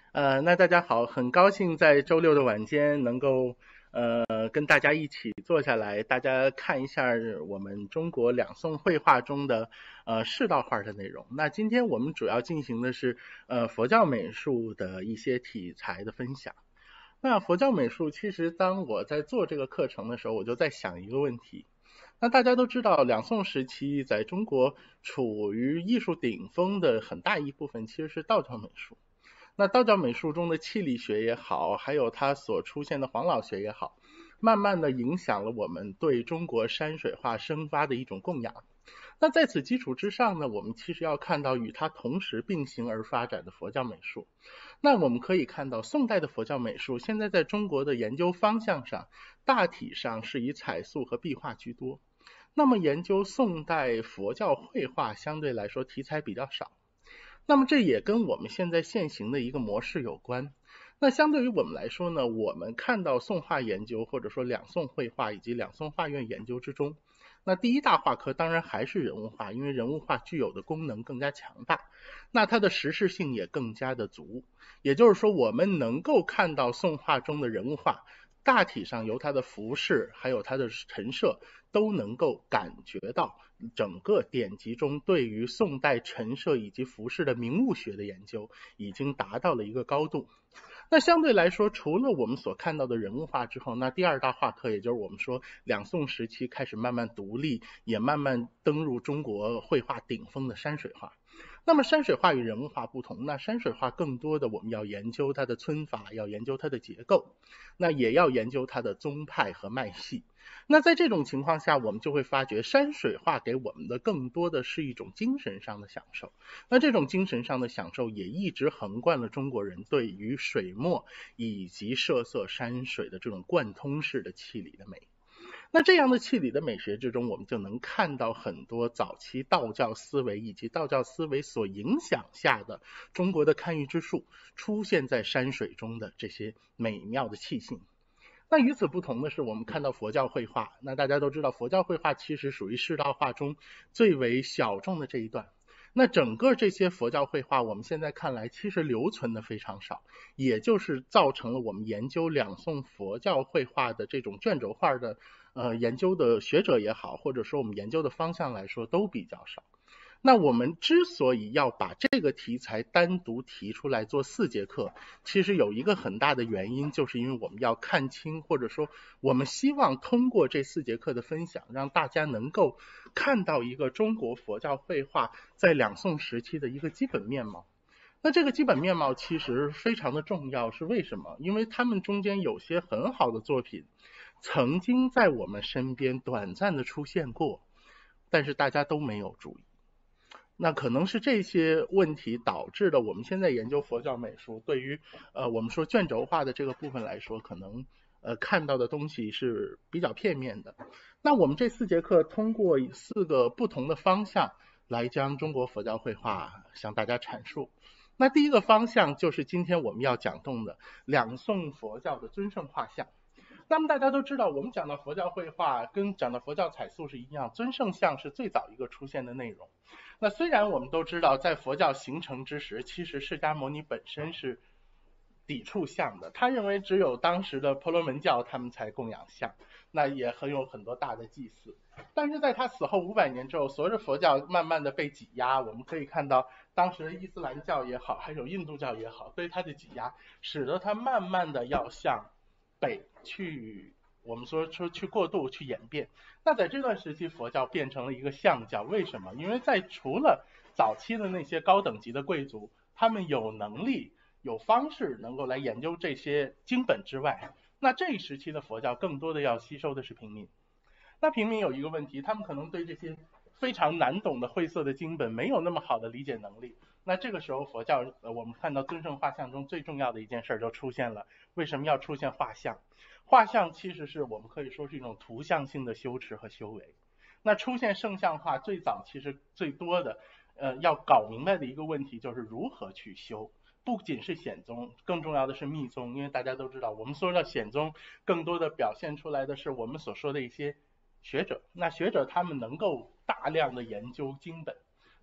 那大家好，很高兴在周六的晚间能够跟大家一起坐下来，大家看一下我们中国两宋绘画中的世道画的内容。那今天我们主要进行的是佛教美术的一些题材的分享。那佛教美术其实当我在做这个课程的时候，我就在想一个问题。那大家都知道，两宋时期在中国处于艺术顶峰的很大一部分其实是道教美术。那道教美术中的气力学也好，还有它所出现的黄老学也好，慢慢的影响了我们对中国山水画生发的一种供养。那在此基础之上呢，我们其实要看到与它同时并行而发展的佛教美术。那我们可以看到，宋代的佛教美术现在在中国的研究方向上，大体上是以彩塑和壁画居多。那么研究宋代佛教绘画相对来说题材比较少。那么这也跟我们现在现行的一个模式有关。那相对于我们来说呢，我们看到宋画研究或者说两宋绘画以及两宋画院研究之中，那第一大画科当然还是人物画，因为人物画具有的功能更加强大，那它的实事性也更加的足。也就是说，我们能够看到宋画中的人物画，大体上由它的服饰还有它的陈设都能够感觉到整个典籍中对于宋代陈设以及服饰的名物学的研究已经达到了一个高度。那相对来说，除了我们所看到的人物画之后，那第二大画科，也就是我们说两宋时期开始慢慢独立，也慢慢登入中国绘画顶峰的山水画。那么山水画与人物画不同，那山水画更多的我们要研究它的皴法，要研究它的结构，那也要研究它的宗派和脉系。那在这种情况下，我们就会发觉山水画给我们的更多的是一种精神上的享受。那这种精神上的享受也一直横贯了中国人对于水墨以及设色山水的这种贯通式的气理的美。那这样的气理的美学之中，我们就能看到很多早期道教思维以及道教思维所影响下的中国的堪舆之术出现在山水中的这些美妙的气性。那与此不同的是，我们看到佛教绘画，那大家都知道佛教绘画其实属于世道画中最为小众的这一段。那整个这些佛教绘画我们现在看来其实留存的非常少，也就是造成了我们研究两宋佛教绘画的这种卷轴画的研究的学者也好，或者说我们研究的方向来说都比较少。那我们之所以要把这个题材单独提出来做4节课，其实有一个很大的原因，就是因为我们要看清，或者说我们希望通过这4节课的分享，让大家能够看到一个中国佛教绘画在两宋时期的一个基本面貌。那这个基本面貌其实非常的重要，是为什么？因为他们中间有些很好的作品曾经在我们身边短暂的出现过，但是大家都没有注意。那可能是这些问题导致的我们现在研究佛教美术对于我们说卷轴画的这个部分来说，可能看到的东西是比较片面的。那我们这4节课通过4个不同的方向来将中国佛教绘画向大家阐述。那第一个方向就是今天我们要讲动的两宋佛教的尊圣画像。那么大家都知道，我们讲到佛教绘画跟讲到佛教彩塑是一样，尊圣像是最早一个出现的内容。那虽然我们都知道在佛教形成之时，其实释迦牟尼本身是抵触像的，他认为只有当时的婆罗门教他们才供养像，那也有很多大的祭祀。但是在他死后500年之后，随着佛教慢慢的被挤压，我们可以看到当时的伊斯兰教也好，还有印度教也好，对他的挤压使得他慢慢的要向北去，我们说去过渡去演变。那在这段时期佛教变成了一个相教，为什么？因为在除了早期的那些高等级的贵族他们有能力有方式能够来研究这些经本之外，那这一时期的佛教更多的要吸收的是平民。那平民有一个问题，他们可能对这些非常难懂的晦涩的经本没有那么好的理解能力。那这个时候佛教我们看到尊圣画像中最重要的一件事就出现了。为什么要出现画像？画像其实是我们可以说是一种图像性的修持和修为。那出现圣像画最早其实最多的要搞明白的一个问题就是如何去修。不仅是显宗，更重要的是密宗。因为大家都知道，我们说的显宗更多的表现出来的是我们所说的一些学者。那学者他们能够大量的研究经本，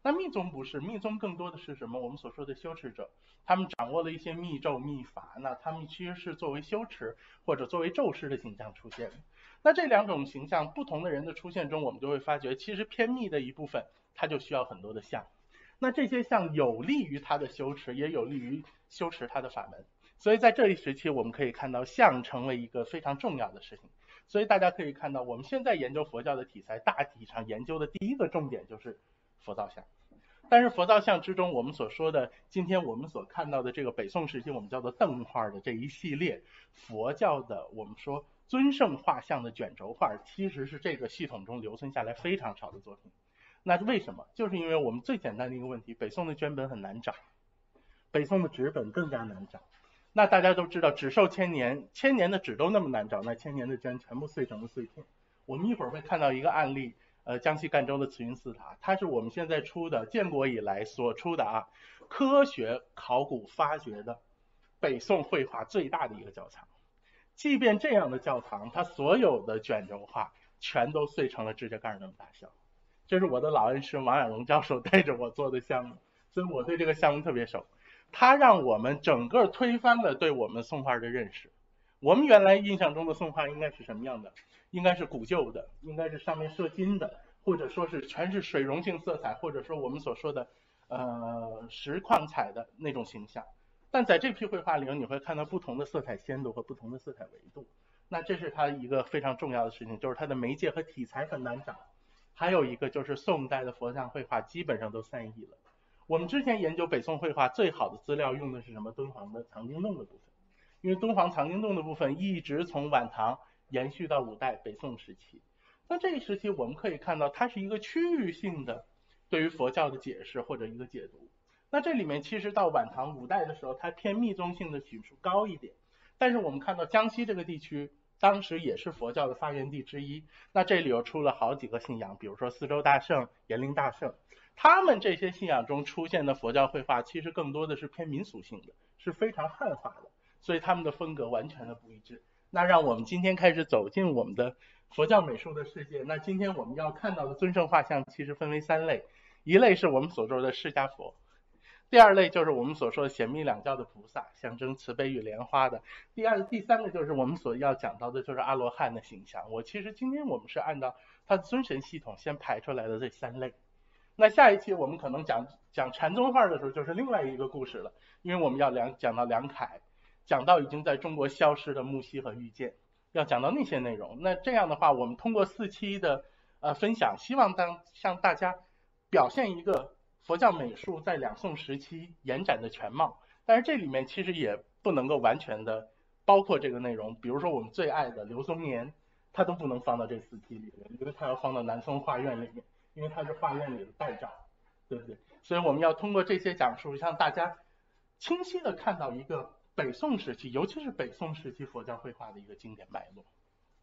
那密宗不是，密宗更多的是什么？我们所说的修持者，他们掌握了一些密咒密法，那他们其实是作为修持或者作为咒师的形象出现的。那这两种形象不同的人的出现中，我们就会发觉，其实偏密的一部分，它就需要很多的相。那这些相有利于他的修持，也有利于修持他的法门。所以在这一时期，我们可以看到相成为一个非常重要的事情。所以大家可以看到，我们现在研究佛教的题材，大体上研究的第一个重点就是佛造像。但是佛造像之中，我们所说的今天我们所看到的这个北宋时期我们叫做邓画的这一系列佛教的我们说尊圣画像的卷轴画，其实是这个系统中留存下来非常少的作品。那为什么？就是因为我们最简单的一个问题，北宋的绢本很难找，北宋的纸本更加难找。那大家都知道纸寿千年，千年的纸都那么难找，那千年的绢全部碎成了碎片。我们一会儿会看到一个案例，江西赣州的慈云寺塔，它是我们现在出的建国以来所出的科学考古发掘的北宋绘画最大的一个窖藏。即便这样的窖藏，它所有的卷轴画全都碎成了指甲盖那么大小。这是我的老恩师王亚荣教授带着我做的项目，所以我对这个项目特别熟。他让我们整个推翻了对我们宋画的认识。我们原来印象中的宋画应该是什么样的？应该是古旧的，应该是上面射金的，或者说是全是水溶性色彩，或者说我们所说的石矿彩的那种形象。但在这批绘画里，你会看到不同的色彩鲜度和不同的色彩维度。那这是它一个非常重要的事情，就是它的媒介和题材很难找。还有一个就是宋代的佛像绘画基本上都散佚了。我们之前研究北宋绘画最好的资料用的是什么？敦煌的藏经洞的部分，因为敦煌藏经洞的部分一直从晚唐延续到五代北宋时期。那这一时期我们可以看到，它是一个区域性的对于佛教的解释或者一个解读。那这里面其实到晚唐五代的时候，它偏密宗性的许数高一点，但是我们看到江西这个地区当时也是佛教的发源地之一，那这里又出了好几个信仰，比如说四周大圣、延陵大圣，他们这些信仰中出现的佛教绘画其实更多的是偏民俗性的，是非常汉化的，所以他们的风格完全的不一致。那让我们今天开始走进我们的佛教美术的世界。那今天我们要看到的尊圣画像其实分为三类，一类是我们所说的释迦佛，第二类就是我们所说的显密两教的菩萨，象征慈悲与莲花的。第三个就是我们所要讲到的就是阿罗汉的形象。其实今天我们是按照它的尊神系统先排出来的这三类。那下一期我们可能讲禅宗画的时候就是另外一个故事了，因为我们要讲到梁楷，讲到已经在中国消失的木犀和玉剑，要讲到那些内容。那这样的话，我们通过4期的分享，希望向大家表现一个佛教美术在两宋时期延展的全貌。但是这里面其实也不能够完全的包括这个内容，比如说我们最爱的刘松年，他都不能放到这4期里面，因为他要放到南宋画院里面，因为他是画院里的代照，对不对？所以我们要通过这些讲述，让大家清晰的看到一个北宋时期，尤其是北宋时期佛教绘画的一个经典脉络。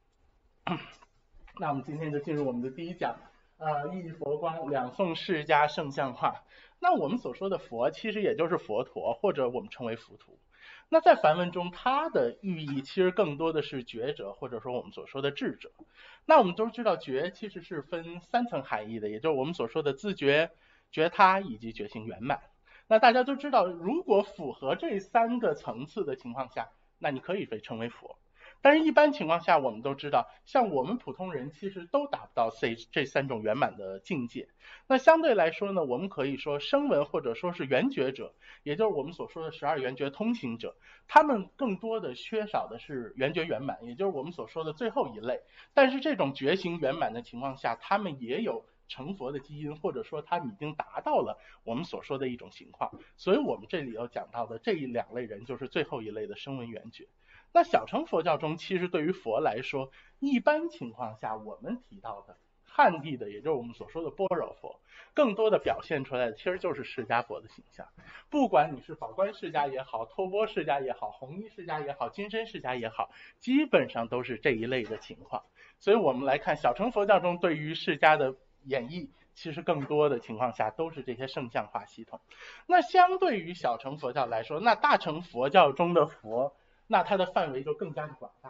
那我们今天就进入我们的第一讲，熠熠佛光，两宋释迦圣像画。那我们所说的佛，其实也就是佛陀，或者我们称为浮屠。那在梵文中，它的寓意其实更多的是觉者，或者说我们所说的智者。那我们都知道觉其实是分3层含义的，也就是我们所说的自觉、觉他以及觉行圆满。那大家都知道，如果符合这3个层次的情况下，那你可以被称为佛。但是一般情况下，我们都知道，像我们普通人其实都达不到这3种圆满的境界。那相对来说呢，我们可以说声闻或者说是圆觉者，也就是我们所说的12圆觉通行者，他们更多的缺少的是圆觉圆满，也就是我们所说的最后一类。但是这种觉行圆满的情况下，他们也有成佛的基因，或者说他们已经达到了我们所说的一种情况。所以我们这里要讲到的这2类人，就是最后一类的声闻圆觉。那小乘佛教中，其实对于佛来说，一般情况下我们提到的汉地的，也就是我们所说的般若佛，更多的表现出来的其实就是释迦佛的形象。不管你是宝冠释迦也好，托钵释迦也好，红衣释迦也好，金身释迦也好，基本上都是这一类的情况。所以我们来看小乘佛教中对于释迦的演绎，其实更多的情况下都是这些圣像化系统。那相对于小乘佛教来说，那大乘佛教中的佛，那它的范围就更加的广大。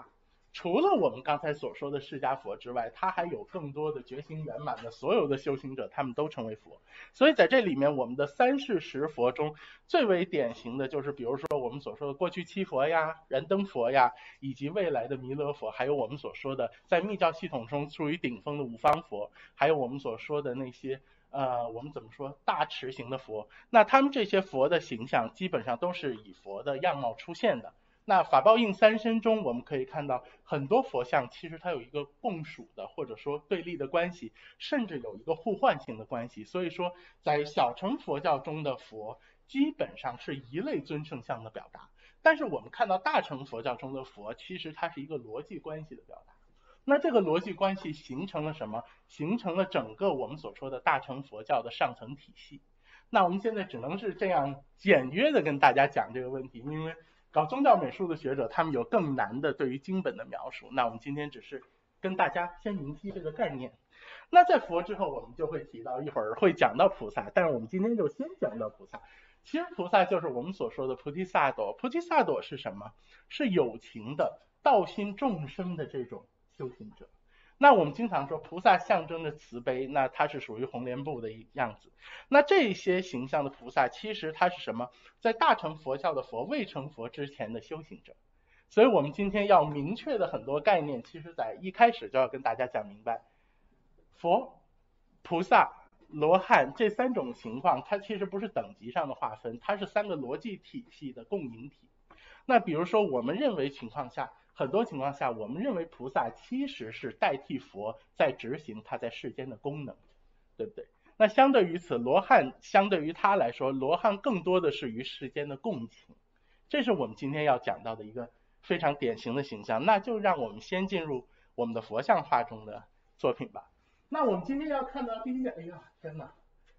除了我们刚才所说的释迦佛之外，他还有更多的觉醒圆满的所有的修行者，他们都成为佛。所以在这里面，我们的三世十佛中最为典型的就是，比如说我们所说的过去七佛呀、燃灯佛呀，以及未来的弥勒佛，还有我们所说的在密教系统中处于顶峰的五方佛，还有我们所说的那些我们怎么说大持型的佛，那他们这些佛的形象基本上都是以佛的样貌出现的。那法报应三身中，我们可以看到很多佛像其实它有一个共属的或者说对立的关系，甚至有一个互换性的关系。所以说在小乘佛教中的佛基本上是一类尊圣像的表达，但是我们看到大乘佛教中的佛其实它是一个逻辑关系的表达。那这个逻辑关系形成了什么？形成了整个我们所说的大乘佛教的上层体系。那我们现在只能是这样简约的跟大家讲这个问题，因为搞宗教美术的学者他们有更难的对于经本的描述，那我们今天只是跟大家先明晰这个概念。那在佛之后我们就会提到，一会儿会讲到菩萨，但是我们今天就先讲到菩萨。其实菩萨就是我们所说的菩提萨埵。菩提萨埵是什么？是有情的道心众生的这种修行者。那我们经常说菩萨象征着慈悲，那它是属于红莲部的样子。那这些形象的菩萨其实它是什么？在大乘佛教的佛未成佛之前的修行者。所以我们今天要明确的很多概念，其实在一开始就要跟大家讲明白。佛、菩萨、罗汉这三种情况，它其实不是等级上的划分，它是三个逻辑体系的共赢体。那比如说我们认为情况下，很多情况下我们认为菩萨其实是代替佛在执行他在世间的功能，对不对？那相对于此，罗汉相对于他来说，罗汉更多的是于世间的共情，这是我们今天要讲到的一个非常典型的形象。那就让我们先进入我们的佛像画中的作品吧。那我们今天要看到第一件，哎呀天哪，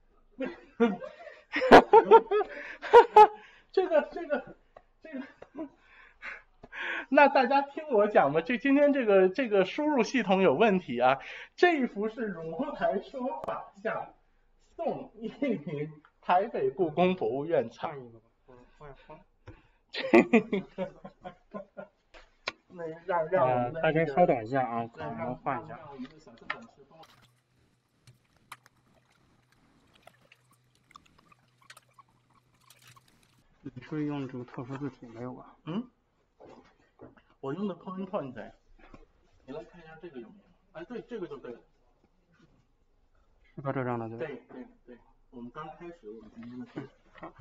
这个那大家听我讲吧，今天这个输入系统有问题啊。这一幅是如来说法像，宋一鸣，台北故宫博物院藏。那让我们大家稍等一下啊，可能换一下。你是用这个特殊字体没有吧？ 我用的 PowerPoint， 你来看一下这个有没有？哎，对，这个就对了。 是吧？这张的对。 对，我们刚开始我们今天的课。好。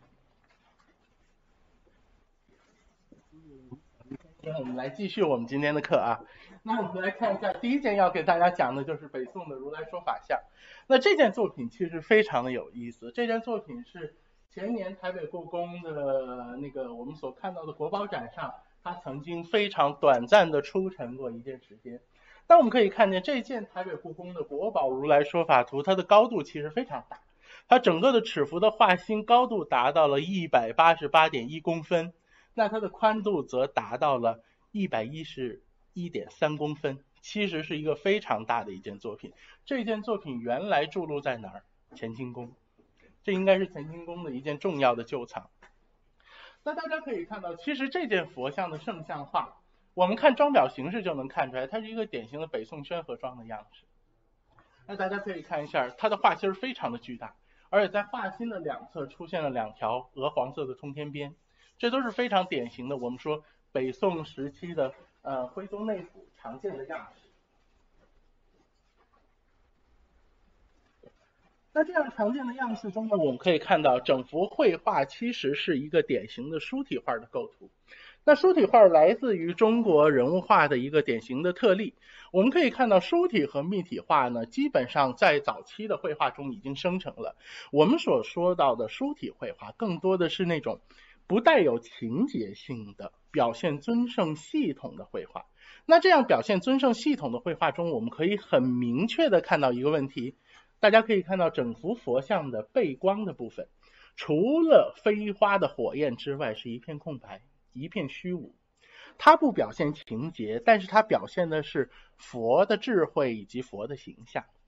我们来继续我们今天的课啊。那我们来看一下，第一件要给大家讲的就是北宋的如来说法像。那这件作品其实非常的有意思，这件作品是前年台北故宫的那个我们所看到的国宝展上，它曾经非常短暂的出陈过一件时间。但我们可以看见这件台北故宫的国宝如来说法图，它的高度其实非常大，它整个的尺幅的画心高度达到了188.1公分，那它的宽度则达到了111.3公分，其实是一个非常大的一件作品。这件作品原来筑路在哪儿？乾清宫，这应该是乾清宫的一件重要的旧藏。那大家可以看到，其实这件佛像的圣像画，我们看装裱形式就能看出来，它是一个典型的北宋宣和装的样式。那大家可以看一下，它的画心非常的巨大，而且在画心的两侧出现了两条鹅黄色的冲天边，这都是非常典型的我们说北宋时期的徽宗内府常见的样式。那这样常见的样式中呢，我们可以看到整幅绘画其实是一个典型的书体画的构图。那书体画来自于中国人物画的一个典型的特例。我们可以看到书体和密体画呢，基本上在早期的绘画中已经生成了。我们所说到的书体绘画更多的是那种不带有情节性的表现尊圣系统的绘画。那这样表现尊圣系统的绘画中，我们可以很明确的看到一个问题，大家可以看到整幅佛像的背光的部分，除了飞花的火焰之外是一片空白，一片虚无。它不表现情节，但是它表现的是佛的智慧以及佛的形象。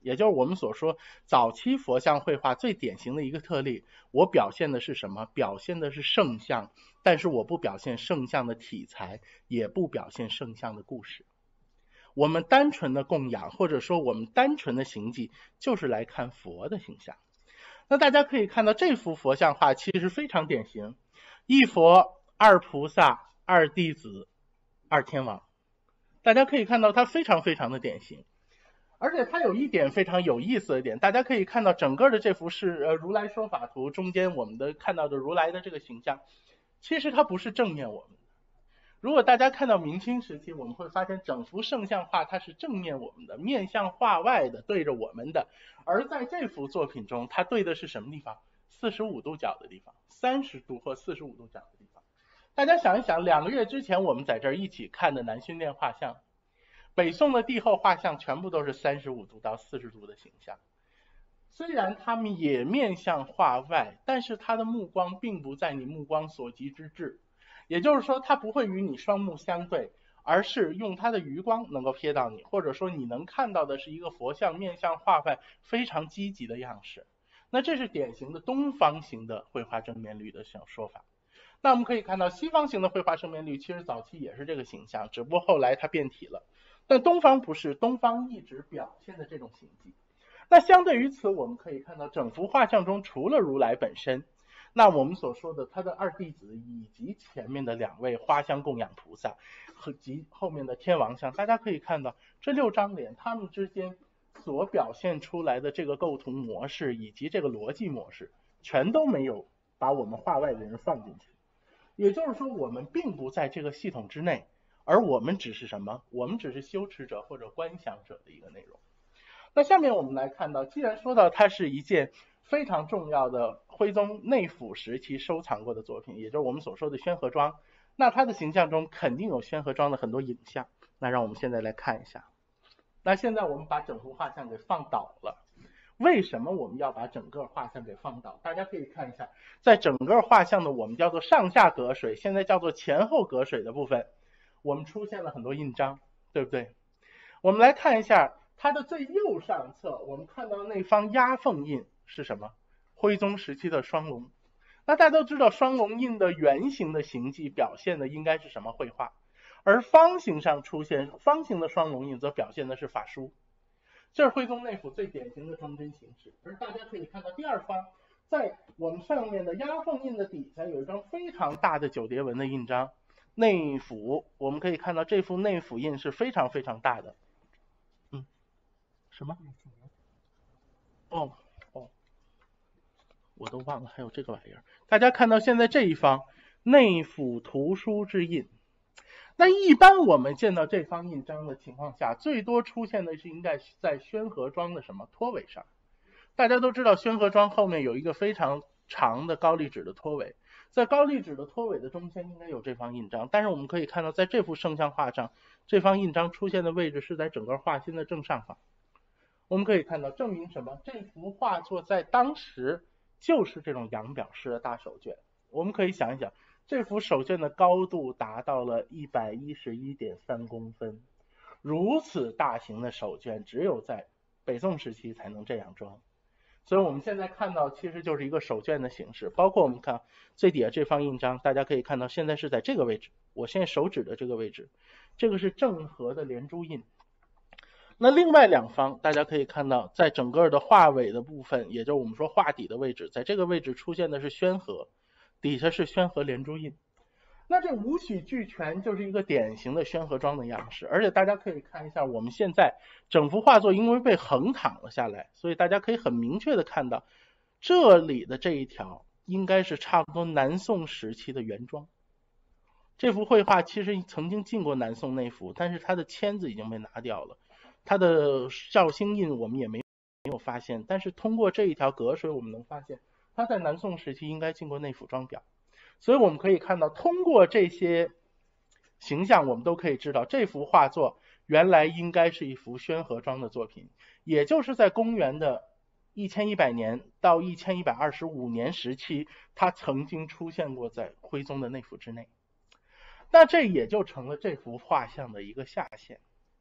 也就是我们所说早期佛像绘画最典型的一个特例。我表现的是什么？表现的是圣像，但是我不表现圣像的题材，也不表现圣像的故事。我们单纯的供养，或者说我们单纯的行迹，就是来看佛的形象。那大家可以看到这幅佛像画其实非常典型，一佛、二菩萨、二弟子、二天王。大家可以看到它非常非常的典型。而且它有一点非常有意思的点，大家可以看到整个的这幅是如来说法图中间我们看到的如来的这个形象，其实它不是正面我们的。如果大家看到明清时期，我们会发现整幅圣像画它是正面我们的，面向画外的，对着我们的。而在这幅作品中，它对的是什么地方？45度角的地方，30度或45度角的地方。大家想一想，2个月之前我们在这儿一起看的南训殿画像，北宋的帝后画像全部都是35度到40度的形象。虽然他们也面向画外，但是他的目光并不在你目光所及之至，也就是说他不会与你双目相对，而是用他的余光能够瞥到你，或者说你能看到的是一个佛像面向画外非常积极的样式。那这是典型的东方型的绘画正面率的说法。那我们可以看到西方型的绘画正面率其实早期也是这个形象，只不过后来它变体了。但东方不是，东方一直表现的这种形迹。那相对于此，我们可以看到整幅画像中除了如来本身，那我们所说的他的二弟子以及前面的2位花香供养菩萨及后面的天王像，大家可以看到这6张脸他们之间所表现出来的这个构图模式以及这个逻辑模式全都没有把我们画外的人放进去。也就是说我们并不在这个系统之内，而我们只是什么？我们只是修持者或者观想者的一个内容。那下面我们来看到，既然说到它是一件非常重要的徽宗内府时期收藏过的作品，也就是我们所说的宣和庄，那它的形象中肯定有宣和庄的很多影像。那让我们现在来看一下。那现在我们把整幅画像给放倒了。为什么我们要把整个画像给放倒？大家可以看一下，在整个画像的我们叫做上下隔水，现在叫做前后隔水的部分，我们出现了很多印章，对不对？我们来看一下它的最右上侧，我们看到那方压凤印是什么？徽宗时期的双龙。那大家都知道双龙印的圆形的形迹表现的应该是什么绘画，而方形上出现方形的双龙印则表现的是法书。这是徽宗内府最典型的装帧形式。而大家可以看到第二方，在我们上面的压凤印的底下有一张非常大的9叠纹的印章，内府，我们可以看到这幅内府印是非常非常大的。什么？我都忘了还有这个玩意儿。大家看到现在这一方内府图书之印，那一般我们见到这方印章的情况下，最多出现的是应该在宣和庄的什么托尾上。大家都知道宣和庄后面有一个非常长的高丽纸的托尾，在高丽纸的托尾的中间应该有这方印章，但是我们可以看到在这幅圣像画上，这方印章出现的位置是在整个画心的正上方。我们可以看到证明什么？这幅画作在当时就是这种羊表式的大手卷。我们可以想一想，这幅手卷的高度达到了111.3公分，如此大型的手卷只有在北宋时期才能这样装。所以我们现在看到其实就是一个手卷的形式，包括我们看最底下这方印章，大家可以看到现在是在这个位置，我现在手指的这个位置，这个是正合的连珠印。那另外2方大家可以看到，在整个的画尾的部分，也就是我们说画底的位置，在这个位置出现的是宣和，底下是宣和连珠印。那这五曲俱全就是一个典型的宣和庄的样式。而且大家可以看一下，我们现在整幅画作因为被横躺了下来，所以大家可以很明确的看到这里的这一条应该是差不多南宋时期的原装。这幅绘画其实曾经进过南宋内府，但是它的签子已经被拿掉了，它的绍兴印我们也没有发现，但是通过这一条隔水我们能发现它在南宋时期应该进过内府装裱。所以我们可以看到，通过这些形象我们都可以知道这幅画作原来应该是一幅宣和庄的作品，也就是在公元的1100年到1125年时期，它曾经出现过在徽宗的内府之内。那这也就成了这幅画像的一个下限。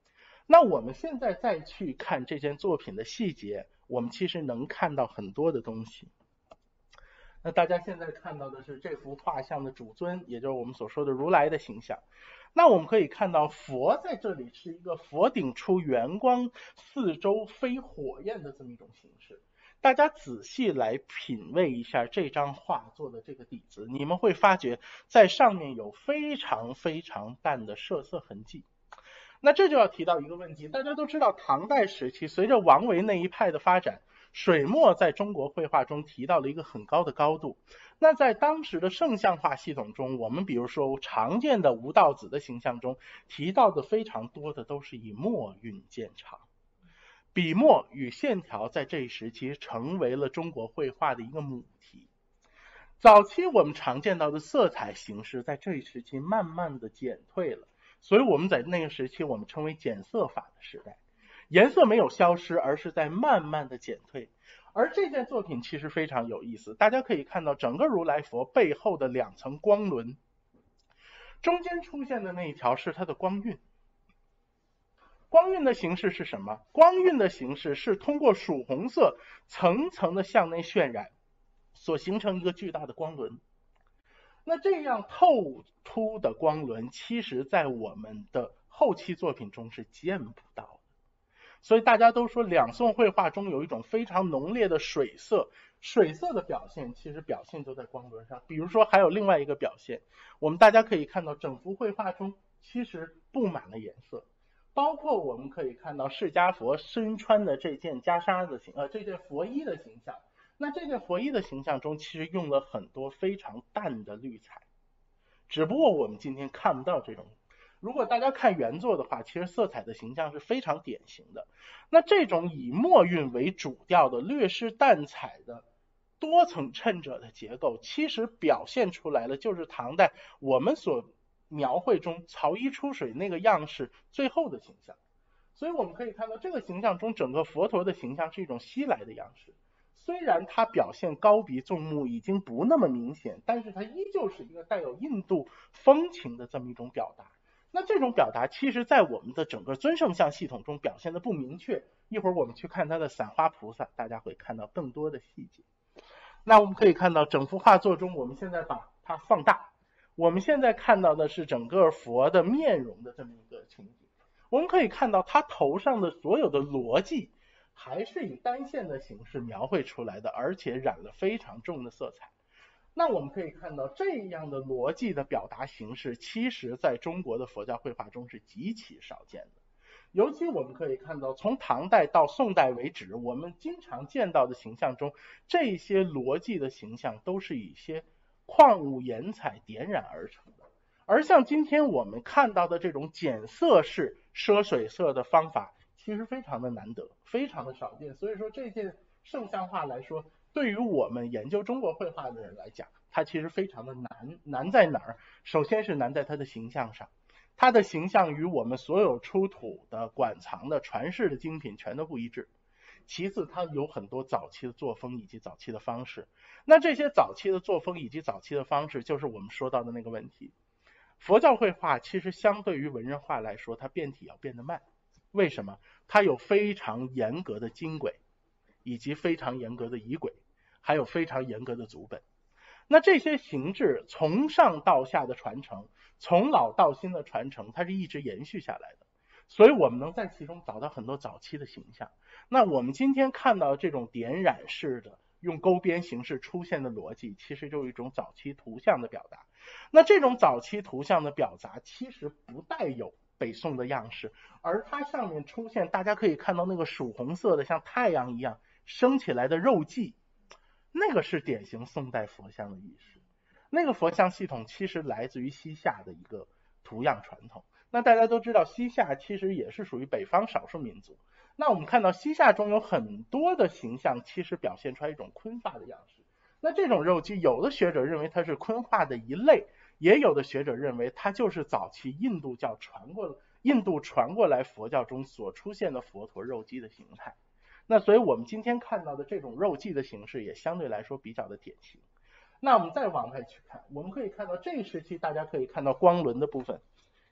那我们现在再去看这件作品的细节，我们其实能看到很多的东西。那大家现在看到的是这幅画像的主尊，也就是我们所说的如来的形象。那我们可以看到佛在这里是一个佛顶出圆光，四周飞火焰的这么一种形式。大家仔细来品味一下这张画作的这个底子，你们会发觉在上面有非常非常淡的设色痕迹。那这就要提到一个问题，大家都知道唐代时期随着王维那一派的发展，水墨在中国绘画中提到了一个很高的高度。那在当时的圣像画系统中，我们比如说常见的吴道子的形象中提到的非常多的都是以墨韵见长，笔墨与线条在这一时期成为了中国绘画的一个母题。早期我们常见到的色彩形式在这一时期慢慢的减退了，所以我们在那个时期我们称为减色法的时代。颜色没有消失，而是在慢慢的减退。而这件作品其实非常有意思，大家可以看到整个如来佛背后的两层光轮，中间出现的那一条是它的光晕。光晕的形式是什么？光晕的形式是通过曙红色层层的向内渲染所形成一个巨大的光轮。那这样透凸的光轮其实在我们的后期作品中是见不到的，所以大家都说两宋绘画中有一种非常浓烈的水色，水色的表现其实表现就在光轮上。比如说还有另外一个表现，我们大家可以看到整幅绘画中其实布满了颜色，包括我们可以看到释迦佛身穿的这件袈裟的这件佛衣的形象。那这件佛衣的形象中其实用了很多非常淡的绿彩，只不过我们今天看不到这种。如果大家看原作的话，其实色彩的形象是非常典型的。那这种以墨韵为主调的略施淡彩的多层衬者的结构，其实表现出来了就是唐代我们所描绘中曹衣出水那个样式最后的形象。所以我们可以看到这个形象中整个佛陀的形象是一种西来的样式，虽然它表现高鼻纵目已经不那么明显，但是它依旧是一个带有印度风情的这么一种表达。那这种表达其实在我们的整个尊圣像系统中表现的不明确，一会儿我们去看它的散花菩萨，大家会看到更多的细节。那我们可以看到整幅画作中，我们现在把它放大，我们现在看到的是整个佛的面容的这么一个情景。我们可以看到他头上的所有的逻辑还是以单线的形式描绘出来的，而且染了非常重的色彩。那我们可以看到这样的逻辑的表达形式，其实在中国的佛教绘画中是极其少见的。尤其我们可以看到，从唐代到宋代为止，我们经常见到的形象中，这些逻辑的形象都是以一些矿物颜彩点染而成的。而像今天我们看到的这种减色式奢水色的方法，其实非常的难得，非常的少见。所以说这件圣像画来说，对于我们研究中国绘画的人来讲，它其实非常的难。难在哪儿？首先是难在它的形象上，它的形象与我们所有出土的馆藏的传世的精品全都不一致。其次，它有很多早期的作风以及早期的方式。那这些早期的作风以及早期的方式，就是我们说到的那个问题。佛教绘画其实相对于文人画来说，它变体要变得慢。为什么？它有非常严格的经轨，以及非常严格的仪轨，还有非常严格的组本。那这些形制从上到下的传承，从老到新的传承，它是一直延续下来的。所以我们能在其中找到很多早期的形象。那我们今天看到这种点染式的用勾边形式出现的逻辑，其实就是一种早期图像的表达。那这种早期图像的表达其实不带有北宋的样式，而它上面出现大家可以看到那个曙红色的像太阳一样升起来的肉髻，那个是典型宋代佛像的意识。那个佛像系统其实来自于西夏的一个图样传统。那大家都知道西夏其实也是属于北方少数民族。那我们看到西夏中有很多的形象其实表现出来一种昆画的样式。那这种肉髻，有的学者认为它是昆画的一类，也有的学者认为它就是早期印度传过来佛教中所出现的佛陀肉髻的形态。那所以我们今天看到的这种肉髻的形式也相对来说比较的典型。那我们再往外去看，我们可以看到这一时期大家可以看到光轮的部分，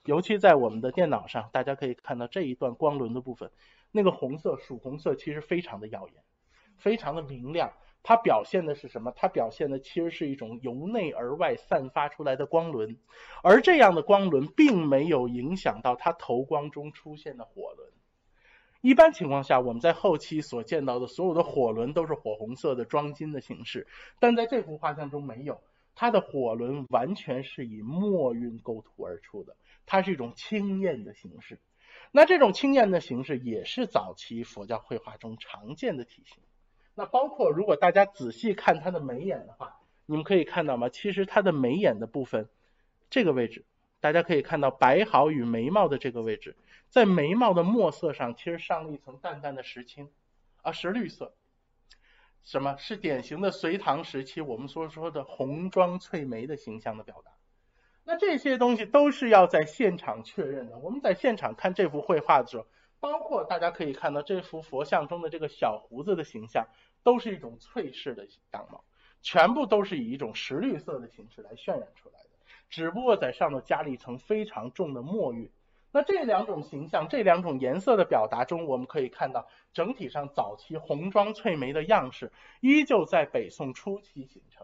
尤其在我们的电脑上，大家可以看到这一段光轮的部分，那个红色曙红色其实非常的耀眼，非常的明亮。它表现的是什么？它表现的其实是一种由内而外散发出来的光轮，而这样的光轮并没有影响到它投光中出现的火轮。一般情况下，我们在后期所见到的所有的火轮都是火红色的装金的形式，但在这幅画像中没有，它的火轮完全是以墨晕构图而出的，它是一种青焰的形式。那这种青焰的形式也是早期佛教绘画中常见的体型。那包括如果大家仔细看它的眉眼的话，你们可以看到吗？其实它的眉眼的部分，这个位置，大家可以看到白毫与眉毛的这个位置，在眉毛的墨色上其实上了一层淡淡的石青石绿色。什么是典型的隋唐时期我们所说的红妆翠眉的形象的表达？那这些东西都是要在现场确认的。我们在现场看这幅绘画的时候，包括大家可以看到这幅佛像中的这个小胡子的形象，都是一种翠式的样貌，全部都是以一种石绿色的形式来渲染出来的，只不过在上头加了一层非常重的墨晕。那这两种形象，这两种颜色的表达中，我们可以看到整体上早期红妆翠眉的样式依旧在北宋初期形成。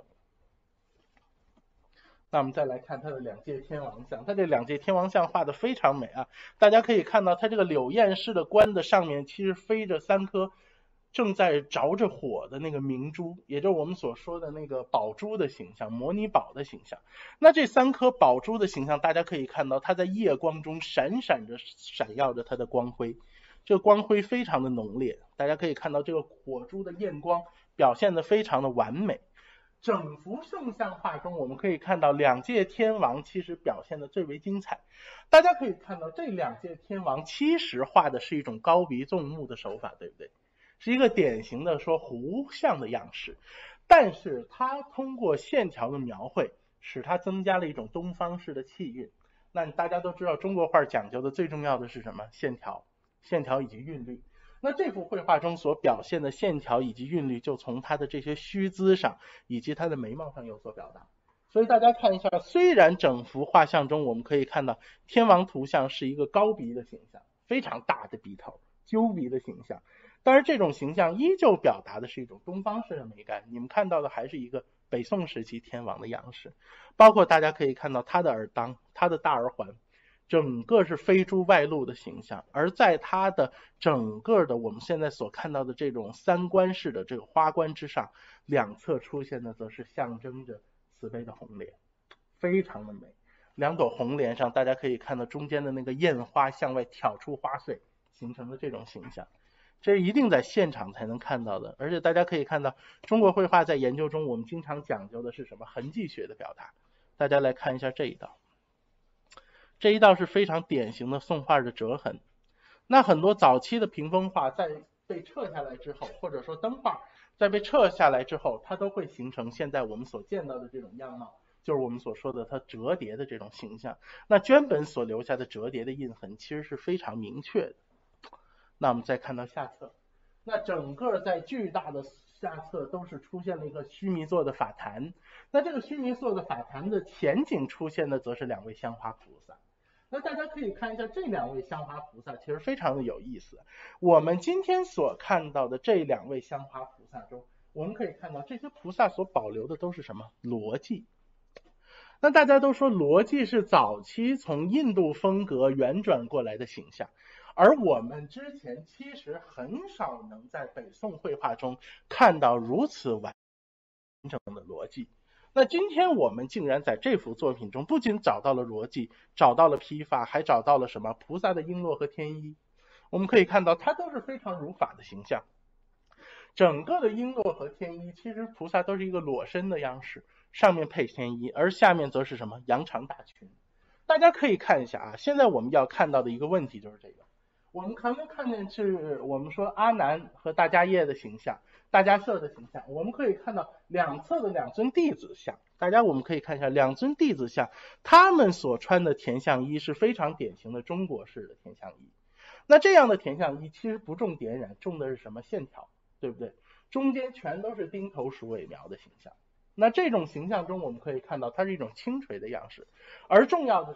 那我们再来看它的两界天王像，它这两界天王像画的非常美啊！大家可以看到，它这个柳燕式的冠的上面其实飞着三颗正在着着火的那个明珠，也就是我们所说的那个宝珠的形象，摩尼宝的形象。那这三颗宝珠的形象，大家可以看到，它在夜光中闪耀着它的光辉，这个光辉非常的浓烈。大家可以看到这个火珠的焰光表现得非常的完美。整幅圣像画中，我们可以看到两界天王其实表现的最为精彩。大家可以看到这两界天王其实画的是一种高鼻纵目的手法，对不对？是一个典型的说弧像的样式，但是它通过线条的描绘，使它增加了一种东方式的气韵。那大家都知道中国画讲究的最重要的是什么？线条以及韵律。那这幅绘画中所表现的线条以及韵律，就从它的这些须姿上以及它的眉毛上有所表达。所以大家看一下，虽然整幅画像中我们可以看到天王图像是一个高鼻的形象，非常大的鼻头，鸠鼻的形象，但是这种形象依旧表达的是一种东方式的美感。你们看到的还是一个北宋时期天王的样式，包括大家可以看到他的耳当，他的大耳环，整个是飞珠外露的形象，而在它的整个的我们现在所看到的这种三冠式的这个花冠之上，两侧出现的则是象征着慈悲的红莲，非常的美。两朵红莲上，大家可以看到中间的那个焰花向外挑出花穗，形成的这种形象，这一定在现场才能看到的。而且大家可以看到，中国绘画在研究中，我们经常讲究的是什么？痕迹学的表达。大家来看一下这一道。这一道是非常典型的宋画的折痕。那很多早期的屏风画在被撤下来之后，或者说灯画在被撤下来之后，它都会形成现在我们所见到的这种样貌，就是我们所说的它折叠的这种形象。那绢本所留下的折叠的印痕其实是非常明确的。那我们再看到下侧，那整个在巨大的下侧都是出现了一个须弥座的法坛。那这个须弥座的法坛的前景出现的则是两位香花菩萨。那大家可以看一下这两位香花菩萨其实非常的有意思。我们今天所看到的这两位香花菩萨中，我们可以看到这些菩萨所保留的都是什么？逻辑。那大家都说逻辑是早期从印度风格原转过来的形象，而我们之前其实很少能在北宋绘画中看到如此完整的逻辑。那今天我们竟然在这幅作品中不仅找到了逻辑，找到了披发，还找到了什么？菩萨的璎珞和天衣。我们可以看到它都是非常如法的形象，整个的璎珞和天衣其实菩萨都是一个裸身的样式，上面配天衣，而下面则是什么？扬长大裙。大家可以看一下啊，现在我们要看到的一个问题就是这个，我们可能看见是我们说阿难和大迦叶的形象，大迦叶的形象，我们可以看到两侧的两尊弟子像。我们可以看一下两尊弟子像，他们所穿的田象衣是非常典型的中国式的田象衣。那这样的田象衣其实不重点染，重的是什么？线条，对不对？中间全都是丁头鼠尾苗的形象。那这种形象中，我们可以看到它是一种轻垂的样式，而重要的是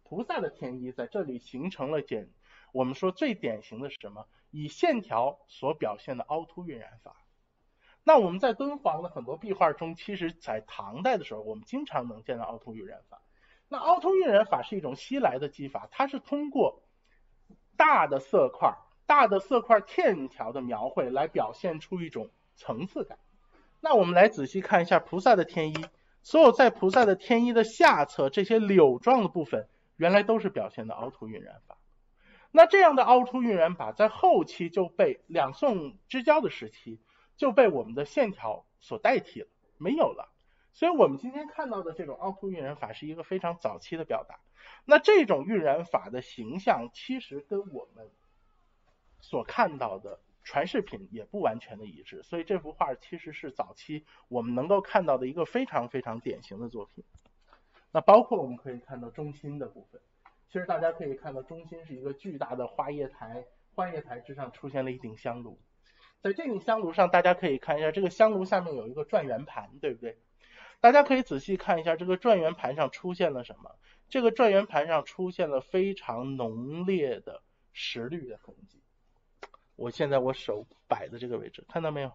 菩萨的天衣在这里形成了我们说最典型的是什么？以线条所表现的凹凸晕染法。那我们在敦煌的很多壁画中，其实在唐代的时候，我们经常能见到凹凸晕染法。那凹凸晕染法是一种西来的技法，它是通过大的色块线条的描绘来表现出一种层次感。那我们来仔细看一下菩萨的天衣，所有在菩萨的天衣的下侧这些柳状的部分，原来都是表现的凹凸晕染法。那这样的凹凸晕染法在后期就被两宋之交的时期就被我们的线条所代替了，没有了。所以我们今天看到的这种凹凸晕染法是一个非常早期的表达。那这种晕染法的形象其实跟我们所看到的传世品也不完全的一致，所以这幅画其实是早期我们能够看到的一个非常非常典型的作品。那包括我们可以看到中心的部分，其实大家可以看到中心是一个巨大的花叶台，花叶台之上出现了一顶香炉，在这顶香炉上大家可以看一下，这个香炉下面有一个转圆盘，对不对？大家可以仔细看一下这个转圆盘上出现了什么，这个转圆盘上出现了非常浓烈的石绿的痕迹。我现在我手摆的这个位置看到没有？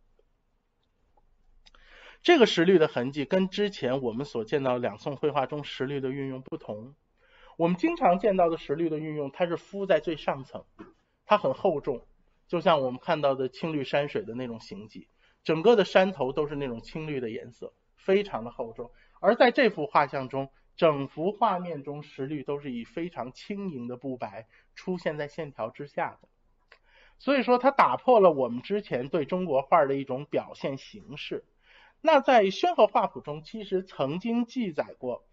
这个石绿的痕迹跟之前我们所见到两宋绘画中石绿的运用不同。我们经常见到的石绿的运用，它是敷在最上层，它很厚重，就像我们看到的青绿山水的那种形迹，整个的山头都是那种青绿的颜色，非常的厚重。而在这幅画像中，整幅画面中石绿都是以非常轻盈的不白出现在线条之下的。所以说它打破了我们之前对中国画的一种表现形式。那在宣和画谱中其实曾经记载过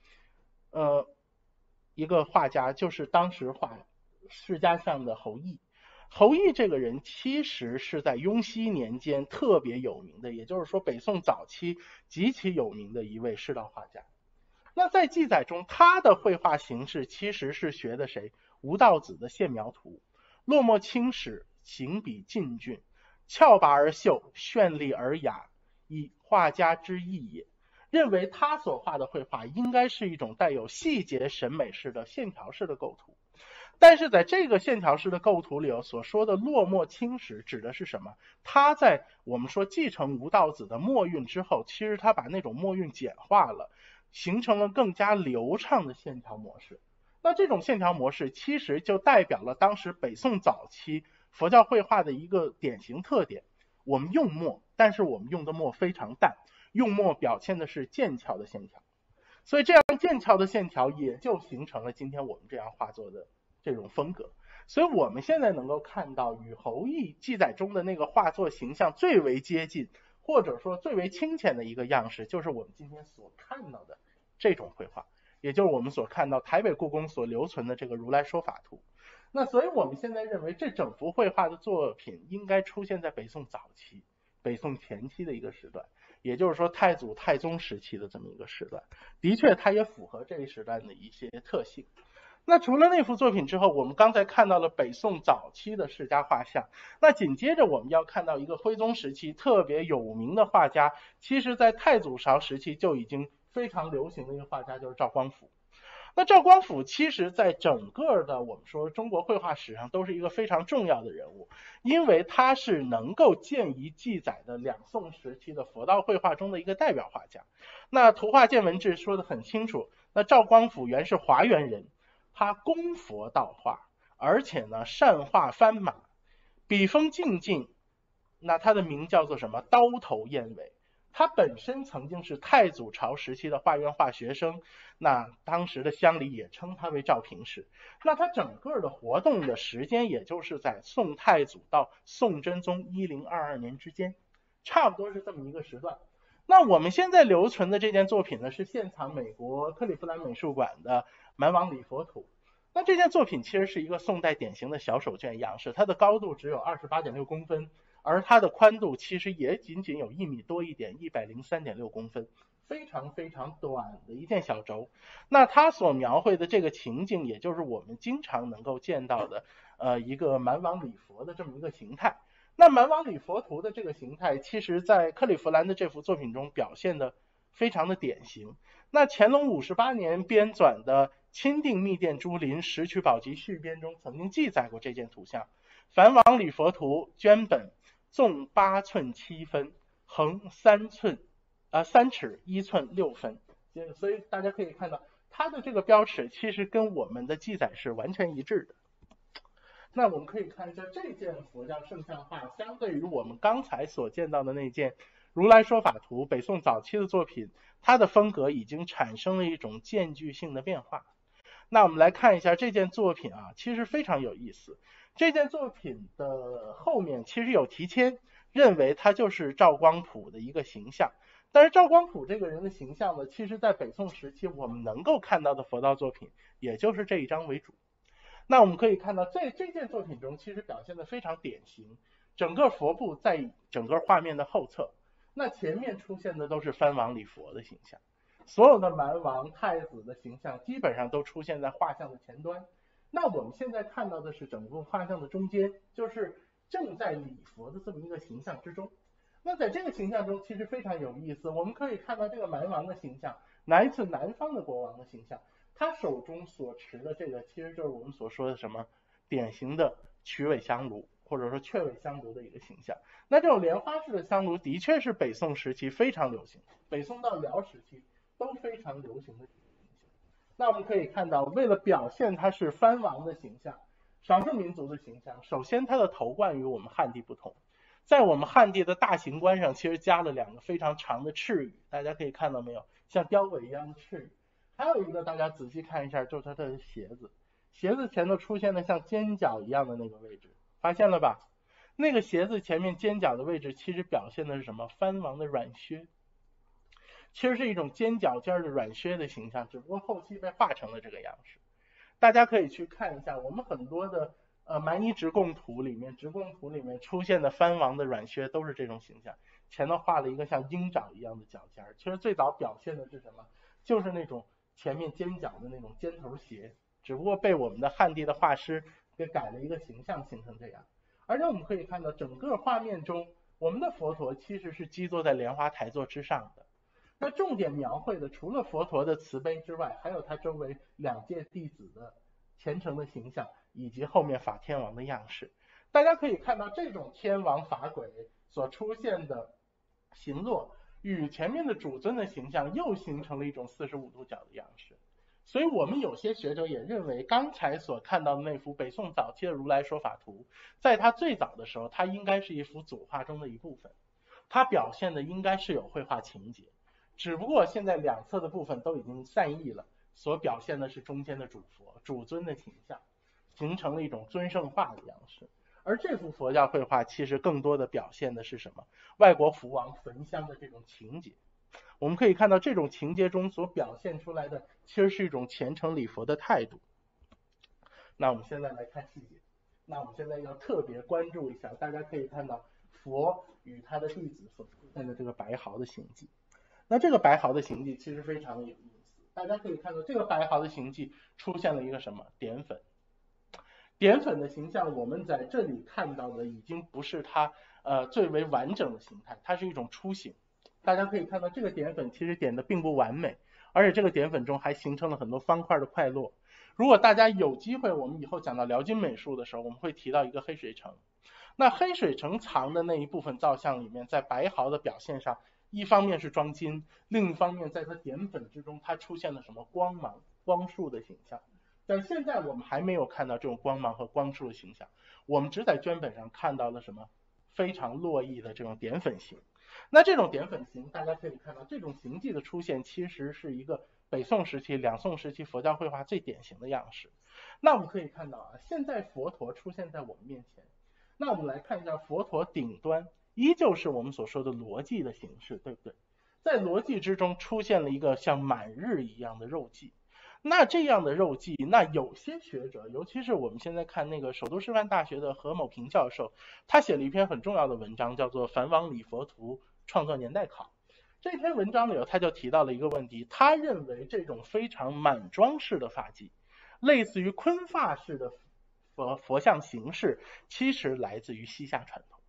一个画家，就是当时画世家像的侯毅。侯毅这个人其实是在雍熙年间特别有名的，也就是说北宋早期极其有名的一位士道画家。那在记载中他的绘画形式其实是学的谁？吴道子的线描图，落墨轻使，行笔进俊，翘拔而秀，绚丽而雅，以画家之意也。认为他所画的绘画应该是一种带有细节审美式的线条式的构图。但是在这个线条式的构图里所说的落墨轻使指的是什么？他在我们说继承吴道子的墨韵之后，其实他把那种墨韵简化了，形成了更加流畅的线条模式。那这种线条模式其实就代表了当时北宋早期佛教绘画的一个典型特点。我们用墨，但是我们用的墨非常淡，用墨表现的是剑鞘的线条，所以这样剑鞘的线条也就形成了今天我们这样画作的这种风格。所以我们现在能够看到与侯毅记载中的那个画作形象最为接近，或者说最为清浅的一个样式，就是我们今天所看到的这种绘画，也就是我们所看到台北故宫所留存的这个如来说法图。那所以我们现在认为这整幅绘画的作品应该出现在北宋早期、北宋前期的一个时段，也就是说太祖太宗时期的这么一个时段。的确它也符合这一时段的一些特性。那除了那幅作品之后，我们刚才看到了北宋早期的世家画像，那紧接着我们要看到一个徽宗时期特别有名的画家，其实在太祖朝时期就已经非常流行的一个画家，就是赵光甫。那赵光甫其实在整个的我们说中国绘画史上都是一个非常重要的人物，因为他是能够见于记载的两宋时期的佛道绘画中的一个代表画家。那图画见闻志说得很清楚，那赵光甫原是华原人，他攻佛道画，而且呢善画斑马，笔锋劲劲。那他的名叫做什么？刀头燕尾。他本身曾经是太祖朝时期的画院画学生，那当时的乡里也称他为赵平氏。那他整个的活动的时间也就是在宋太祖到宋真宗1022年之间，差不多是这么一个时段。那我们现在留存的这件作品呢，是现藏美国克利夫兰美术馆的蛮王礼佛图。那这件作品其实是一个宋代典型的小手卷样式，它的高度只有28.6公分，而它的宽度其实也仅仅有1米多一点，103.6公分，非常非常短的一件小轴。那它所描绘的这个情景，也就是我们经常能够见到的一个蛮王礼佛的这么一个形态。那蛮王礼佛图的这个形态，其实在克利夫兰的这幅作品中表现的非常的典型。那乾隆58年编纂的钦定密殿珠林石渠宝笈续编中曾经记载过这件图像。梵王礼佛图绢本，纵8寸7分，横3尺1寸6分。所以大家可以看到，它的这个标尺其实跟我们的记载是完全一致的。那我们可以看一下这件佛教圣像画，相对于我们刚才所见到的那件如来说法图，北宋早期的作品，它的风格已经产生了一种渐聚性的变化。那我们来看一下这件作品啊，其实非常有意思。这件作品的后面其实有题签，认为它就是赵光普的一个形象。但是赵光普这个人的形象呢，其实在北宋时期我们能够看到的佛道作品，也就是这一张为主。那我们可以看到这件作品中其实表现的非常典型，整个佛部在整个画面的后侧，那前面出现的都是藩王礼佛的形象，所有的蛮王太子的形象基本上都出现在画像的前端。那我们现在看到的是整个画像的中间，就是正在礼佛的这么一个形象之中。那在这个形象中其实非常有意思，我们可以看到这个蛮王的形象，来自南方的国王的形象，他手中所持的这个其实就是我们所说的什么典型的曲尾香炉，或者说雀尾香炉的一个形象。那这种莲花式的香炉的确是北宋时期非常流行，北宋到辽时期都非常流行的形象。那我们可以看到，为了表现它是藩王的形象，少数民族的形象，首先它的头冠与我们汉地不同，在我们汉地的大行冠上其实加了2个非常长的翅羽，大家可以看到没有，像雕尾一样的翅羽。还有一个大家仔细看一下，就是它的鞋子，鞋子前头出现的像尖角一样的那个位置，发现了吧？那个鞋子前面尖角的位置其实表现的是什么？藩王的软靴，其实是一种尖角尖的软靴的形象，只不过后期被画成了这个样式。大家可以去看一下我们很多的蛮夷直贡图里面出现的藩王的软靴都是这种形象，前头画了一个像鹰爪一样的角尖，其实最早表现的是什么？就是那种前面尖角的那种尖头鞋，只不过被我们的汉地的画师给改了一个形象，形成这样。而且我们可以看到整个画面中，我们的佛陀其实是基坐在莲花台座之上的。那重点描绘的除了佛陀的慈悲之外，还有他周围2届弟子的虔诚的形象，以及后面法天王的样式。大家可以看到这种天王法鬼所出现的形状与前面的主尊的形象又形成了一种45度角的样式。所以我们有些学者也认为，刚才所看到的那幅北宋早期的如来说法图，在它最早的时候，它应该是一幅组画中的一部分，它表现的应该是有绘画情节，只不过现在2侧的部分都已经散佚了，所表现的是中间的主佛主尊的形象，形成了一种尊圣化的样式。而这幅佛教绘画其实更多的表现的是什么？外国福王焚香的这种情节。我们可以看到这种情节中所表现出来的其实是一种虔诚礼佛的态度。那我们现在来看细节，那我们现在要特别关注一下，大家可以看到佛与他的弟子所出现的这个白毫的形迹。那这个白毫的形迹其实非常的有意思，大家可以看到这个白毫的形迹出现了一个什么？点粉。点粉的形象我们在这里看到的已经不是它最为完整的形态，它是一种雏形。大家可以看到这个点粉其实点的并不完美，而且这个点粉中还形成了很多方块的块落。如果大家有机会，我们以后讲到辽金美术的时候，我们会提到一个黑水城。那黑水城藏的那一部分造像里面，在白毫的表现上，一方面是装金，另一方面在它点粉之中，它出现了什么光芒、光束的形象。但现在我们还没有看到这种光芒和光束的形象，我们只在绢本上看到了什么非常落意的这种点粉形。那这种点粉形，大家可以看到这种形迹的出现，其实是一个北宋时期、两宋时期佛教绘画最典型的样式。那我们可以看到啊，现在佛陀出现在我们面前，那我们来看一下佛陀顶端依旧是我们所说的罗髻的形式，对不对？在罗髻之中出现了一个像满日一样的肉髻。那这样的肉髻，那有些学者，尤其是我们现在看那个首都师范大学的何某平教授，他写了一篇很重要的文章，叫做《梵王礼佛图创作年代考》。这篇文章里头他就提到了一个问题，他认为这种非常满装式的发髻，类似于坤发式的佛像形式，其实来自于西夏传统。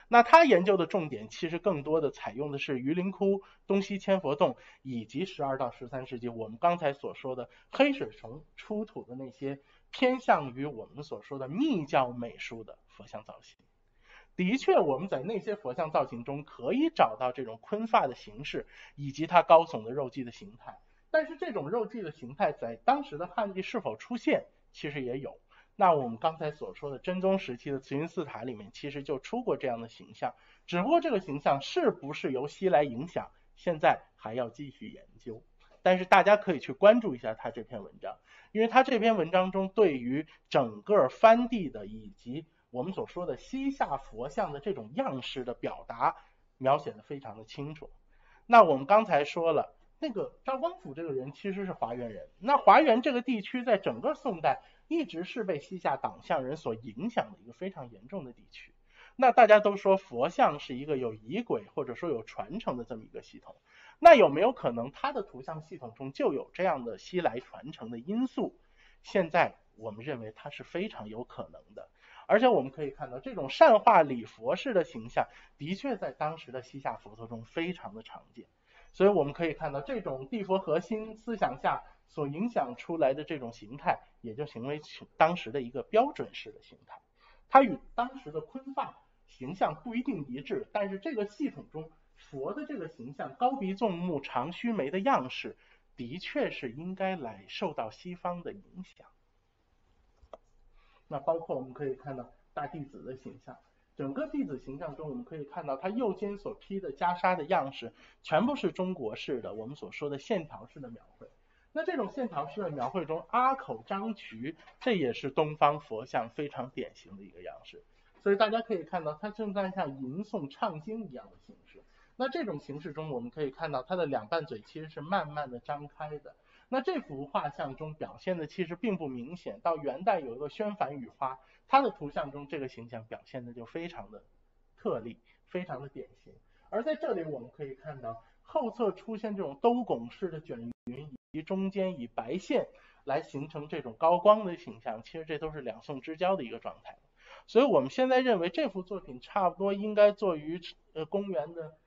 那他研究的重点其实更多的采用的是榆林窟、东西千佛洞以及12到13世纪我们刚才所说的黑水城出土的那些偏向于我们所说的密教美术的佛像造型。的确，我们在那些佛像造型中可以找到这种坤发的形式以及它高耸的肉髻的形态，但是这种肉髻的形态在当时的汉地是否出现，其实也有。那我们刚才所说的真宗时期的慈云寺塔里面其实就出过这样的形象，只不过这个形象是不是由西来影响，现在还要继续研究。但是大家可以去关注一下他这篇文章，因为他这篇文章中对于整个藩地的以及我们所说的西夏佛像的这种样式的表达描写的非常的清楚。那我们刚才说了，那个赵光甫这个人其实是华原人，那华原这个地区在整个宋代一直是被西夏党项人所影响的一个非常严重的地区。那大家都说佛像是一个有仪轨或者说有传承的这么一个系统，那有没有可能它的图像系统中就有这样的西来传承的因素？现在我们认为它是非常有可能的。而且我们可以看到，这种善化礼佛式的形象的确在当时的西夏佛陀中非常的常见。所以我们可以看到，这种地佛核心思想下所影响出来的这种形态，也就成为当时的一个标准式的形态。它与当时的坤发形象不一定一致，但是这个系统中佛的这个形象高鼻纵目、长须眉的样式，的确是应该来受到西方的影响。那包括我们可以看到大弟子的形象，整个弟子形象中，我们可以看到他右肩所披的袈裟的样式，全部是中国式的我们所说的线条式的描绘。那这种线条式的描绘中，阿口张渠，这也是东方佛像非常典型的一个样式。所以大家可以看到，它正在像吟诵唱经一样的形式。那这种形式中，我们可以看到它的两瓣嘴其实是慢慢的张开的。那这幅画像中表现的其实并不明显，到元代有一个宣梵雨花，它的图像中这个形象表现的就非常的特例，非常的典型。而在这里我们可以看到后侧出现这种兜拱式的卷云，以及中间以白线来形成这种高光的形象，其实这都是两宋之交的一个状态。所以我们现在认为这幅作品差不多应该作于公元的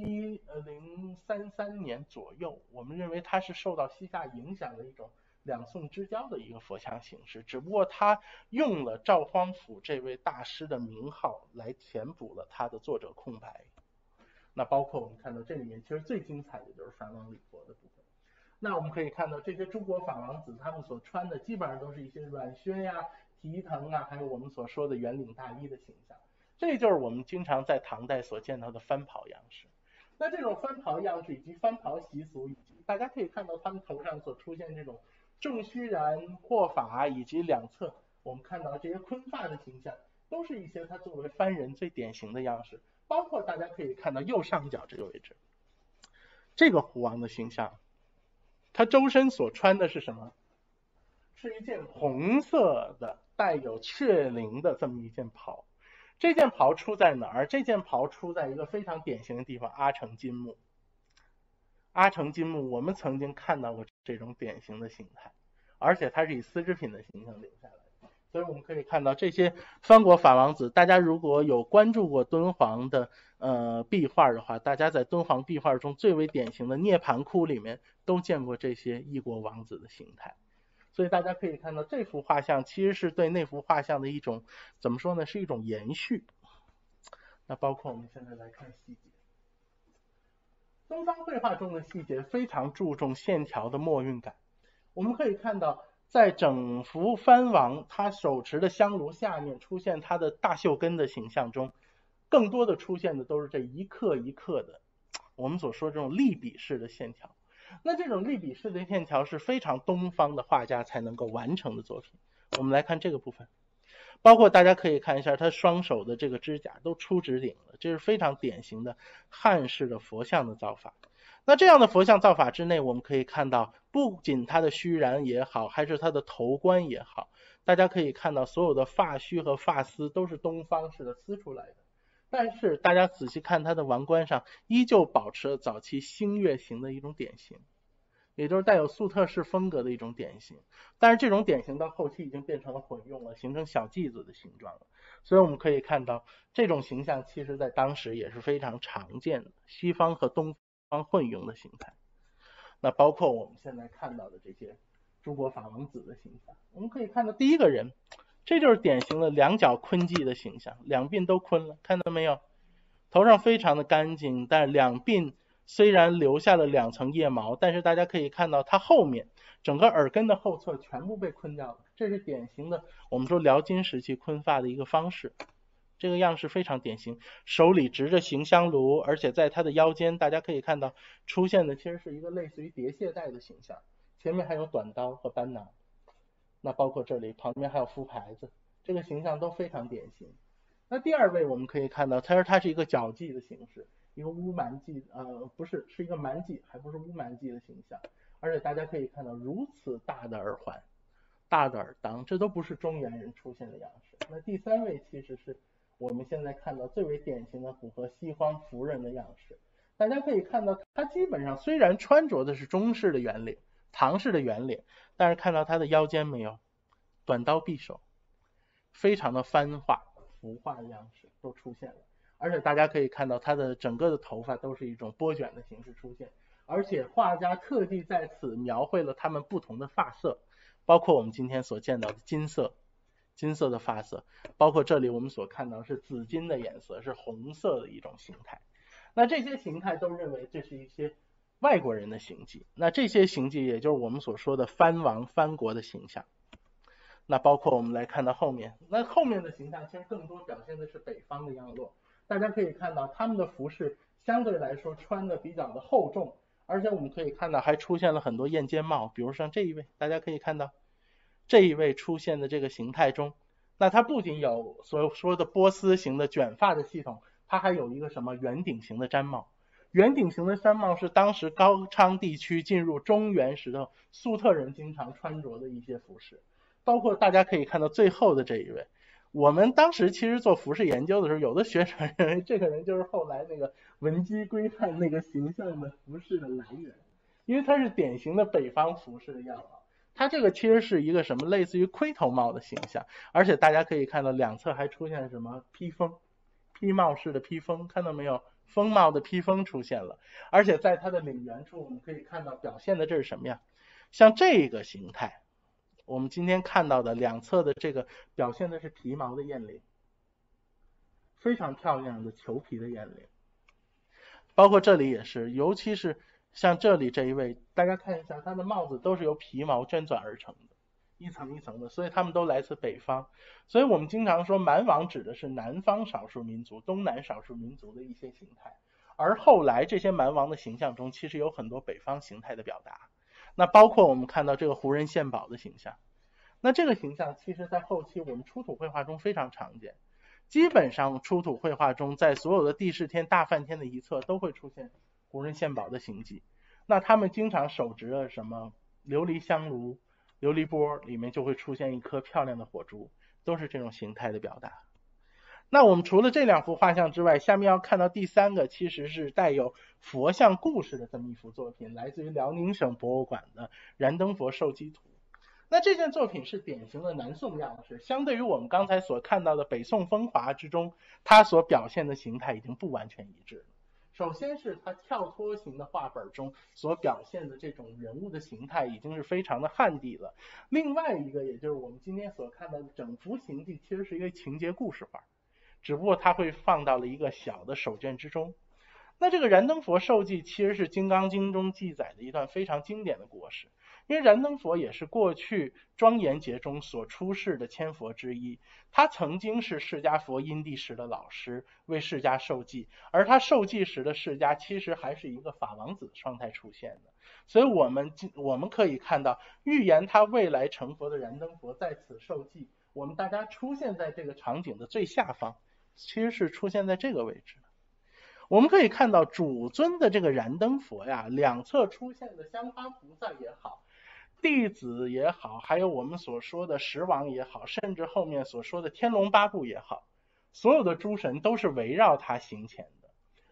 1033年左右，我们认为它是受到西夏影响的一种两宋之交的一个佛像形式，只不过它用了赵匡甫这位大师的名号来填补了它的作者空白。那包括我们看到这里面其实最精彩的就是梵王礼佛的部分。那我们可以看到这些诸国法王子他们所穿的基本上都是一些软靴呀、提藤啊，还有我们所说的圆领大衣的形象，这就是我们经常在唐代所见到的帆袍样式。那这种帆袍样式以及帆袍习俗，以及大家可以看到他们头上所出现这种重须髯、阔发，以及两侧我们看到这些坤发的形象，都是一些他作为藩人最典型的样式。包括大家可以看到右上角这个位置，这个胡王的形象，他周身所穿的是什么？是一件红色的带有雀翎的这么一件袍。这件袍出在哪儿？这件袍出在一个非常典型的地方，阿城金木。阿城金木我们曾经看到过这种典型的形态，而且它是以丝织品的形象留下来的。所以我们可以看到这些藩国法王子，大家如果有关注过敦煌的壁画的话，大家在敦煌壁画中最为典型的涅槃窟里面都见过这些异国王子的形态。所以大家可以看到这幅画像其实是对那幅画像的一种怎么说呢，是一种延续。那包括我们现在来看细节，东方绘画中的细节非常注重线条的墨韵感。我们可以看到在整幅藩王他手持的香炉下面出现他的大袖根的形象中，更多的出现的都是这一刻一刻的我们所说这种立笔式的线条。那这种立笔式的线条是非常东方的画家才能够完成的作品。我们来看这个部分，包括大家可以看一下他双手的这个指甲都出指顶了，这是非常典型的汉式的佛像的造法。那这样的佛像造法之内，我们可以看到不仅他的须髯也好，还是他的头冠也好，大家可以看到所有的发须和发丝都是东方式的丝出来的。但是大家仔细看他的王冠上依旧保持了早期星月形的一种典型。 也就是带有粟特式风格的一种典型。但是这种典型到后期已经变成了混用了，形成小髻子的形状了。所以我们可以看到，这种形象其实在当时也是非常常见的，西方和东方混用的形态。那包括我们现在看到的这些诸国法王子的形象，我们可以看到第一个人，这就是典型的两脚髡髻的形象，两鬓都髡了，看到没有？头上非常的干净，但是两鬓虽然留下了2层腋毛，但是大家可以看到它后面整个耳根的后侧全部被髡掉了，这是典型的我们说辽金时期髡发的一个方式。这个样式非常典型，手里执着行香炉，而且在它的腰间大家可以看到出现的其实是一个类似于叠蟹带的形象，前面还有短刀和斑囊，那包括这里旁边还有副牌子，这个形象都非常典型。那第二位我们可以看到它是一个脚髻的形式，一个乌蛮髻不是，是一个蛮髻，还不是乌蛮髻的形象，而且大家可以看到如此大的耳环，大的耳当，这都不是中原人出现的样式。那第三位其实是我们现在看到最为典型的符合西方服人的样式。大家可以看到他基本上虽然穿着的是中式的圆领，唐式的圆领，但是看到他的腰间没有短刀匕首，非常的翻画浮画的样式都出现了。而且大家可以看到他的整个的头发都是一种拨卷的形式出现，而且画家特地在此描绘了他们不同的发色，包括我们今天所见到的金色的发色，包括这里我们所看到是紫金的颜色，是红色的一种形态。那这些形态都认为这是一些外国人的行迹，那这些行迹也就是我们所说的藩王藩国的形象。那包括我们来看到后面，那后面的形象其实更多表现的是北方的样落。大家可以看到他们的服饰相对来说穿的比较的厚重，而且我们可以看到还出现了很多燕尖帽，比如像这一位，大家可以看到这一位出现的这个形态中，那它不仅有所说的波斯型的卷发的系统，它还有一个什么圆顶型的毡帽。圆顶型的毡帽是当时高昌地区进入中原时的粟特人经常穿着的一些服饰，包括大家可以看到最后的这一位。我们当时其实做服饰研究的时候，有的学者认为这个人就是后来那个文姬归汉那个形象的服饰的来源，因为他是典型的北方服饰的样貌。它这个其实是一个什么类似于盔头帽的形象，而且大家可以看到两侧还出现什么披风，披帽式的披风，看到没有？风帽的披风出现了，而且在它的领缘处我们可以看到表现的这是什么呀？像这个形态，我们今天看到的两侧的这个表现的是皮毛的雁翎，非常漂亮的裘皮的雁翎，包括这里也是，尤其是像这里这一位，大家看一下，它的帽子都是由皮毛卷纂而成的，一层一层的，所以他们都来自北方。所以我们经常说蛮王指的是南方少数民族、东南少数民族的一些形态，而后来这些蛮王的形象中，其实有很多北方形态的表达。那包括我们看到这个胡人献宝的形象，那这个形象其实在后期我们出土绘画中非常常见，基本上出土绘画中在所有的帝释天、大梵天的一侧都会出现胡人献宝的行迹。那他们经常手执了什么琉璃香炉、琉璃钵，里面就会出现一颗漂亮的火珠，都是这种形态的表达。那我们除了这2幅画像之外，下面要看到第3个，其实是带有佛像故事的这么一幅作品，来自于辽宁省博物馆的燃灯佛受记图。那这件作品是典型的南宋样式，相对于我们刚才所看到的北宋风华之中，它所表现的形态已经不完全一致了。首先是它跳脱型的画本中所表现的这种人物的形态已经是非常的汉地了。另外一个，也就是我们今天所看到的整幅行迹，其实是一个情节故事画，只不过它会放到了一个小的手卷之中。那这个燃灯佛受记其实是《金刚经》中记载的一段非常经典的故事，因为燃灯佛也是过去庄严节中所出世的千佛之一，他曾经是释迦佛因地时的老师，为释迦受记，而他受记时的释迦其实还是一个法王子的状态出现的，所以我们可以看到预言他未来成佛的燃灯佛在此受记，我们大家出现在这个场景的最下方，其实是出现在这个位置的。我们可以看到主尊的这个燃灯佛呀，两侧出现的香花菩萨也好，弟子也好，还有我们所说的十王也好，甚至后面所说的天龙八部也好，所有的诸神都是围绕他行前的。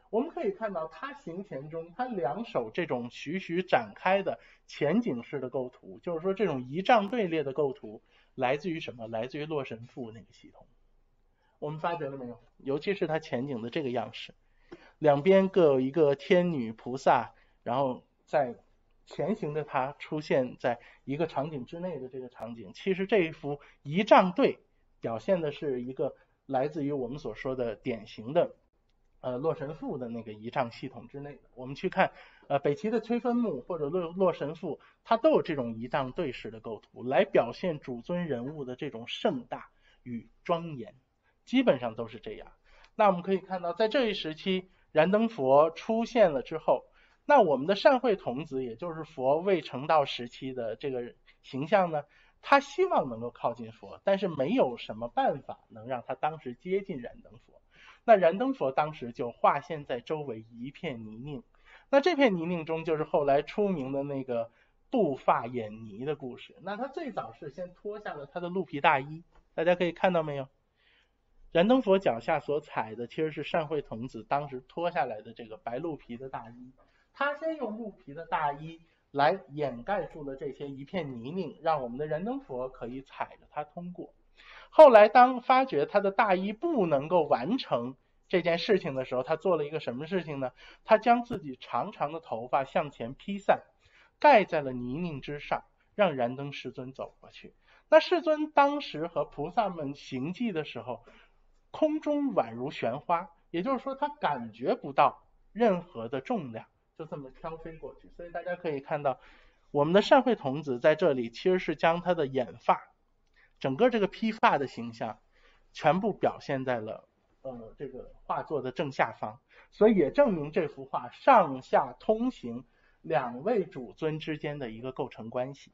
我们可以看到他行前中，他两手这种徐徐展开的前景式的构图，就是说这种仪仗队列的构图，来自于什么？来自于《洛神赋》那个系统。我们发觉了没有？尤其是它前景的这个样式，两边各有一个天女菩萨，然后在前行的它出现在一个场景之内的这个场景，其实这一幅仪仗队表现的是一个来自于我们所说的典型的洛神赋的那个仪仗系统之内的。我们去看北齐的崔分墓或者洛神赋，它都有这种仪仗队式的构图，来表现主尊人物的这种盛大与庄严，基本上都是这样。那我们可以看到，在这一时期，燃灯佛出现了之后，那我们的善慧童子，也就是佛未成道时期的这个形象呢，他希望能够靠近佛，但是没有什么办法能让他当时接近燃灯佛。那燃灯佛当时就化现在周围一片泥泞，那这片泥泞中就是后来出名的那个布发掩泥的故事。那他最早是先脱下了他的鹿皮大衣，大家可以看到没有？燃灯佛脚下所踩的其实是善慧童子当时脱下来的这个白鹿皮的大衣，他先用鹿皮的大衣来掩盖住了这些一片泥泞，让我们的燃灯佛可以踩着它通过。后来当发觉他的大衣不能够完成这件事情的时候，他做了一个什么事情呢？他将自己长长的头发向前披散，盖在了泥泞之上，让燃灯世尊走过去。那世尊当时和菩萨们行迹的时候，空中宛如悬花，也就是说他感觉不到任何的重量，就这么飘飞过去。所以大家可以看到，我们的善慧童子在这里其实是将他的眼发，整个这个披发的形象全部表现在了这个画作的正下方，所以也证明这幅画上下通行两位主尊之间的一个构成关系。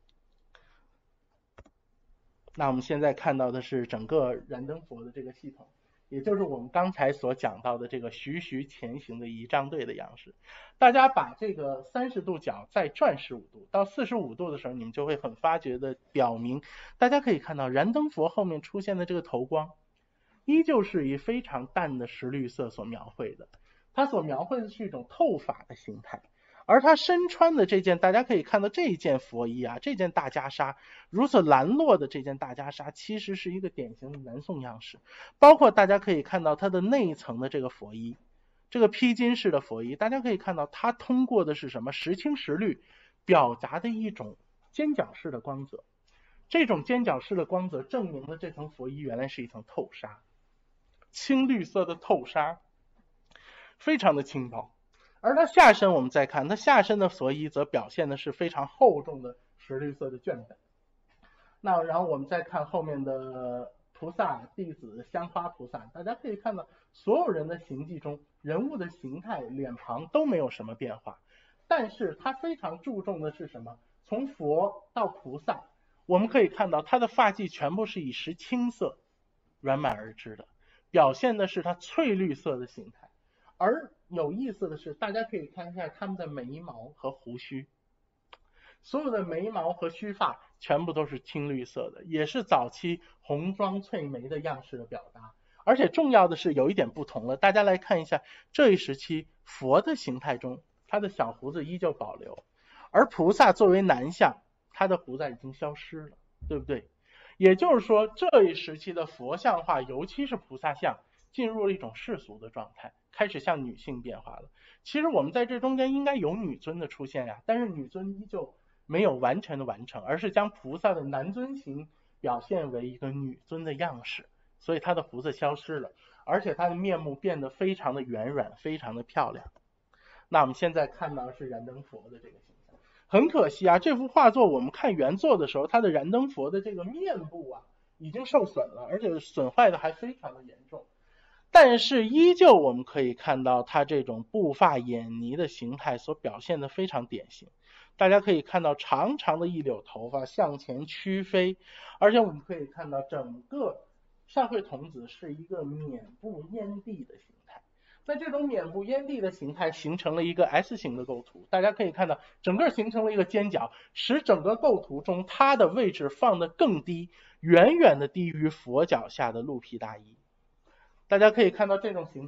那我们现在看到的是整个燃灯佛的这个系统，也就是我们刚才所讲到的这个徐徐前行的仪仗队的样式。大家把这个30度角再转15度到45度的时候，你们就会很发觉的表明，大家可以看到燃灯佛后面出现的这个头光依旧是以非常淡的石绿色所描绘的，它所描绘的是一种透发的形态。而他身穿的这件，大家可以看到这件佛衣啊，这件大袈裟，如此蓝落的这件大袈裟，其实是一个典型的南宋样式。包括大家可以看到它的内层的这个佛衣，这个披金式的佛衣，大家可以看到它通过的是什么？时青时绿，表达的一种尖角式的光泽。这种尖角式的光泽证明了这层佛衣原来是一层透纱，青绿色的透纱，非常的轻薄。而它下身我们再看，它下身的佛衣则表现的是非常厚重的石绿色的绢粉。那然后我们再看后面的菩萨弟子香花菩萨，大家可以看到所有人的行迹中，人物的形态脸庞都没有什么变化，但是他非常注重的是什么？从佛到菩萨，我们可以看到他的发髻全部是以石青色圆满而至的，表现的是他翠绿色的形态。而有意思的是，大家可以看一下他们的眉毛和胡须，所有的眉毛和须发全部都是青绿色的，也是早期红妆翠眉的样式的表达。而且重要的是有一点不同了，大家来看一下这一时期佛的形态中，他的小胡子依旧保留，而菩萨作为男相，他的胡子已经消失了，对不对？也就是说这一时期的佛像画，尤其是菩萨像，进入了一种世俗的状态，开始向女性变化了。其实我们在这中间应该有女尊的出现呀，但是女尊依旧没有完全的完成，而是将菩萨的男尊形表现为一个女尊的样式，所以她的胡子消失了，而且她的面目变得非常的圆软，非常的漂亮。那我们现在看到是燃灯佛的这个形象，很可惜啊，这幅画作我们看原作的时候，它的燃灯佛的这个面部啊已经受损了，而且损坏的还非常的严重。但是依旧我们可以看到它这种布发掩泥的形态所表现的非常典型。大家可以看到长长的一绺头发向前曲飞，而且我们可以看到整个善慧童子是一个冕部烟地的形态。那这种冕部烟地的形态形成了一个 S 型的构图，大家可以看到整个形成了一个尖角，使整个构图中它的位置放得更低，远远的低于佛脚下的鹿皮大衣。大家可以看到这种形态，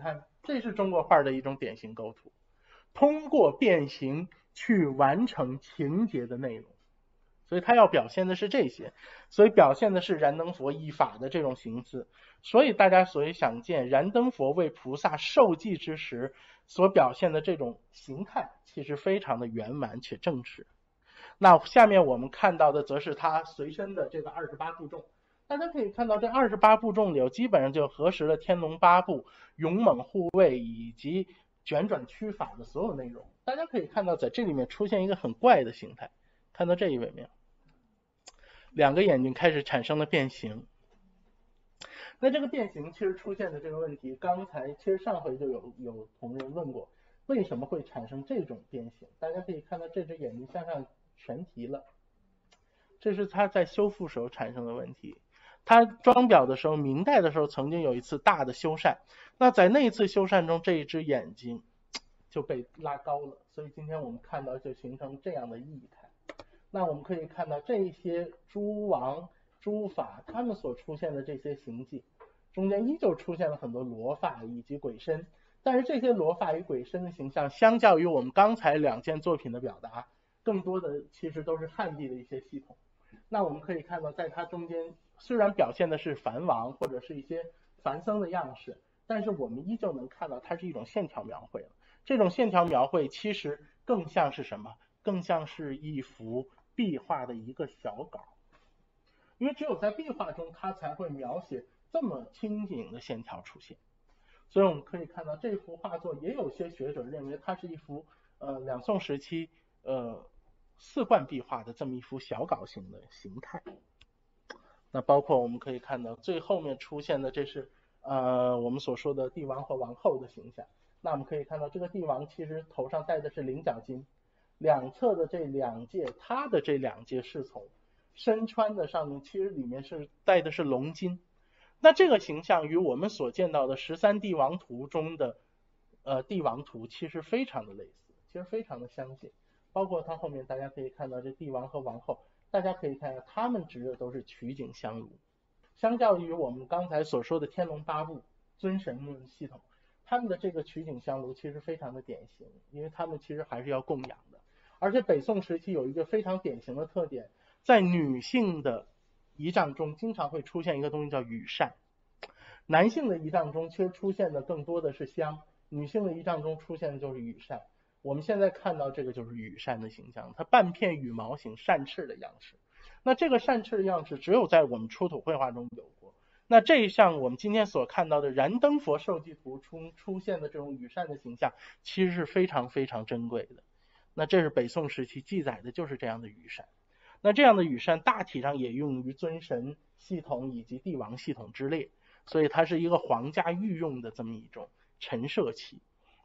这是中国画的一种典型构图，通过变形去完成情节的内容。所以它要表现的是这些，所以表现的是燃灯佛一法的这种形式。所以大家想见燃灯佛为菩萨受记之时所表现的这种形态，其实非常的圆满且正式。那下面我们看到的则是他随身的这个28部众。大家可以看到这28部众里基本上就核实了天龙八部、勇猛护卫以及卷转曲法的所有内容。大家可以看到在这里面出现一个很怪的形态，看到这一位没有？两个眼睛开始产生了变形。那这个变形其实出现的这个问题，刚才其实上回就有同仁问过，为什么会产生这种变形？大家可以看到这只眼睛向上全提了，这是他在修复时候产生的问题。他装裱的时候，明代的时候曾经有一次大的修缮，那在那一次修缮中，这一只眼睛就被拉高了，所以今天我们看到就形成这样的异态。那我们可以看到这些诸王诸法他们所出现的这些形迹，中间依旧出现了很多罗发以及鬼身，但是这些罗发与鬼身的形象相较于我们刚才两件作品的表达，更多的其实都是汉地的一些系统。那我们可以看到在它中间虽然表现的是梵王或者是一些梵僧的样式，但是我们依旧能看到它是一种线条描绘了。这种线条描绘其实更像是什么？更像是一幅壁画的一个小稿，因为只有在壁画中它才会描写这么轻盈的线条出现。所以我们可以看到这幅画作也有些学者认为它是一幅两宋时期四冠壁画的这么一幅小稿型的形态。那包括我们可以看到最后面出现的，这是我们所说的帝王和王后的形象。那我们可以看到这个帝王其实头上戴的是菱角巾，两侧的这两届，他的这两届侍从身穿的上面其实里面是戴的是龙巾。那这个形象与我们所见到的13帝王图中的帝王图其实非常的类似，其实非常的相近。包括它后面大家可以看到这帝王和王后，大家可以看到他们执的都是曲颈香炉。相较于我们刚才所说的天龙八部尊神论系统，他们的这个曲颈香炉其实非常的典型，因为他们其实还是要供养的。而且北宋时期有一个非常典型的特点，在女性的仪仗中经常会出现一个东西叫羽扇。男性的仪仗中其实出现的更多的是香，女性的仪仗中出现的就是羽扇。我们现在看到这个就是羽扇的形象，它半片羽毛形扇翅的样式。那这个扇翅的样式只有在我们出土绘画中有过。那这一项我们今天所看到的燃灯佛受记图中出现的这种羽扇的形象，其实是非常非常珍贵的。那这是北宋时期记载的就是这样的羽扇。那这样的羽扇大体上也用于尊神系统以及帝王系统之列，所以它是一个皇家御用的这么一种陈设器。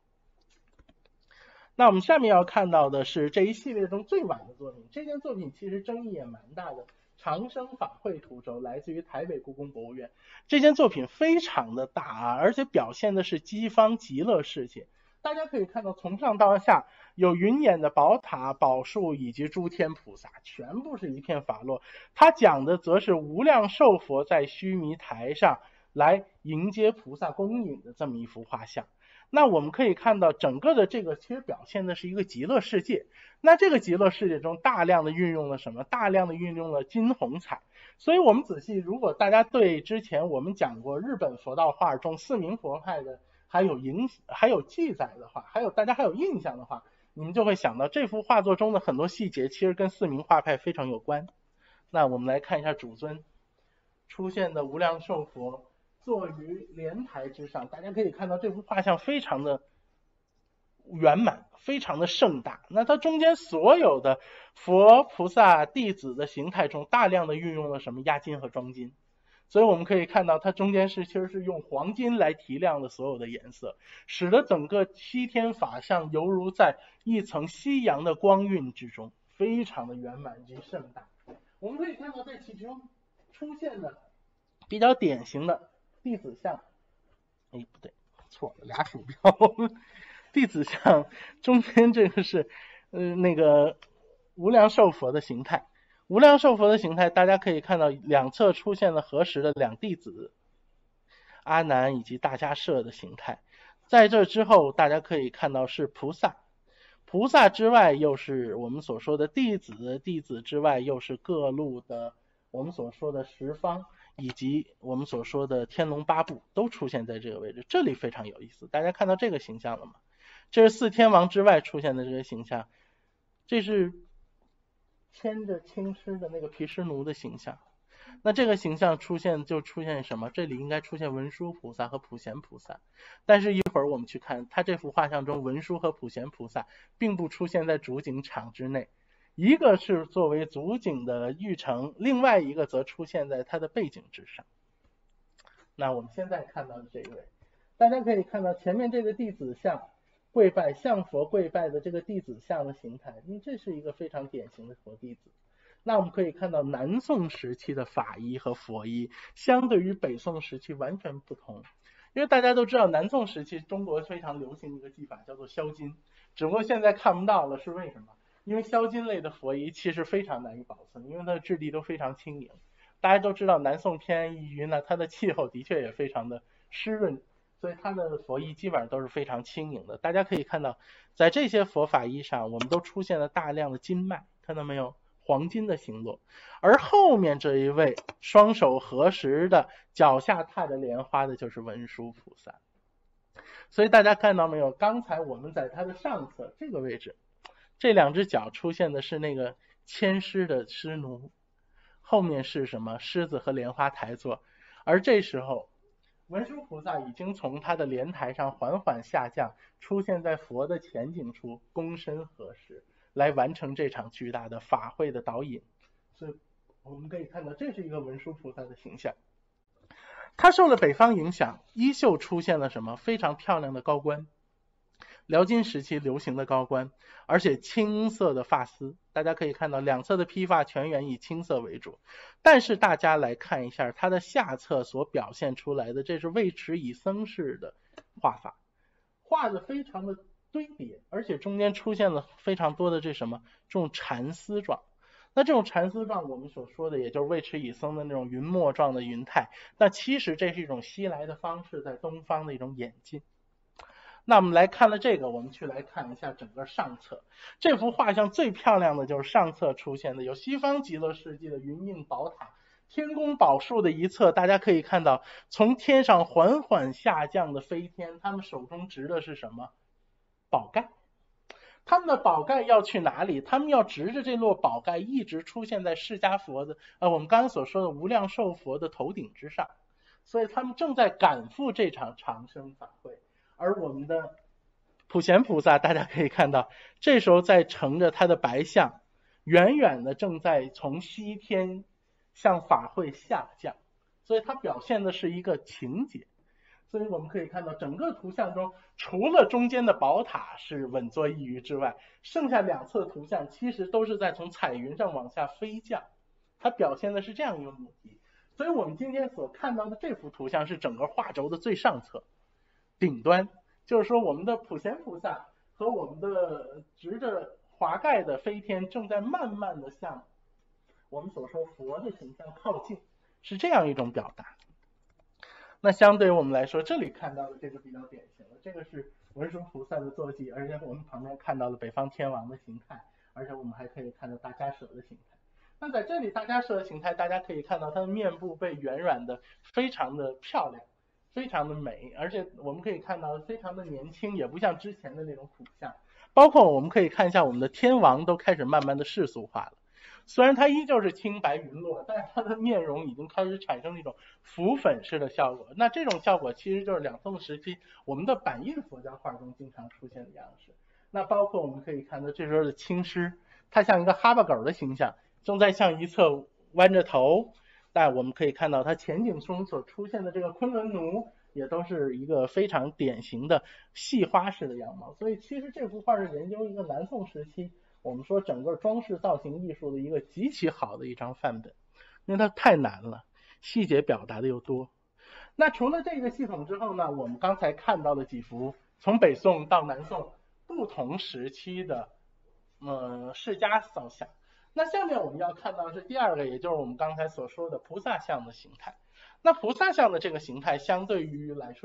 那我们下面要看到的是这一系列中最晚的作品，这件作品其实争议也蛮大的，长生法会图轴来自于台北故宫博物院。这件作品非常的大而且表现的是西方极乐世界。大家可以看到从上到下有云眼的宝塔、宝树以及诸天菩萨，全部是一片法落。它讲的则是无量寿佛在须弥台上来迎接菩萨恭迎的这么一幅画像。那我们可以看到整个的这个其实表现的是一个极乐世界。那这个极乐世界中大量的运用了什么？大量的运用了金红彩。所以我们仔细，如果大家对之前我们讲过日本佛道画中四明佛派的还有记载的话，大家还有印象的话，你们就会想到这幅画作中的很多细节其实跟四明画派非常有关。那我们来看一下主尊出现的无量寿佛坐于莲台之上，大家可以看到这幅画像非常的圆满，非常的盛大。那它中间所有的佛菩萨弟子的形态中大量的运用了什么？压金和装金。所以我们可以看到它中间其实是用黄金来提亮的所有的颜色，使得整个西天法像犹如在一层夕阳的光晕之中，非常的圆满及盛大。我们可以看到在其中出现的比较典型的弟子像，不对，错了，俩鼠标。弟子像中间这个是那个无量寿佛的形态。无量寿佛的形态大家可以看到两侧出现了合十的两弟子阿难以及大迦摄的形态。 在这之后大家可以看到是菩萨，菩萨之外又是我们所说的弟子，弟子之外又是各路的我们所说的十方，以及我们所说的天龙八部都出现在这个位置。这里非常有意思，大家看到这个形象了吗？这是四天王之外出现的这个形象，这是牵着青狮的那个毗湿奴的形象。那这个形象出现什么？这里应该出现文殊菩萨和普贤菩萨，但是一会儿我们去看他这幅画像中，文殊和普贤菩萨并不出现在主景场之内，一个是作为主景的玉成，另外一个则出现在它的背景之上。那我们现在看到的这一位，大家可以看到前面这个弟子像跪拜向佛跪拜的这个弟子像的形态，因为这是一个非常典型的佛弟子。那我们可以看到南宋时期的法衣和佛衣相对于北宋时期完全不同，因为大家都知道南宋时期中国非常流行一个技法叫做镶金，只不过现在看不到了，是为什么？因为镶金类的佛衣其实非常难以保存，因为它的质地都非常轻盈。大家都知道南宋偏安一隅呢，它的气候的确也非常的湿润，所以它的佛衣基本上都是非常轻盈的。大家可以看到在这些佛法衣上我们都出现了大量的金脉，看到没有？黄金的形落。而后面这一位双手合十的脚下踏着莲花的就是文殊菩萨。所以大家看到没有，刚才我们在它的上侧这个位置，这两只脚出现的是那个牵狮的狮奴，后面是什么？狮子和莲花台座。而这时候文殊菩萨已经从他的莲台上缓缓下降，出现在佛的前景处，躬身合十，来完成这场巨大的法会的导引。所以我们可以看到这是一个文殊菩萨的形象。他受了北方影响，衣袖出现了什么？非常漂亮的高冠，辽金时期流行的高冠，而且青色的发丝，大家可以看到两侧的披发全员以青色为主。但是大家来看一下它的下侧所表现出来的，这是尉迟以僧式的画法，画的非常的堆叠，而且中间出现了非常多的这种蚕丝状。那这种蚕丝状我们所说的也就是尉迟以僧的那种云墨状的云态，那其实这是一种西来的方式，在东方的一种演进。那我们来看了这个，我们去来看一下整个上侧。这幅画像最漂亮的就是上侧出现的有西方极乐世界的云映宝塔，天宫宝树的一侧，大家可以看到从天上缓缓下降的飞天，他们手中执的是什么？宝盖。他们的宝盖要去哪里？他们要执着这摞宝盖一直出现在释迦佛的我们刚才所说的无量寿佛的头顶之上，所以他们正在赶赴这场长生法会。而我们的普贤菩萨大家可以看到这时候在乘着他的白象，远远的正在从西天向法会下降，所以它表现的是一个情节。所以我们可以看到整个图像中，除了中间的宝塔是稳坐一隅之外，剩下两侧图像其实都是在从彩云上往下飞降，它表现的是这样一个母题。所以我们今天所看到的这幅图像是整个画轴的最上侧顶端，就是说我们的普贤菩萨和我们的执着华盖的飞天正在慢慢的向我们所说佛的形象靠近，是这样一种表达。那相对于我们来说，这里看到的这个比较典型的，这个是文殊菩萨的坐骑，而且我们旁边看到了北方天王的形态，而且我们还可以看到大迦舍的形态。那在这里大迦舍的形态，大家可以看到他的面部被圆软的非常的漂亮，非常的美，而且我们可以看到非常的年轻，也不像之前的那种苦相。包括我们可以看一下我们的天王都开始慢慢的世俗化了，虽然它依旧是青白云落，但是它的面容已经开始产生一种浮粉式的效果。那这种效果其实就是两宋时期我们的版印佛教画中经常出现的样式。那包括我们可以看到这时候的青狮，它像一个哈巴狗的形象，正在向一侧弯着头。但我们可以看到它前景中所出现的这个昆仑奴，也都是一个非常典型的细花式的样貌。所以其实这幅画是研究一个南宋时期我们说整个装饰造型艺术的一个极其好的一张范本，因为它太难了，细节表达的又多。那除了这个系统之后呢，我们刚才看到的几幅从北宋到南宋不同时期的释迦造像。那下面我们要看到的是第二个，也就是我们刚才所说的菩萨像的形态。那菩萨像的这个形态相对于来说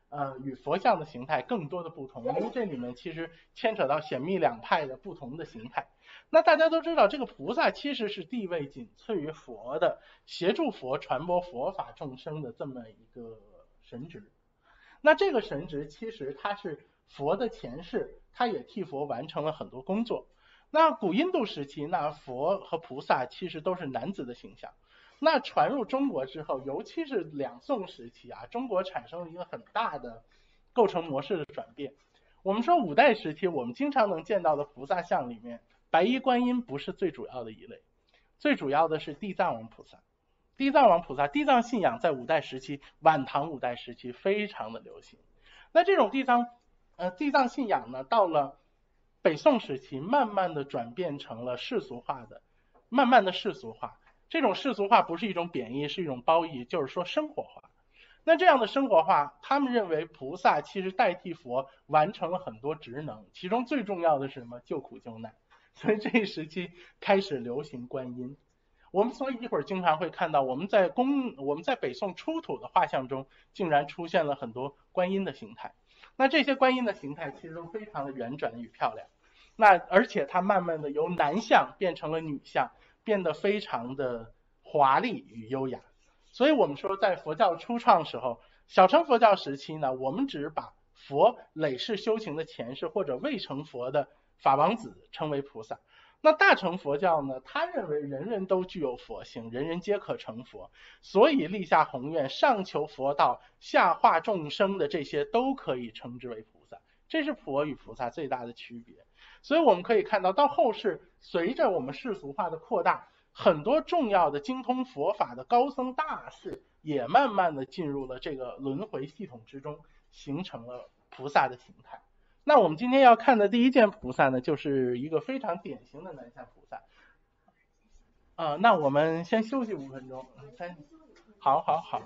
与佛像的形态更多的不同，因为这里面其实牵扯到显密两派的不同的形态。那大家都知道，这个菩萨其实是地位仅次于佛的，协助佛传播佛法众生的这么一个神职。那这个神职其实它是佛的前世，它也替佛完成了很多工作。那古印度时期，那佛和菩萨其实都是男子的形象。那传入中国之后，尤其是两宋时期啊，中国产生了一个很大的构成模式的转变。我们说五代时期，我们经常能见到的菩萨像里面，白衣观音不是最主要的一类，最主要的是地藏王菩萨。地藏王菩萨，地藏信仰在五代时期，晚唐五代时期非常的流行。那这种地藏信仰呢，到了北宋时期，慢慢的转变成了世俗化的，慢慢的世俗化。这种世俗化不是一种贬义，是一种褒义，就是说生活化。那这样的生活化，他们认为菩萨其实代替佛完成了很多职能，其中最重要的是什么？救苦救难。所以这一时期开始流行观音。我们所以一会儿经常会看到，我们在北宋出土的画像中，竟然出现了很多观音的形态。那这些观音的形态其实都非常的圆转与漂亮。那而且它慢慢的由男像变成了女像，变得非常的华丽与优雅。所以我们说，在佛教初创时候，小乘佛教时期呢，我们只把佛累世修行的前世或者未成佛的法王子称为菩萨。那大乘佛教呢，他认为人人都具有佛性，人人皆可成佛，所以立下宏愿，上求佛道，下化众生的这些都可以称之为菩萨。这是佛与菩萨最大的区别。所以我们可以看到，到后世随着我们世俗化的扩大，很多重要的精通佛法的高僧大士也慢慢的进入了这个轮回系统之中，形成了菩萨的形态。那我们今天要看的第一件菩萨呢，就是一个非常典型的南向菩萨。那我们先休息5分钟。好。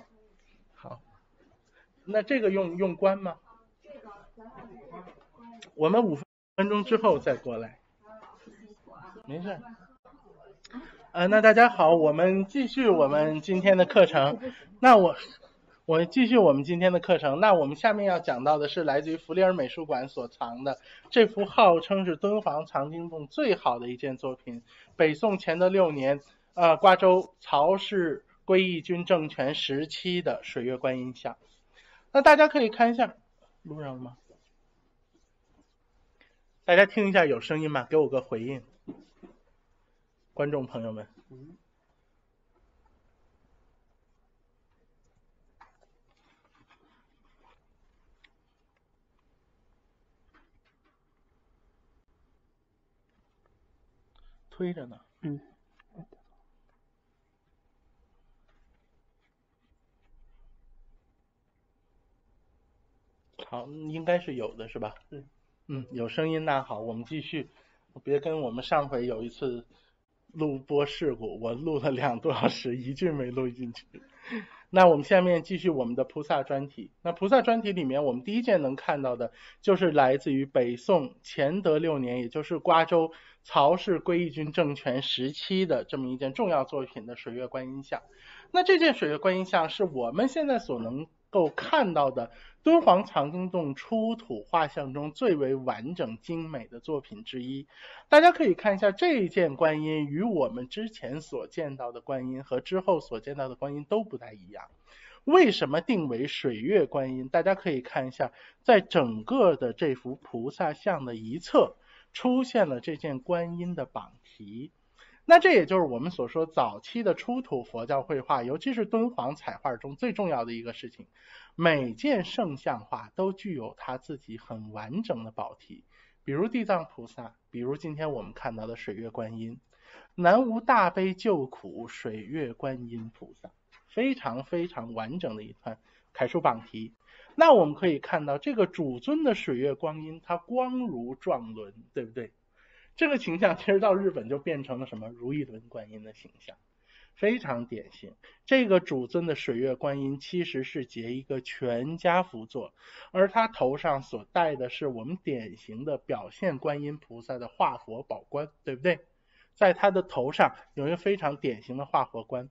那这个用关吗？我们5分钟之后再过来。没事。那大家好，我们继续我们今天的课程。那我继续我们今天的课程。那我们下面要讲到的是来自于弗里尔美术馆所藏的这幅号称是敦煌藏经洞最好的一件作品，北宋乾德6年瓜州曹氏归义军政权时期的水月观音像。那大家可以看一下，录上了吗？大家听一下有声音吗？给我个回应，观众朋友们。推着呢。好，应该是有的是吧？有声音。那好，我们继续。别跟我们上回有一次录播事故，我录了2多小时，一句没录进去。那我们下面继续我们的菩萨专题。那菩萨专题里面，我们第一件能看到的就是来自于北宋乾德6年，也就是瓜州曹氏归义军政权时期的这么一件重要作品的水月观音像。那这件水月观音像是我们现在所能够看到的敦煌藏经洞出土画像中最为完整精美的作品之一。大家可以看一下，这一件观音与我们之前所见到的观音和之后所见到的观音都不太一样。为什么定为水月观音？大家可以看一下，在整个的这幅菩萨像的一侧出现了这件观音的榜题。那这也就是我们所说早期的出土佛教绘画，尤其是敦煌彩画中最重要的一个事情，每件圣像画都具有它自己很完整的宝题，比如地藏菩萨，比如今天我们看到的水月观音，南无大悲救苦水月观音菩萨，非常非常完整的一串楷书榜题。那我们可以看到这个主尊的水月观音，它光如撞轮，对不对？这个形象其实到日本就变成了什么？如意轮观音的形象，非常典型。这个主尊的水月观音其实是结一个全家福座，而他头上所戴的是我们典型的表现观音菩萨的化佛宝冠，对不对？在他的头上有一个非常典型的化佛冠。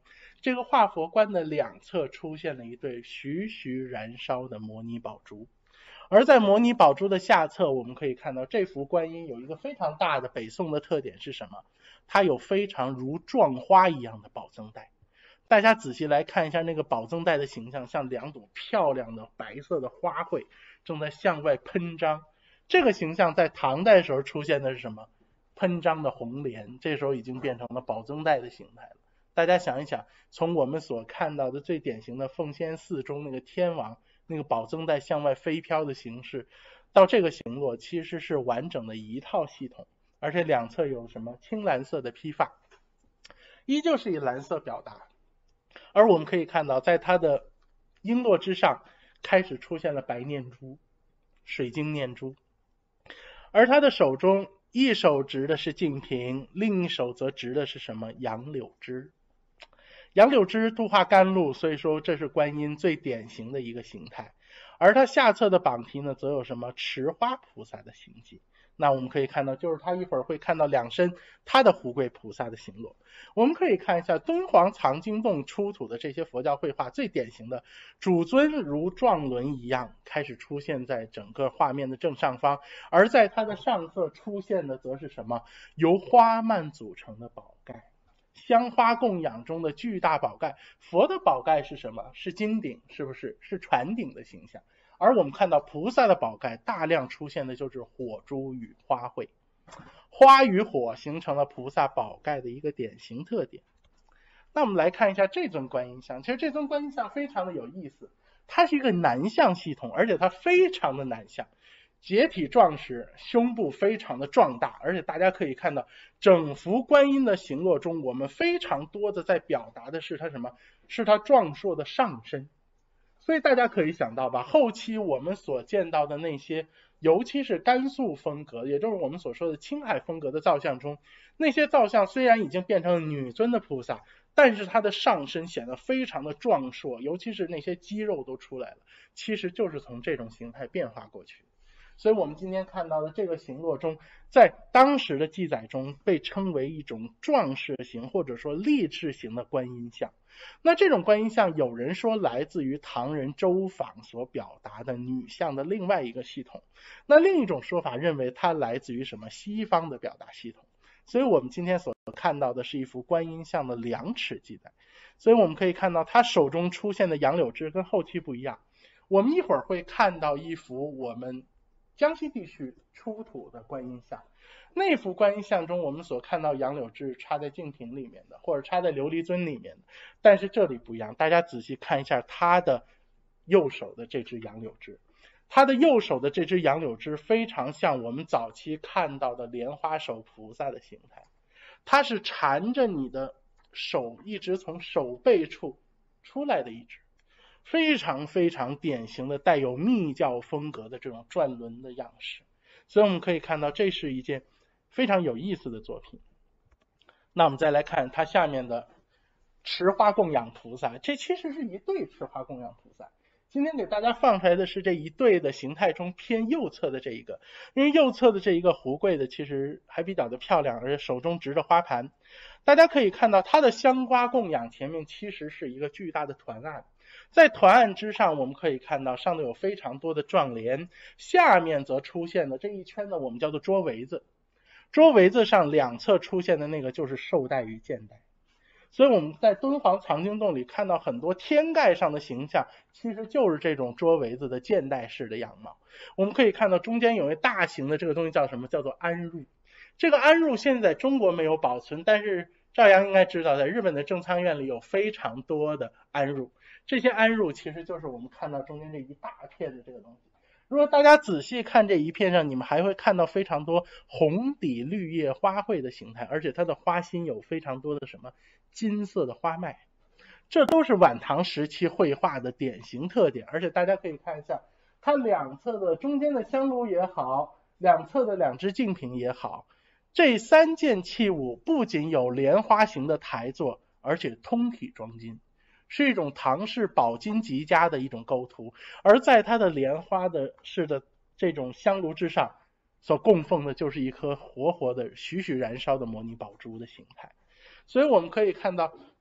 这个化佛观的两侧出现了一对徐徐燃烧的摩尼宝珠，而在摩尼宝珠的下侧，我们可以看到这幅观音有一个非常大的北宋的特点是什么？它有非常如撞花一样的宝增带。大家仔细来看一下那个宝增带的形象，像两朵漂亮的白色的花卉正在向外喷张。这个形象在唐代时候出现的是什么？喷张的红莲，这时候已经变成了宝增带的形态了。大家想一想，从我们所看到的最典型的奉先寺中那个天王那个宝增带向外飞飘的形式，到这个形落其实是完整的一套系统，而且两侧有什么青蓝色的披发，依旧是以蓝色表达。而我们可以看到在它的璎珞之上开始出现了白念珠，水晶念珠，而他的手中一手执的是净瓶，另一手则执的是什么？杨柳枝。杨柳枝度化甘露，所以说这是观音最典型的一个形态。而它下侧的榜题呢，则有什么？持花菩萨的行迹。那我们可以看到，就是他一会儿会看到两身他的胡贵菩萨的行落。我们可以看一下敦煌藏经洞出土的这些佛教绘画，最典型的主尊如撞轮一样开始出现在整个画面的正上方，而在它的上侧出现的则是什么？由花蔓组成的宝盖。香花供养中的巨大宝盖，佛的宝盖是什么？是金顶，是不是？是传顶的形象。而我们看到菩萨的宝盖大量出现的就是火珠与花卉，花与火形成了菩萨宝盖的一个典型特点。那我们来看一下这尊观音像，其实这尊观音像非常的有意思，它是一个男像系统，而且它非常的男像，结体壮实，胸部非常的壮大，而且大家可以看到整幅观音的形落中，我们非常多的在表达的是它什么？是它壮硕的上身。所以大家可以想到吧，后期我们所见到的那些，尤其是甘肃风格，也就是我们所说的青海风格的造像中，那些造像虽然已经变成了女尊的菩萨，但是它的上身显得非常的壮硕，尤其是那些肌肉都出来了，其实就是从这种形态变化过去。所以我们今天看到的这个形落中，在当时的记载中被称为一种壮士型或者说励志型的观音像。那这种观音像有人说来自于唐人周昉所表达的女像的另外一个系统，那另一种说法认为它来自于什么？西方的表达系统。所以我们今天所看到的是一幅观音像的两尺记载。所以我们可以看到他手中出现的杨柳枝跟后期不一样。我们一会儿会看到一幅我们江西地区出土的观音像，那幅观音像中我们所看到杨柳枝插在净瓶里面的，或者插在琉璃尊里面的，但是这里不一样，大家仔细看一下他的右手的这只杨柳枝，他的右手的这只杨柳枝非常像我们早期看到的莲花手菩萨的形态，它是缠着你的手一直从手背处出来的一只，非常非常典型的带有密教风格的这种转轮的样式。所以我们可以看到这是一件非常有意思的作品。那我们再来看它下面的持花供养菩萨，这其实是一对持花供养菩萨。今天给大家放出来的是这一对的形态中偏右侧的这一个，因为右侧的这一个胡贵的其实还比较的漂亮，而且手中执着花盘。大家可以看到它的香瓜供养前面其实是一个巨大的团案，在团案之上我们可以看到上头有非常多的状联，下面则出现的这一圈呢我们叫做桌围子，桌围子上两侧出现的那个就是绶带与箭带。所以我们在敦煌藏经洞里看到很多天盖上的形象，其实就是这种桌围子的箭带式的样貌。我们可以看到中间有一大型的这个东西叫什么？叫做鞍褥。这个鞍褥现在在中国没有保存，但是赵阳应该知道在日本的正仓院里有非常多的鞍褥，这些鞍褥其实就是我们看到中间这一大片的这个东西。如果大家仔细看这一片上，你们还会看到非常多红底绿叶花卉的形态，而且它的花心有非常多的什么金色的花脉，这都是晚唐时期绘画的典型特点。而且大家可以看一下它两侧的中间的香炉也好，两侧的两只净瓶也好，这三件器物不仅有莲花形的台座，而且通体装金，是一种唐式宝金极佳的一种构图。而在它的莲花的式的这种香炉之上所供奉的就是一颗活活的栩栩燃烧的摩尼宝珠的形态。所以我们可以看到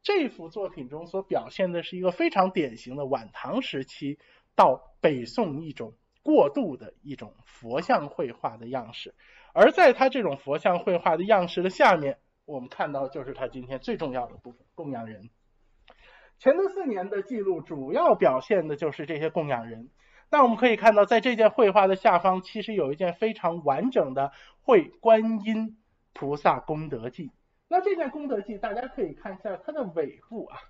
这幅作品中所表现的是一个非常典型的晚唐时期到北宋一种过渡的一种佛像绘画的样式。而在它这种佛像绘画的样式的下面，我们看到就是它今天最重要的部分，供养人。乾德4年的记录主要表现的就是这些供养人。那我们可以看到，在这件绘画的下方，其实有一件非常完整的绘观音菩萨功德记。那这件功德记，大家可以看一下它的尾部啊，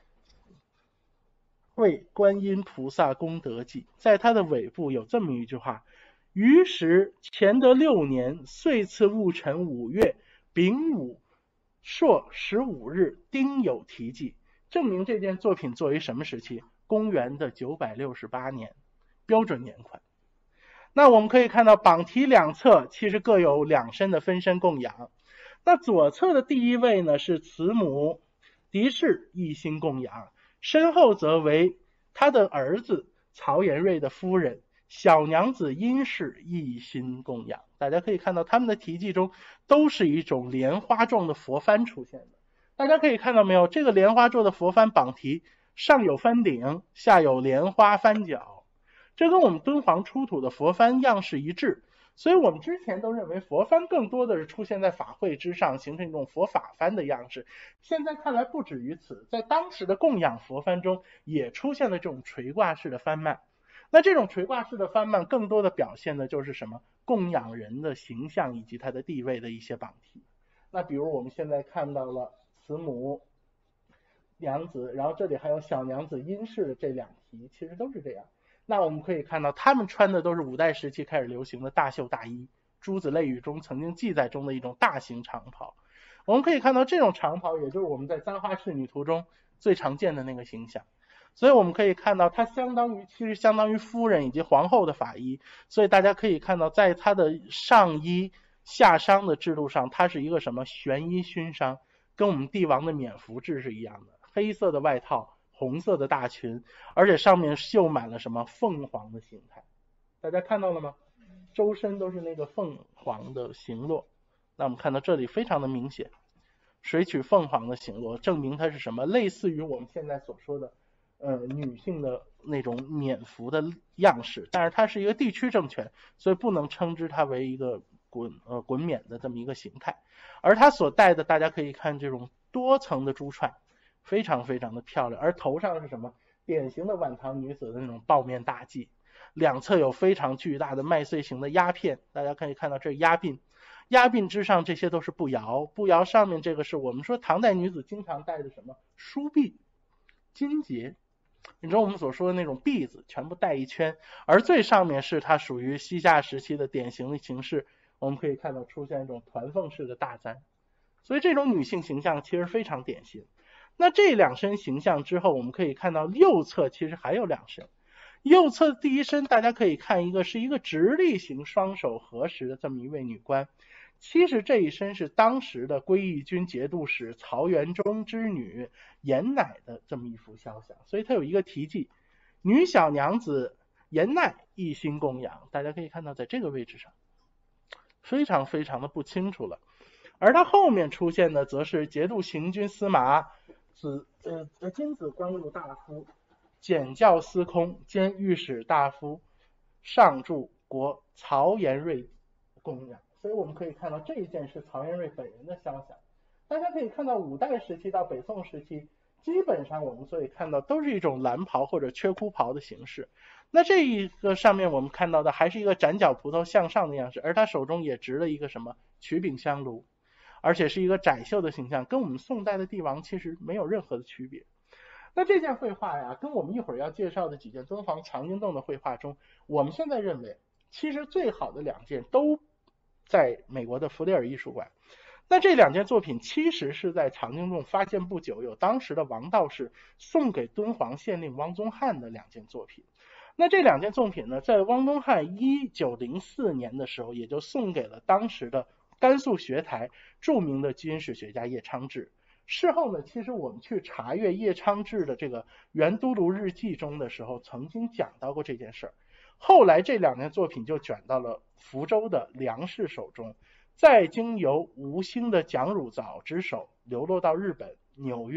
绘观音菩萨功德记，在它的尾部有这么一句话：于时乾德6年岁次戊辰5月丙午朔15日丁酉题记，证明这件作品作为什么时期？公元的968年，标准年款。那我们可以看到榜题两侧其实各有2身的分身供养。那左侧的第一位呢是慈母狄氏一心供养，身后则为他的儿子曹延瑞的夫人小娘子殷氏一心供养。大家可以看到他们的题记中都是一种莲花状的佛幡出现的。大家可以看到没有，这个莲花状的佛幡榜题上有幡顶，下有莲花幡脚，这跟我们敦煌出土的佛幡样式一致。所以我们之前都认为佛幡更多的是出现在法会之上，形成一种佛法幡的样式。现在看来不止于此，在当时的供养佛幡中也出现了这种垂挂式的幡幔。那这种垂挂式的幡幔更多的表现的就是什么？供养人的形象以及他的地位的一些榜题。那比如我们现在看到了慈母娘子，然后这里还有小娘子殷氏的这2题，其实都是这样。那我们可以看到他们穿的都是5代时期开始流行的大袖大衣，诸子类语中曾经记载中的一种大型长袍。我们可以看到这种长袍也就是我们在簪花仕女图中最常见的那个形象。所以我们可以看到它其实相当于夫人以及皇后的法衣。所以大家可以看到在它的上衣下裳的制度上，它是一个什么悬衣熏裳，跟我们帝王的冕服制是一样的，黑色的外套，红色的大裙，而且上面绣满了什么凤凰的形态。大家看到了吗？周身都是那个凤凰的形落。那我们看到这里非常的明显，水取凤凰的形落，证明它是什么？类似于我们现在所说的女性的那种冕服的样式，但是它是一个地区政权，所以不能称之它为一个滚冕的这么一个形态。而它所戴的，大家可以看这种多层的珠串，非常非常的漂亮。而头上是什么？典型的晚唐女子的那种抱面大髻，两侧有非常巨大的麦穗形的鸦片，大家可以看到这鸦鬓，鸦鬓之上这些都是步摇，步摇上面这个是我们说唐代女子经常戴的什么梳篦、金结，你知道我们所说的那种篦子全部戴一圈。而最上面是它属于西夏时期的典型的形式，我们可以看到出现一种团凤式的大簪。所以这种女性形象其实非常典型。那这2身形象之后，我们可以看到右侧其实还有2身。右侧第一身大家可以看是一个直立型双手合十的这么一位女官。其实这一身是当时的归义军节度使曹元忠之女严乃的这么一幅肖像，所以它有一个题记：女小娘子严乃一心供养。大家可以看到在这个位置上非常非常的不清楚了。而它后面出现的则是节度行军司马金子光禄大夫、检校司空兼御史大夫上柱国曹延瑞供养。所以我们可以看到这一件是曹延瑞本人的肖像。大家可以看到5代时期到北宋时期，基本上我们所以看到都是一种蓝袍或者缺裤袍的形式。那这一个上面我们看到的还是一个展角葡萄向上的样式，而他手中也执了一个什么曲柄香炉，而且是一个窄袖的形象，跟我们宋代的帝王其实没有任何的区别。那这件绘画呀，跟我们一会儿要介绍的几件敦煌藏经洞的绘画中，我们现在认为其实最好的2件都在美国的弗雷尔艺术馆。那这2件作品其实是在藏经洞发现不久，有当时的王道士送给敦煌县令汪宗翰的2件作品。那这2件作品呢，在汪宗翰1904年的时候也就送给了当时的甘肃学台著名的军事学家叶昌志。事后呢，其实我们去查阅叶昌志的这个原都督日记中的时候，曾经讲到过这件事儿。后来这2件作品就卷到了福州的梁氏手中，再经由吴兴的蒋汝藻之手流落到日本、纽约、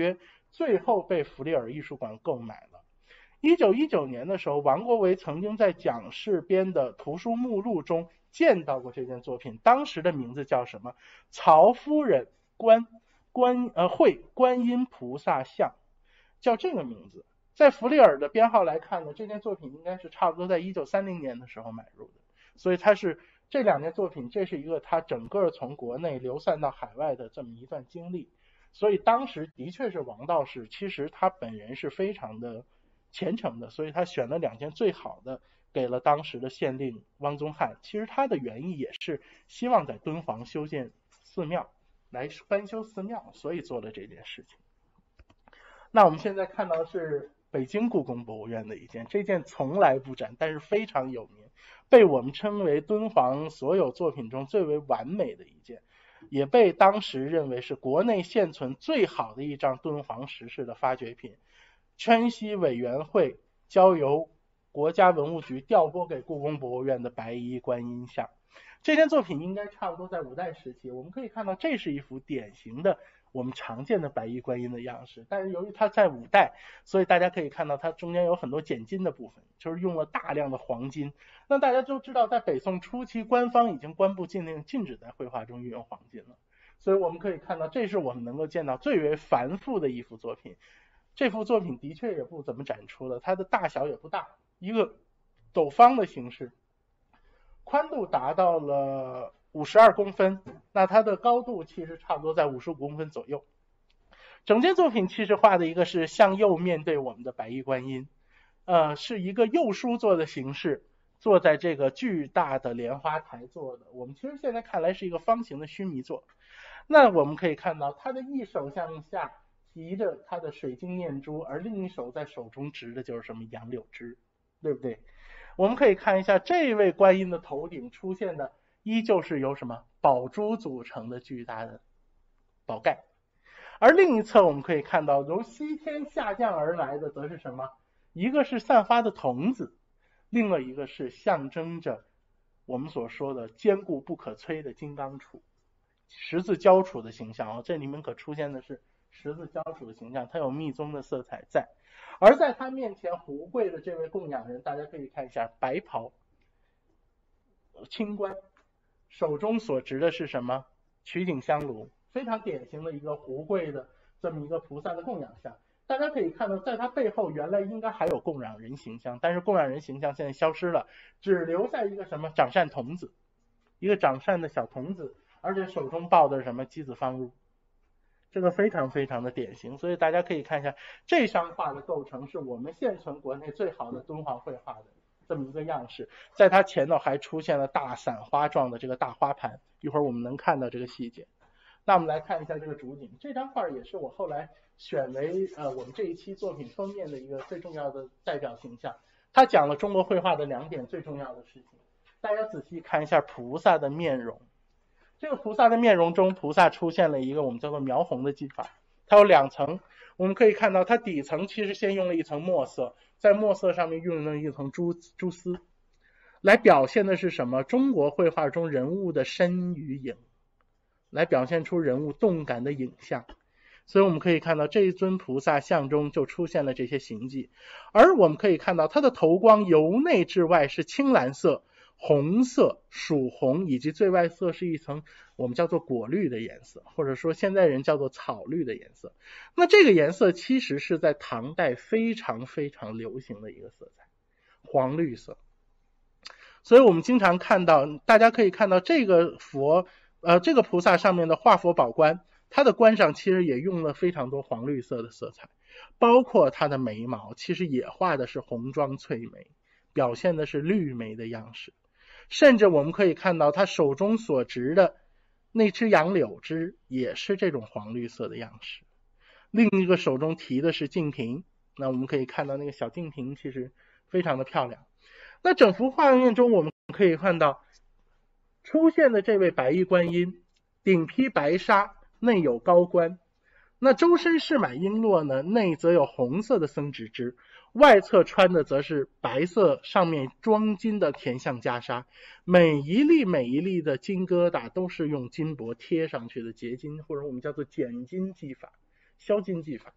最后被弗利尔艺术馆购买了。1919年的时候，王国维曾经在蒋氏编的图书目录中见到过这件作品，当时的名字叫什么？曹夫人绘观音菩萨像，叫这个名字。在弗利尔的编号来看呢，这件作品应该是差不多在1930年的时候买入的，所以它是这两件作品，这是一个他整个从国内流散到海外的这么一段经历。所以当时的确是王道士，其实他本人是非常的虔诚的，所以他选了两件最好的给了当时的县令汪宗翰。其实他的原意也是希望在敦煌修建寺庙，来翻修寺庙，所以做了这件事情。那我们现在看到的是北京故宫博物院的一件，这件从来不展，但是非常有名，被我们称为敦煌所有作品中最为完美的一件，也被当时认为是国内现存最好的一张敦煌石室的发掘品。圈西委员会交由国家文物局调拨给故宫博物院的白衣观音像，这件作品应该差不多在五代时期。我们可以看到，这是一幅典型的我们常见的白衣观音的样式，但是由于它在五代，所以大家可以看到它中间有很多减金的部分，就是用了大量的黄金。那大家都知道，在北宋初期，官方已经颁布禁令，禁止在绘画中运用黄金了，所以我们可以看到，这是我们能够见到最为繁复的一幅作品。这幅作品的确也不怎么展出了，它的大小也不大，一个斗方的形式，宽度达到了52公分，那它的高度其实差不多在55公分左右。整件作品其实画的一个是向右面对我们的白衣观音，是一个右书座的形式，坐在这个巨大的莲花台座的。我们其实现在看来是一个方形的须弥座。那我们可以看到，它的一手向下提着它的水晶念珠，而另一手在手中执的就是什么杨柳枝，对不对？我们可以看一下这位观音的头顶出现的依旧是由什么宝珠组成的巨大的宝盖，而另一侧我们可以看到由西天下降而来的则是什么？一个是散发的童子，另外一个是象征着我们所说的坚固不可摧的金刚杵，十字交杵的形象。这里面可出现的是十字交杵的形象，它有密宗的色彩在。而在他面前胡跪的这位供养人，大家可以看一下，白袍清冠，手中所执的是什么？曲颈香炉，非常典型的一个胡跪的这么一个菩萨的供养像。大家可以看到，在他背后原来应该还有供养人形象，但是供养人形象现在消失了，只留下一个什么掌扇童子，一个掌扇的小童子，而且手中抱的什么机子方入，这个非常非常的典型。所以大家可以看一下，这张画的构成是我们现存国内最好的敦煌绘画的这么一个样式，在它前头还出现了大伞花状的这个大花盘，一会儿我们能看到这个细节。那我们来看一下这个主景，这张画也是我后来选为我们这一期作品封面的一个最重要的代表形象。它讲了中国绘画的两点最重要的事情，大家仔细看一下菩萨的面容。这个菩萨的面容中，菩萨出现了一个我们叫做描红的技法，它有两层。我们可以看到，它底层其实先用了一层墨色，在墨色上面用了一层蛛丝，来表现的是什么？中国绘画中人物的身与影，来表现出人物动感的影像。所以我们可以看到，这一尊菩萨像中就出现了这些形迹。而我们可以看到，它的头光由内至外是青蓝色、红色、曙红，以及最外色是一层我们叫做果绿的颜色，或者说现在人叫做草绿的颜色。那这个颜色其实是在唐代非常非常流行的一个色彩，黄绿色。所以我们经常看到，大家可以看到这个这个菩萨上面的画佛宝冠，它的冠上其实也用了非常多黄绿色的色彩，包括它的眉毛其实也画的是红妆翠眉，表现的是绿眉的样式。甚至我们可以看到他手中所执的那只杨柳枝也是这种黄绿色的样式。另一个手中提的是净瓶，那我们可以看到那个小净瓶其实非常的漂亮。那整幅画面中我们可以看到出现的这位白衣观音，顶披白纱，内有高冠。那周身饰满璎珞呢，内则有红色的僧执枝，外侧穿的则是白色，上面装金的田象袈裟，每一粒的金疙瘩都是用金箔贴上去的结金，或者我们叫做剪金技法、削金技法。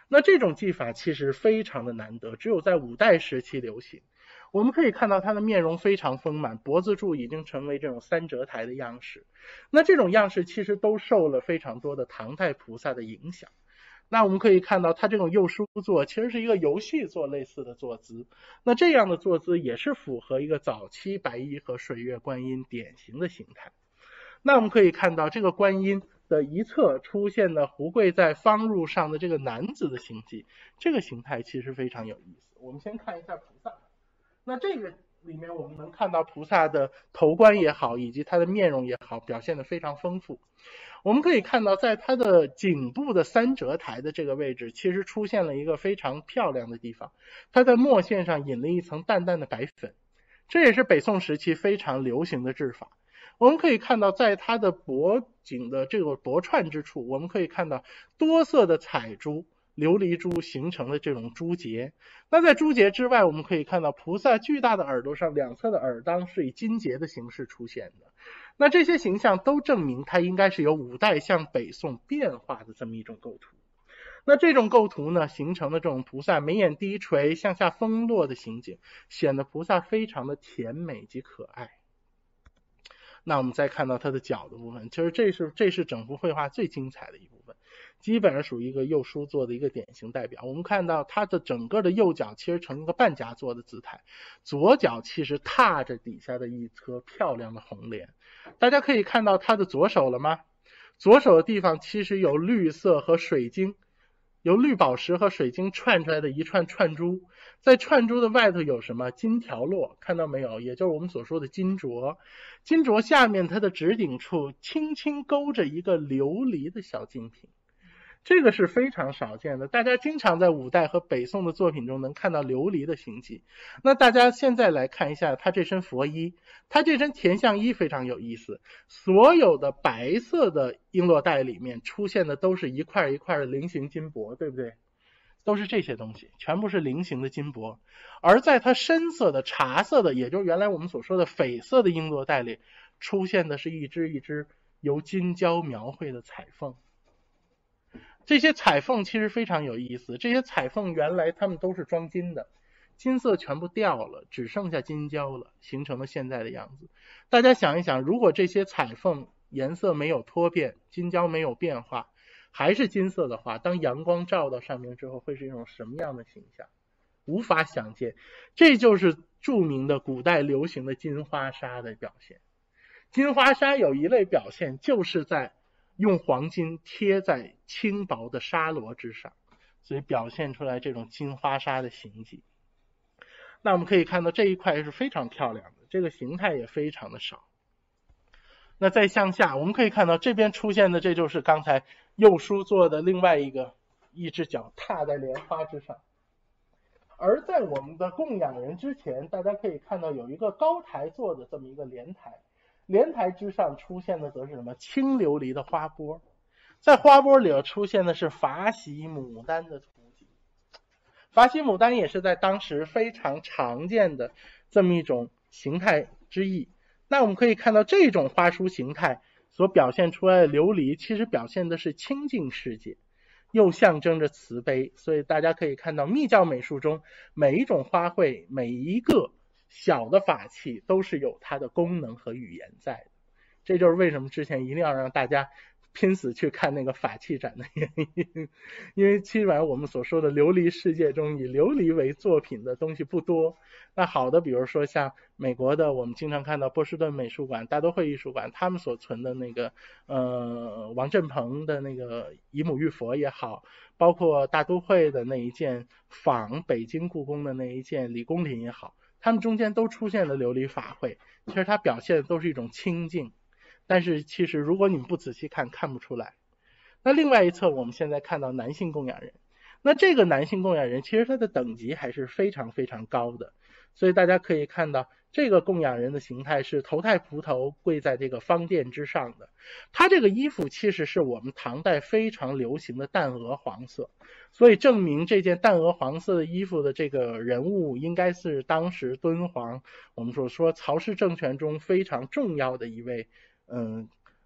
那这种技法其实非常的难得，只有在五代时期流行。我们可以看到他的面容非常丰满，脖子柱已经成为这种三折台的样式。那这种样式其实都受了非常多的唐代菩萨的影响。那我们可以看到他这种右书坐其实是一个游戏坐类似的坐姿，那这样的坐姿也是符合一个早期白衣和水月观音典型的形态。那我们可以看到这个观音的一侧出现的胡跪在方褥上的这个男子的形迹，这个形态其实非常有意思。我们先看一下菩萨，那这个里面我们能看到菩萨的头冠也好，以及他的面容也好，表现得非常丰富。我们可以看到在他的颈部的三折台的这个位置，其实出现了一个非常漂亮的地方，他在墨线上引了一层淡淡的白粉，这也是北宋时期非常流行的制法。我们可以看到在他的脖颈的这个脖串之处，我们可以看到多色的彩珠、琉璃珠形成的这种珠结。那在珠结之外，我们可以看到菩萨巨大的耳朵上两侧的耳当是以金结的形式出现的。那这些形象都证明它应该是由五代向北宋变化的这么一种构图。那这种构图呢，形成的这种菩萨眉眼低垂向下风落的情景，显得菩萨非常的甜美及可爱。那我们再看到它的脚的部分，其实这是整幅绘画最精彩的一部分，基本上属于一个右书坐的一个典型代表。我们看到它的整个的右脚其实呈一个半夹坐的姿态，左脚其实踏着底下的一颗漂亮的红莲。大家可以看到它的左手了吗？左手的地方其实有绿色和水晶，由绿宝石和水晶串出来的一串串珠，在串珠的外头有什么金条络，看到没有？也就是我们所说的金镯。金镯下面它的指顶处轻轻勾着一个琉璃的小金瓶，这个是非常少见的，大家经常在五代和北宋的作品中能看到琉璃的形迹。那大家现在来看一下他这身佛衣，他这身田相衣非常有意思，所有的白色的璎珞带里面出现的都是一块一块的菱形金箔，对不对？都是这些东西，全部是菱形的金箔。而在它深色的茶色的，也就是原来我们所说的绯色的璎珞带里，出现的是一只一只由金胶描绘的彩凤。这些彩凤其实非常有意思，这些彩凤原来它们都是装金的，金色全部掉了，只剩下金胶了，形成了现在的样子。大家想一想，如果这些彩凤颜色没有脱变，金胶没有变化，还是金色的话，当阳光照到上面之后，会是一种什么样的形象？无法想见。这就是著名的古代流行的金花纱的表现。金花纱有一类表现，就是在用黄金贴在轻薄的纱罗之上，所以表现出来这种金花纱的形迹。那我们可以看到这一块是非常漂亮的，这个形态也非常的少。那再向下，我们可以看到这边出现的，这就是刚才右书坐的另外一只脚踏在莲花之上。而在我们的供养人之前，大家可以看到有一个高台坐的这么一个莲台，莲台之上出现的则是什么？青琉璃的花钵，在花钵里出现的是法喜牡丹的图景。法喜牡丹也是在当时非常常见的这么一种形态之一。那我们可以看到这种花书形态所表现出来的琉璃，其实表现的是清净世界，又象征着慈悲。所以大家可以看到密教美术中每一种花卉，每一个小的法器都是有它的功能和语言在的。这就是为什么之前一定要让大家拼死去看那个法器展的原因，因为基本上我们所说的琉璃世界中，以琉璃为作品的东西不多。那好的，比如说像美国的，我们经常看到波士顿美术馆、大都会艺术馆，他们所存的那个王振鹏的那个以母喻佛也好，包括大都会的那一件仿北京故宫的那一件李公麟也好，他们中间都出现了琉璃法会，其实它表现的都是一种清净。但是其实如果你们不仔细看，看不出来。那另外一侧我们现在看到男性供养人，那这个男性供养人其实他的等级还是非常非常高的，所以大家可以看到这个供养人的形态是头戴蒲头跪在这个方殿之上的。他这个衣服其实是我们唐代非常流行的淡鹅黄色，所以证明这件淡鹅黄色的衣服的这个人物应该是当时敦煌我们所说曹氏政权中非常重要的一位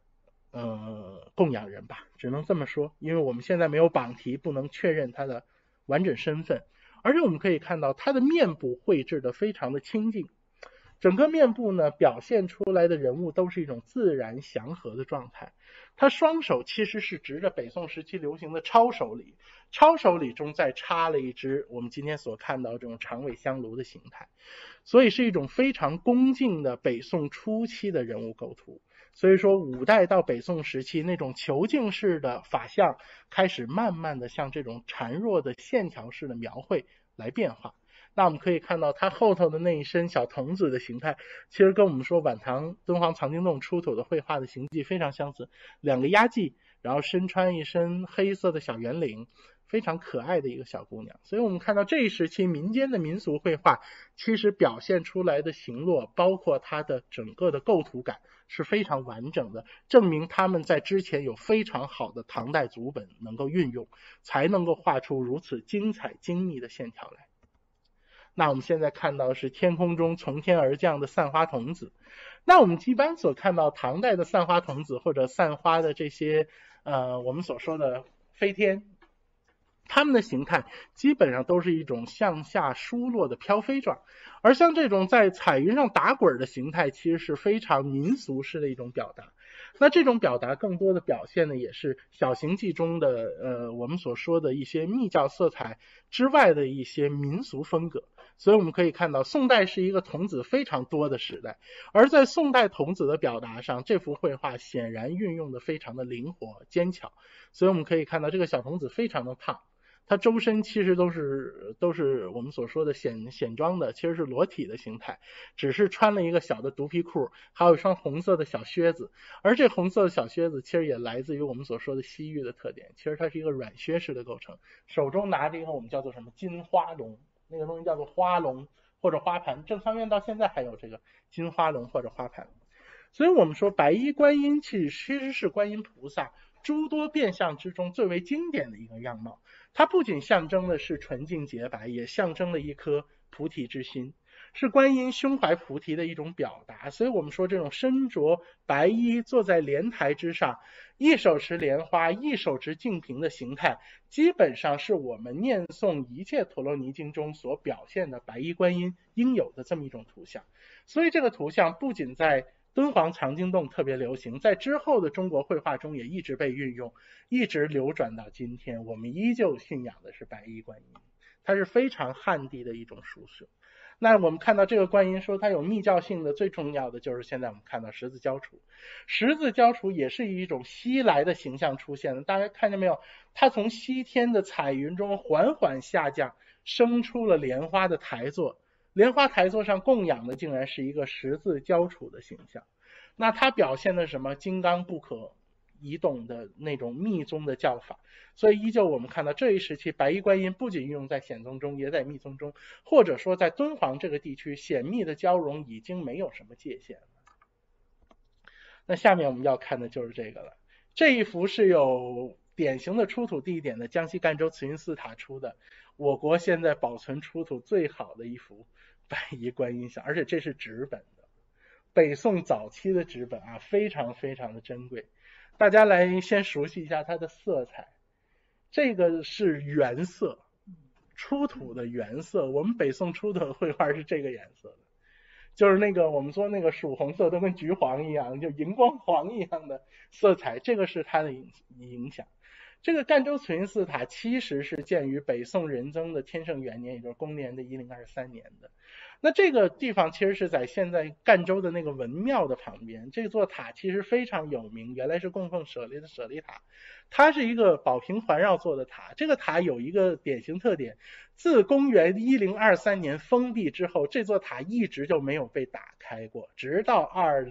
供养人吧，只能这么说，因为我们现在没有榜题，不能确认他的完整身份。而且我们可以看到他的面部绘制的非常的清净，整个面部呢表现出来的人物都是一种自然祥和的状态。他双手其实是执着北宋时期流行的抄手礼，抄手礼中再插了一只我们今天所看到这种长尾香炉的形态，所以是一种非常恭敬的北宋初期的人物构图。所以说五代到北宋时期那种遒劲式的法相开始慢慢的向这种孱弱的线条式的描绘来变化。那我们可以看到他后头的那一身小童子的形态，其实跟我们说晚唐敦煌藏经洞出土的绘画的形迹非常相似，两个压髻，然后身穿一身黑色的小圆领，非常可爱的一个小姑娘。所以我们看到这一时期民间的民俗绘画其实表现出来的形落，包括它的整个的构图感是非常完整的，证明他们在之前有非常好的唐代组本能够运用，才能够画出如此精彩精密的线条来。那我们现在看到是天空中从天而降的散花童子。那我们一般所看到唐代的散花童子或者散花的这些我们所说的飞天，它们的形态基本上都是一种向下疏落的飘飞状，而像这种在彩云上打滚的形态其实是非常民俗式的一种表达。那这种表达更多的表现呢，也是小行记中的我们所说的一些密教色彩之外的一些民俗风格。所以我们可以看到宋代是一个童子非常多的时代，而在宋代童子的表达上，这幅绘画显然运用的非常的灵活坚巧。所以我们可以看到这个小童子非常的胖，他周身其实都是我们所说的显装的，其实是裸体的形态，只是穿了一个小的独皮裤，还有一双红色的小靴子。而这红色的小靴子其实也来自于我们所说的西域的特点，其实它是一个软靴式的构成，手中拿着一个我们叫做什么金花龙，那个东西叫做花龙或者花盘，正仓院到现在还有这个金花龙或者花盘。所以我们说白衣观音其实是观音菩萨诸多变相之中最为经典的一个样貌，它不仅象征的是纯净洁白，也象征了一颗菩提之心，是观音胸怀菩提的一种表达。所以我们说这种身着白衣坐在莲台之上，一手持莲花一手持净瓶的形态，基本上是我们念诵一切陀罗尼经中所表现的白衣观音应有的这么一种图像。所以这个图像不仅在敦煌藏经洞特别流行，在之后的中国绘画中也一直被运用，一直流转到今天，我们依旧信仰的是白衣观音，它是非常汉地的一种属性。那我们看到这个观音说它有密教性的，最重要的就是现在我们看到十字交杵，十字交杵也是一种西来的形象出现的，大家看见没有，它从西天的彩云中缓缓下降，生出了莲花的台座，莲花台座上供养的竟然是一个十字交杵的形象。那它表现的什么金刚不可移动的那种密宗的教法。所以依旧我们看到这一时期白衣观音不仅运用在显宗中，也在密宗中，或者说在敦煌这个地区显密的交融已经没有什么界限了。那下面我们要看的就是这个了，这一幅是有典型的出土地点的江西赣州慈云寺塔出的，我国现在保存出土最好的一幅白衣观音像，而且这是纸本的，北宋早期的纸本啊，非常非常的珍贵。大家来先熟悉一下它的色彩，这个是原色，出土的原色，我们北宋出土的绘画是这个颜色的，就是那个我们说那个曙红色都跟橘黄一样，就荧光黄一样的色彩，这个是它的影响。这个赣州慈云寺塔其实是建于北宋仁宗的天圣元年，也就是公元的1023年的。那这个地方其实是在现在赣州的那个文庙的旁边，这座塔其实非常有名，原来是供奉舍利的舍利塔，它是一个宝瓶环绕做的塔。这个塔有一个典型特点，自公元1023年封闭之后，这座塔一直就没有被打开过，直到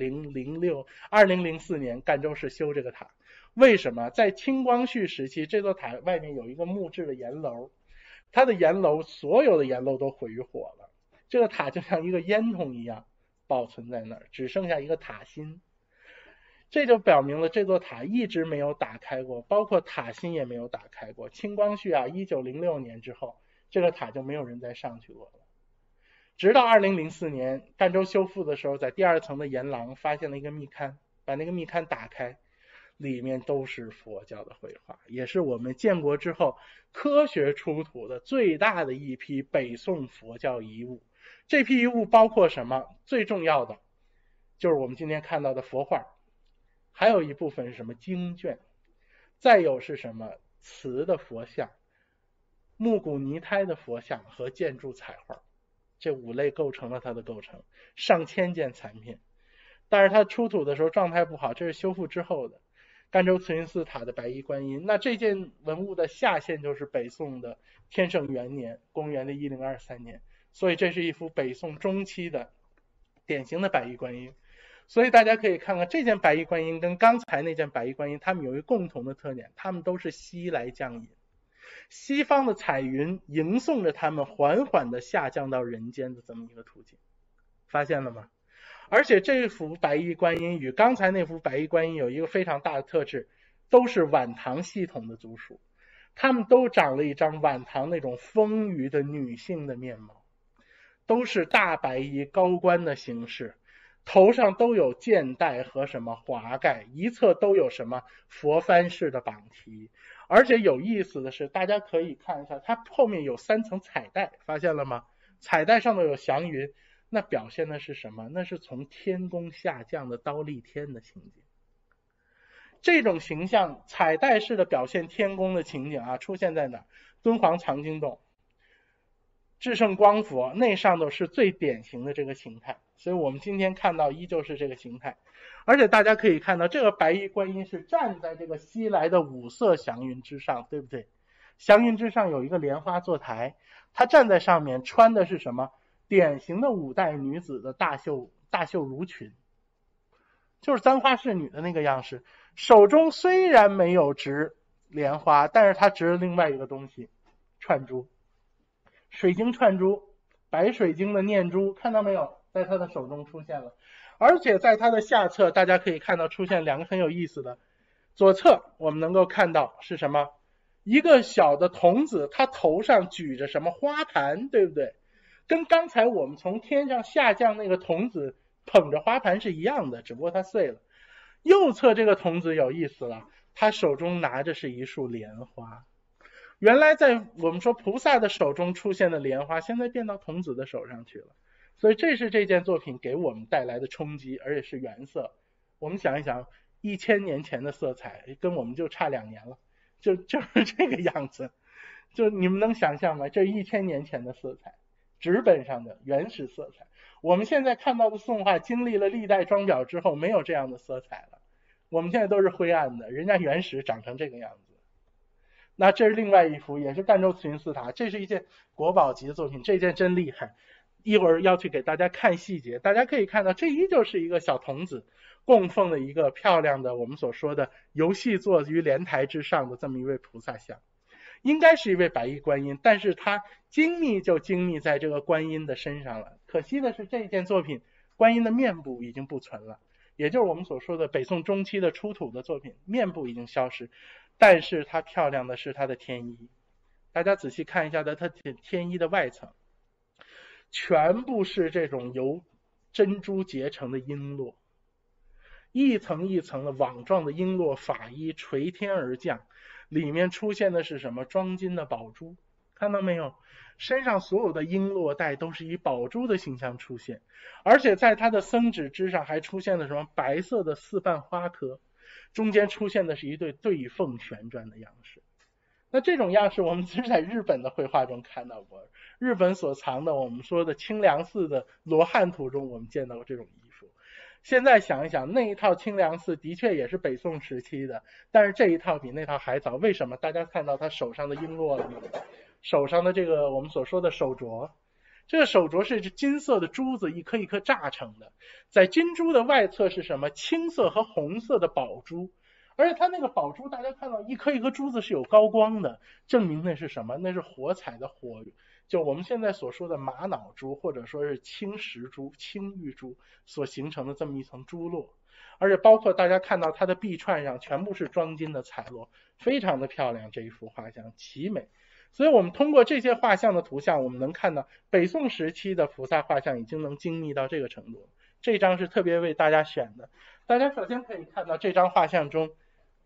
2004年赣州市修这个塔。为什么？在清光绪时期，这座塔外面有一个木质的檐楼，它的檐楼所有的檐楼都毁于火了，这个塔就像一个烟筒一样保存在那儿，只剩下一个塔心。这就表明了这座塔一直没有打开过，包括塔心也没有打开过。清光绪1906年之后，这个塔就没有人再上去过了。直到2004年赣州修复的时候，在第二层的檐廊发现了一个密龛，把那个密龛打开， 里面都是佛教的绘画，也是我们建国之后科学出土的最大的一批北宋佛教遗物。这批遗物包括什么？最重要的就是我们今天看到的佛画，还有一部分是什么？经卷，再有是什么？瓷的佛像、木骨泥胎的佛像和建筑彩画，这5类构成了它的构成，上千件残片。但是它出土的时候状态不好，这是修复之后的赣州慈云寺塔的白衣观音。那这件文物的下限就是北宋的天圣元年，公元的1023年，所以这是一幅北宋中期的典型的白衣观音。所以大家可以看看这件白衣观音跟刚才那件白衣观音，它们有一个共同的特点，它们都是西来降隐，西方的彩云迎送着它们缓缓的下降到人间的这么一个途径，发现了吗？而且这幅白衣观音与刚才那幅白衣观音有一个非常大的特质，都是晚唐系统的族属，他们都长了一张晚唐那种丰腴的女性的面貌，都是大白衣高冠的形式，头上都有剑带和什么华盖，一侧都有什么佛幡式的绑提。而且有意思的是，大家可以看一下，它后面有3层彩带，发现了吗？彩带上头有祥云，那表现的是什么？那是从天宫下降的刀立天的情景。这种形象彩带式的表现天宫的情景出现在哪？敦煌藏经洞、至圣光佛那上头是最典型的这个形态，所以我们今天看到依旧是这个形态。而且大家可以看到，这个白衣观音是站在这个西来的5色祥云之上，对不对？祥云之上有一个莲花坐台，她站在上面，穿的是什么？典型的5代女子的大袖襦裙，就是簪花仕女的那个样式。手中虽然没有执莲花，但是她执了另外一个东西，串珠，水晶串珠，白水晶的念珠，看到没有？在她的手中出现了。而且在她的下侧，大家可以看到出现2个很有意思的，左侧我们能够看到是什么？一个小的童子，他头上举着什么花盘，对不对？跟刚才我们从天上下降那个童子捧着花盘是一样的，只不过它碎了。右侧这个童子有意思了，他手中拿着是一束莲花。原来在我们说菩萨的手中出现的莲花，现在变到童子的手上去了。所以这是这件作品给我们带来的冲击，而且是原色。我们想一想，1000年前的色彩跟我们就差2年了，就是这个样子。就你们能想象吗？这1000年前的色彩，纸本上的原始色彩。我们现在看到的宋画经历了历代装裱之后，没有这样的色彩了，我们现在都是灰暗的，人家原始长成这个样子。那这是另外一幅，也是赣州慈云寺塔，这是一件国宝级的作品，这件真厉害。一会儿要去给大家看细节，大家可以看到，这依旧是一个小童子供奉的一个漂亮的我们所说的游戏坐于莲台之上的这么一位菩萨像，应该是一位白衣观音，但是它精密就精密在这个观音的身上了。可惜的是，这件作品观音的面部已经不存了，也就是我们所说的北宋中期的出土的作品，面部已经消失，但是它漂亮的是它的天衣。大家仔细看一下它天衣的外层，全部是这种由珍珠结成的璎珞，一层一层的网状的璎珞法衣垂天而降，里面出现的是什么？装金的宝珠，看到没有？身上所有的璎珞带都是以宝珠的形象出现，而且在它的僧指之上还出现了什么？白色的4瓣花科，中间出现的是一对对凤旋转的样式。那这种样式我们只是在日本的绘画中看到过，日本所藏的我们说的清凉寺的罗汉图中我们见到过这种衣服。现在想一想，那一套清凉寺的确也是北宋时期的，但是这一套比那套还早。为什么？大家看到他手上的璎珞了吗？手上的这个我们所说的手镯，这个手镯是金色的珠子一颗一颗炸成的，在金珠的外侧是什么？青色和红色的宝珠，而且它那个宝珠大家看到一颗一颗珠子是有高光的，证明那是什么？那是火彩的火，就我们现在所说的玛瑙珠或者说是青石珠、青玉珠所形成的这么一层珠络。而且包括大家看到它的臂串上全部是装金的彩络，非常的漂亮，这一幅画像奇美。所以我们通过这些画像的图像，我们能看到北宋时期的菩萨画像已经能精密到这个程度。这张是特别为大家选的，大家首先可以看到这张画像中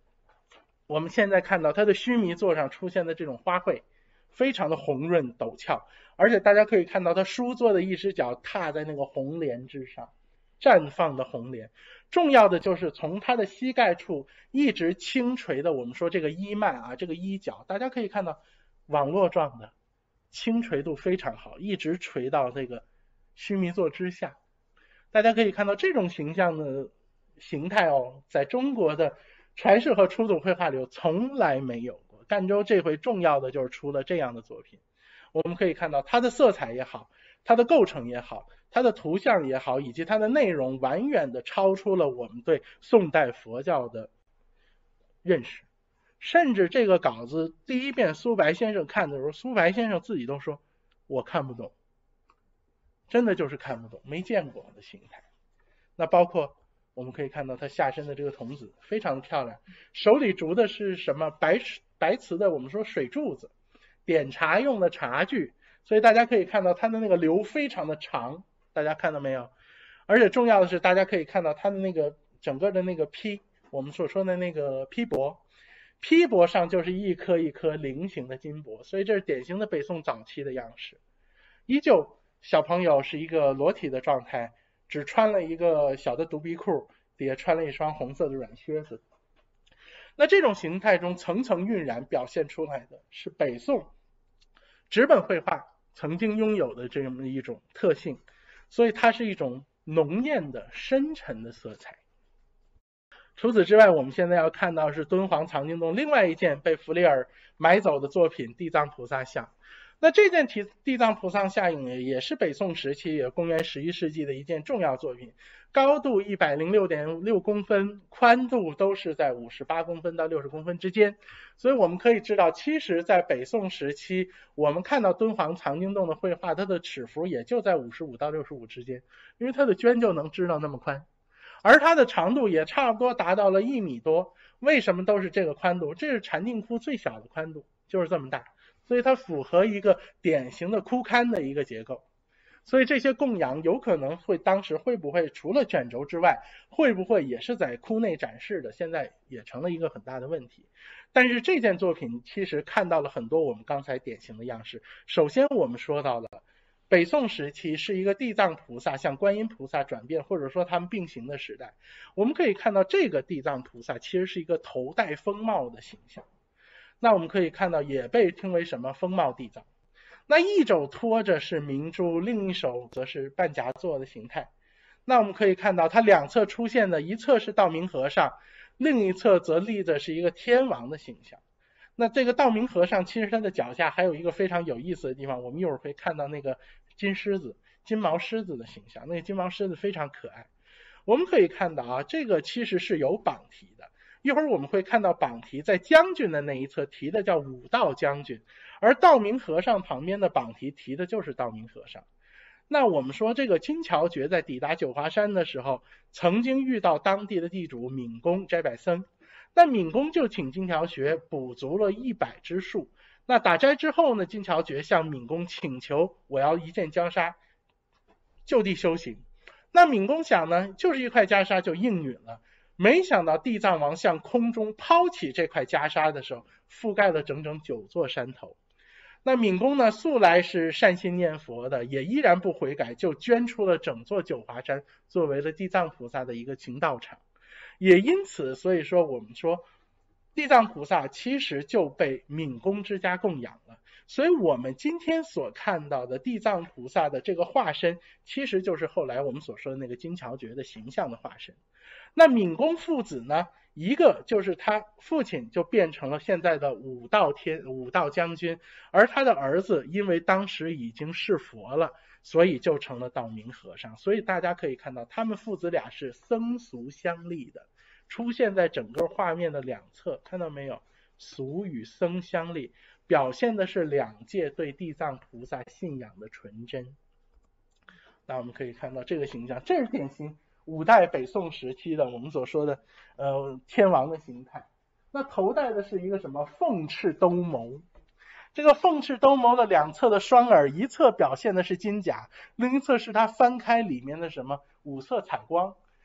我们现在看到它的须弥座上出现的这种花卉，非常的红润陡峭，而且大家可以看到它书座的一只脚踏在那个红莲之上，绽放的红莲。重要的就是从它的膝盖处一直轻垂的，我们说这个衣蔓啊，这个衣角，大家可以看到网络状的，轻垂度非常好，一直垂到这个须弥座之下。大家可以看到这种形象的形态哦，在中国的传世和出土绘画里从来没有过。赣州这回重要的就是出了这样的作品，我们可以看到它的色彩也好，它的构成也好，它的图像也好，以及它的内容完远的超出了我们对宋代佛教的认识。甚至这个稿子第一遍苏白先生看的时候，苏白先生自己都说我看不懂，真的就是看不懂，没见过的形态。那包括我们可以看到他下身的这个童子非常的漂亮，手里拄的是什么白瓷的我们说水柱子，点茶用的茶具，所以大家可以看到它的那个流非常的长，大家看到没有？而且重要的是大家可以看到它的那个整个的那个披，我们所说的那个披帛，披帛上就是一颗一颗菱形的金箔，所以这是典型的北宋早期的样式。依旧小朋友是一个裸体的状态，只穿了一个小的独臂裤，底下穿了一双红色的软靴子。那这种形态中层层晕染表现出来的是北宋纸本绘画曾经拥有的这么一种特性，所以它是一种浓艳的深沉的色彩。除此之外，我们现在要看到是敦煌藏经洞另外一件被弗里尔买走的作品地藏菩萨像。那这件地藏菩萨像也是北宋时期，也公元11世纪的一件重要作品，高度 106.6 公分，宽度都是在58公分到60公分之间。所以我们可以知道，其实在北宋时期，我们看到敦煌藏经洞的绘画，它的尺幅也就在55到65之间，因为它的绢就能织到那么宽，而它的长度也差不多达到了1米多。为什么都是这个宽度？这是禅定窟最小的宽度，就是这么大，所以它符合一个典型的窟龛的一个结构。所以这些供养有可能当时会不会除了卷轴之外，会不会也是在窟内展示的，现在也成了一个很大的问题。但是这件作品其实看到了很多我们刚才典型的样式。首先我们说到了北宋时期是一个地藏菩萨向观音菩萨转变，或者说他们并行的时代。我们可以看到这个地藏菩萨其实是一个头戴风帽的形象，那我们可以看到也被称为什么风帽地藏。那一手托着是明珠，另一手则是半夹坐的形态。那我们可以看到它两侧出现的，一侧是道明和尚，另一侧则立着是一个天王的形象。那这个道明和尚其实他的脚下还有一个非常有意思的地方，我们一会儿会看到那个金毛狮子的形象，那个金毛狮子非常可爱。我们可以看到啊，这个其实是有绑题的，一会儿我们会看到绑题在将军的那一侧提的叫武道将军，而道明和尚旁边的绑题提的就是道明和尚。那我们说这个金乔觉在抵达九华山的时候，曾经遇到当地的地主闵公斋百僧，那闵公就请金乔觉补足了100只树。那打斋之后呢，金乔觉向闵公请求，我要一件袈裟，就地修行。那闵公想呢，就是一块袈裟就应允了。没想到地藏王向空中抛起这块袈裟的时候，覆盖了整整9座山头。那闵公呢，素来是善心念佛的，也依然不悔改，就捐出了整座九华山，作为了地藏菩萨的一个行道场。也因此，所以说我们说地藏菩萨其实就被闵公之家供养了。所以我们今天所看到的地藏菩萨的这个化身，其实就是后来我们所说的那个金乔觉的形象的化身。那闵公父子呢，一个就是他父亲就变成了现在的武道将军，而他的儿子因为当时已经是佛了，所以就成了道明和尚。所以大家可以看到他们父子俩是僧俗相立的，出现在整个画面的两侧，看到没有？俗与僧相立，表现的是两界对地藏菩萨信仰的纯真。那我们可以看到这个形象，这是典型五代北宋时期的我们所说的天王的形态。那头戴的是一个什么凤翅兜鍪，这个凤翅兜鍪的两侧的双耳，一侧表现的是金甲，另一侧是它翻开里面的什么五色彩光。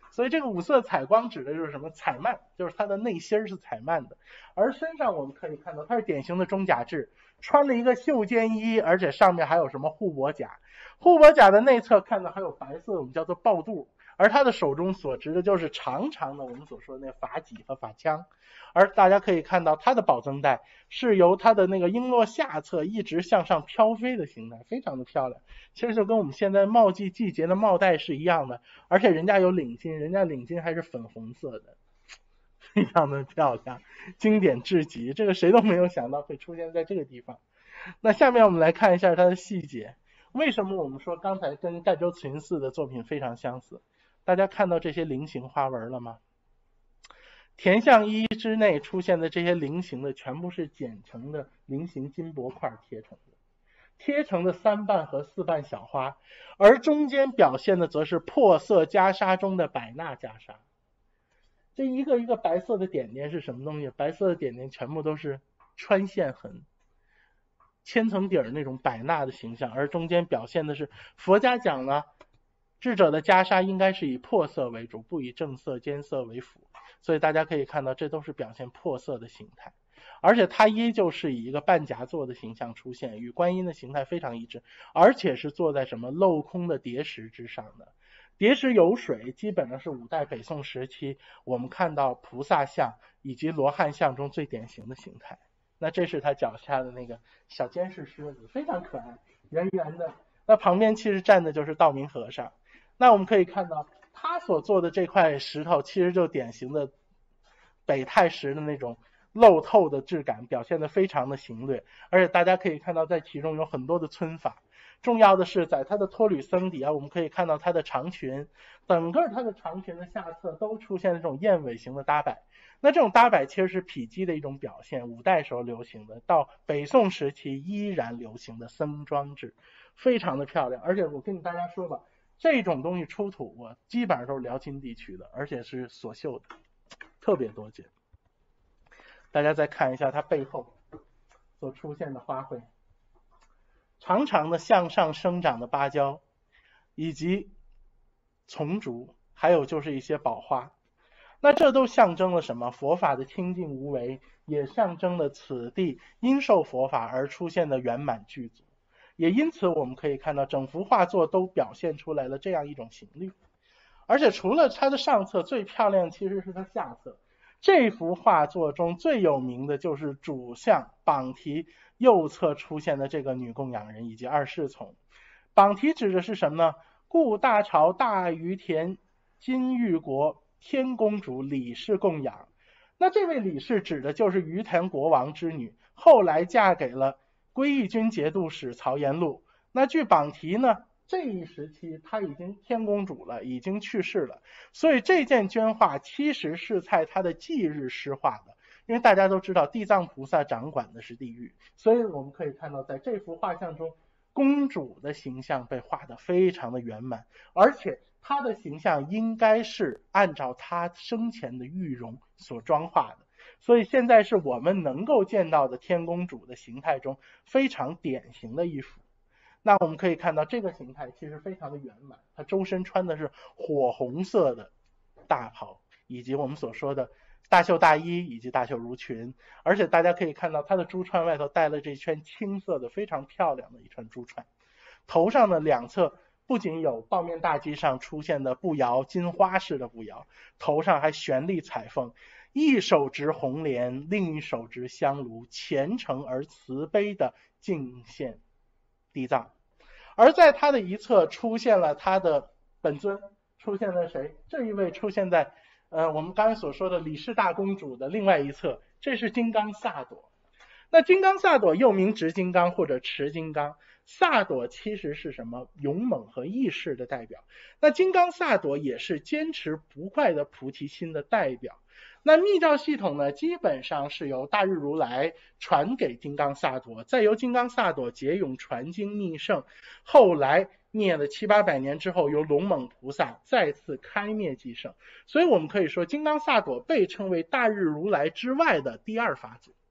所以这个五色彩光指的就是什么？彩幔，就是它的内心是彩幔的。而身上我们可以看到，它是典型的中甲制，穿了一个袖间衣，而且上面还有什么护膊甲。护膊甲的内侧看到还有白色，我们叫做抱肚。而他的手中所执的就是长长的我们所说的那法戟和法枪。而大家可以看到他的宝增带是由他的那个璎珞下侧一直向上飘飞的形态，非常的漂亮。其实就跟我们现在帽季季节的帽带是一样的，而且人家有领巾，人家领巾还是粉红色的，非常的漂亮，经典至极。这个谁都没有想到会出现在这个地方。那下面我们来看一下它的细节。为什么我们说刚才跟赣州慈云寺的作品非常相似？大家看到这些菱形花纹了吗？田相衣之内出现的这些菱形的全部是剪成的菱形金箔块贴成的，贴成的3瓣和4瓣小花，而中间表现的则是破色袈裟中的百衲袈裟。这一个一个白色的点点是什么东西？白色的点点全部都是穿线痕，千层底儿那种百衲的形象，而中间表现的是佛家讲呢，智者的袈裟应该是以破色为主，不以正色间色为辅。所以大家可以看到，这都是表现破色的形态，而且它依旧是以一个半甲座的形象出现，与观音的形态非常一致，而且是坐在什么镂空的叠石之上的。叠石有水，基本上是五代北宋时期我们看到菩萨像以及罗汉像中最典型的形态。那这是他脚下的那个小监视狮子，非常可爱，圆圆的。那旁边其实站的就是道明和尚。那我们可以看到他所做的这块石头其实就典型的北太石的那种漏透的质感，表现得非常的形略，而且大家可以看到在其中有很多的皴法。重要的是在它的托吕僧底下，我们可以看到它的长裙，整个它的长裙的下侧都出现这种燕尾形的搭摆。那这种搭摆其实是否基的一种表现，五代时候流行的，到北宋时期依然流行的僧装制，非常的漂亮。而且我跟大家说吧，这种东西出土我基本上都是辽金地区的，而且是锁绣的，特别多见。大家再看一下它背后所出现的花卉，长长的向上生长的芭蕉，以及丛竹，还有就是一些宝花。那这都象征了什么？佛法的清净无为，也象征了此地因受佛法而出现的圆满具足。也因此我们可以看到整幅画作都表现出来了这样一种形律。而且除了它的上侧最漂亮其实是它下侧。这幅画作中最有名的就是主像榜题右侧出现的这个女供养人以及二侍从。榜题指的是什么呢？故大朝大于田金玉国天公主李氏供养。那这位李氏指的就是于田国王之女，后来嫁给了归义军节度使曹延禄。那据榜题呢，这一时期她已经天公主了，已经去世了，所以这件绢画其实是在她的忌日施画的。因为大家都知道地藏菩萨掌管的是地狱，所以我们可以看到在这幅画像中，公主的形象被画得非常的圆满，而且她的形象应该是按照她生前的玉容所妆化的，所以现在是我们能够见到的天公主的形态中非常典型的一幅。那我们可以看到这个形态其实非常的圆满，她周身穿的是火红色的大袍，以及我们所说的大袖大衣以及大袖襦裙，而且大家可以看到她的珠串外头戴了这圈青色的非常漂亮的一串珠串，头上的两侧不仅有抱面大髻上出现的步摇，金花式的步摇，头上还悬立彩凤，一手执红莲，另一手执香炉，虔诚而慈悲的敬献地藏。而在他的一侧出现了他的本尊，出现了谁？这一位出现在我们刚才所说的李氏大公主的另外一侧，这是金刚萨埵。那金刚萨埵又名直金刚或者持金刚，萨埵其实是什么？勇猛和义士的代表。那金刚萨埵也是坚持不坏的菩提心的代表。那密教系统呢，基本上是由大日如来传给金刚萨埵，再由金刚萨埵结勇传经密圣，后来灭了700-800年之后，由龙猛菩萨再次开灭继圣。所以我们可以说金刚萨埵被称为大日如来之外的第二法祖，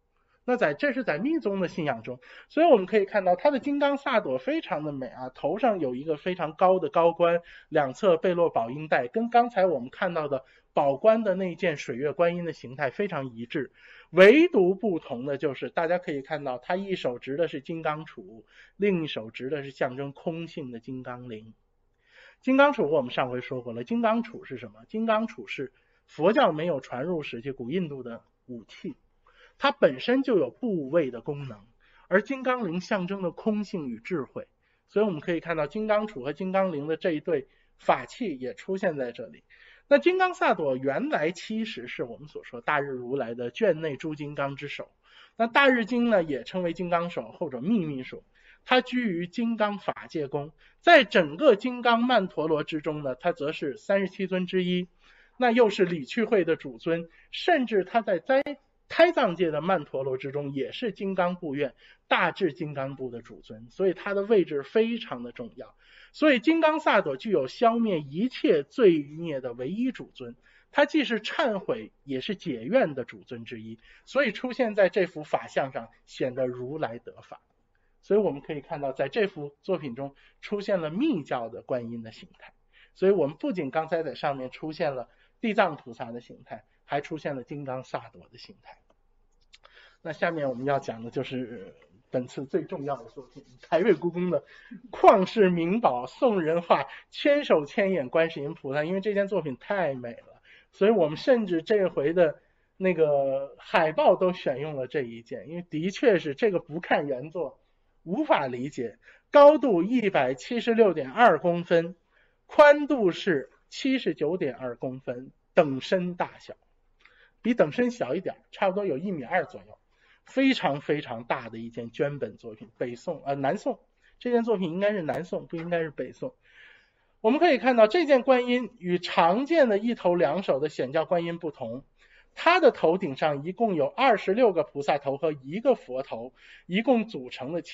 那这是在密宗的信仰中，所以我们可以看到它的金刚萨埵非常的美啊，头上有一个非常高的高冠，两侧贝洛宝缨带，跟刚才我们看到的宝冠的那件水月观音的形态非常一致。唯独不同的就是大家可以看到，它一手执的是金刚杵，另一手执的是象征空性的金刚铃。金刚杵我们上回说过了，金刚杵是什么？金刚杵是佛教没有传入史记古印度的武器，它本身就有部位的功能，而金刚铃象征的空性与智慧，所以我们可以看到金刚杵和金刚铃的这一对法器也出现在这里。那金刚萨埵原来其实是我们所说大日如来的卷内诸金刚之首，那大日经呢也称为金刚手或者秘密手，它居于金刚法界宫，在整个金刚曼陀罗之中呢，它则是37尊之一，那又是理趣会的主尊，甚至它在胎藏界的曼陀罗之中也是金刚部院大智金刚部的主尊，所以它的位置非常的重要。所以金刚萨埵具有消灭一切罪孽的唯一主尊，它既是忏悔也是解怨的主尊之一，所以出现在这幅法像上显得如来得法。所以我们可以看到在这幅作品中出现了密教的观音的形态，所以我们不仅刚才在上面出现了地藏菩萨的形态，还出现了金刚萨埵的形态。那下面我们要讲的就是本次最重要的作品，台北故宫的旷世名宝宋人画千手千眼观世音菩萨。因为这件作品太美了，所以我们甚至这回的那个海报都选用了这一件，因为的确是这个不看原作无法理解。高度176.2公分，宽度是79.2公分，等身大小，比等身小一点，差不多有1.2米左右，非常非常大的一件绢本作品。南宋，这件作品应该是南宋，不应该是北宋。我们可以看到这件观音与常见的一头两手的显教观音不同，它的头顶上一共有26个菩萨头和一个佛头，一共组成的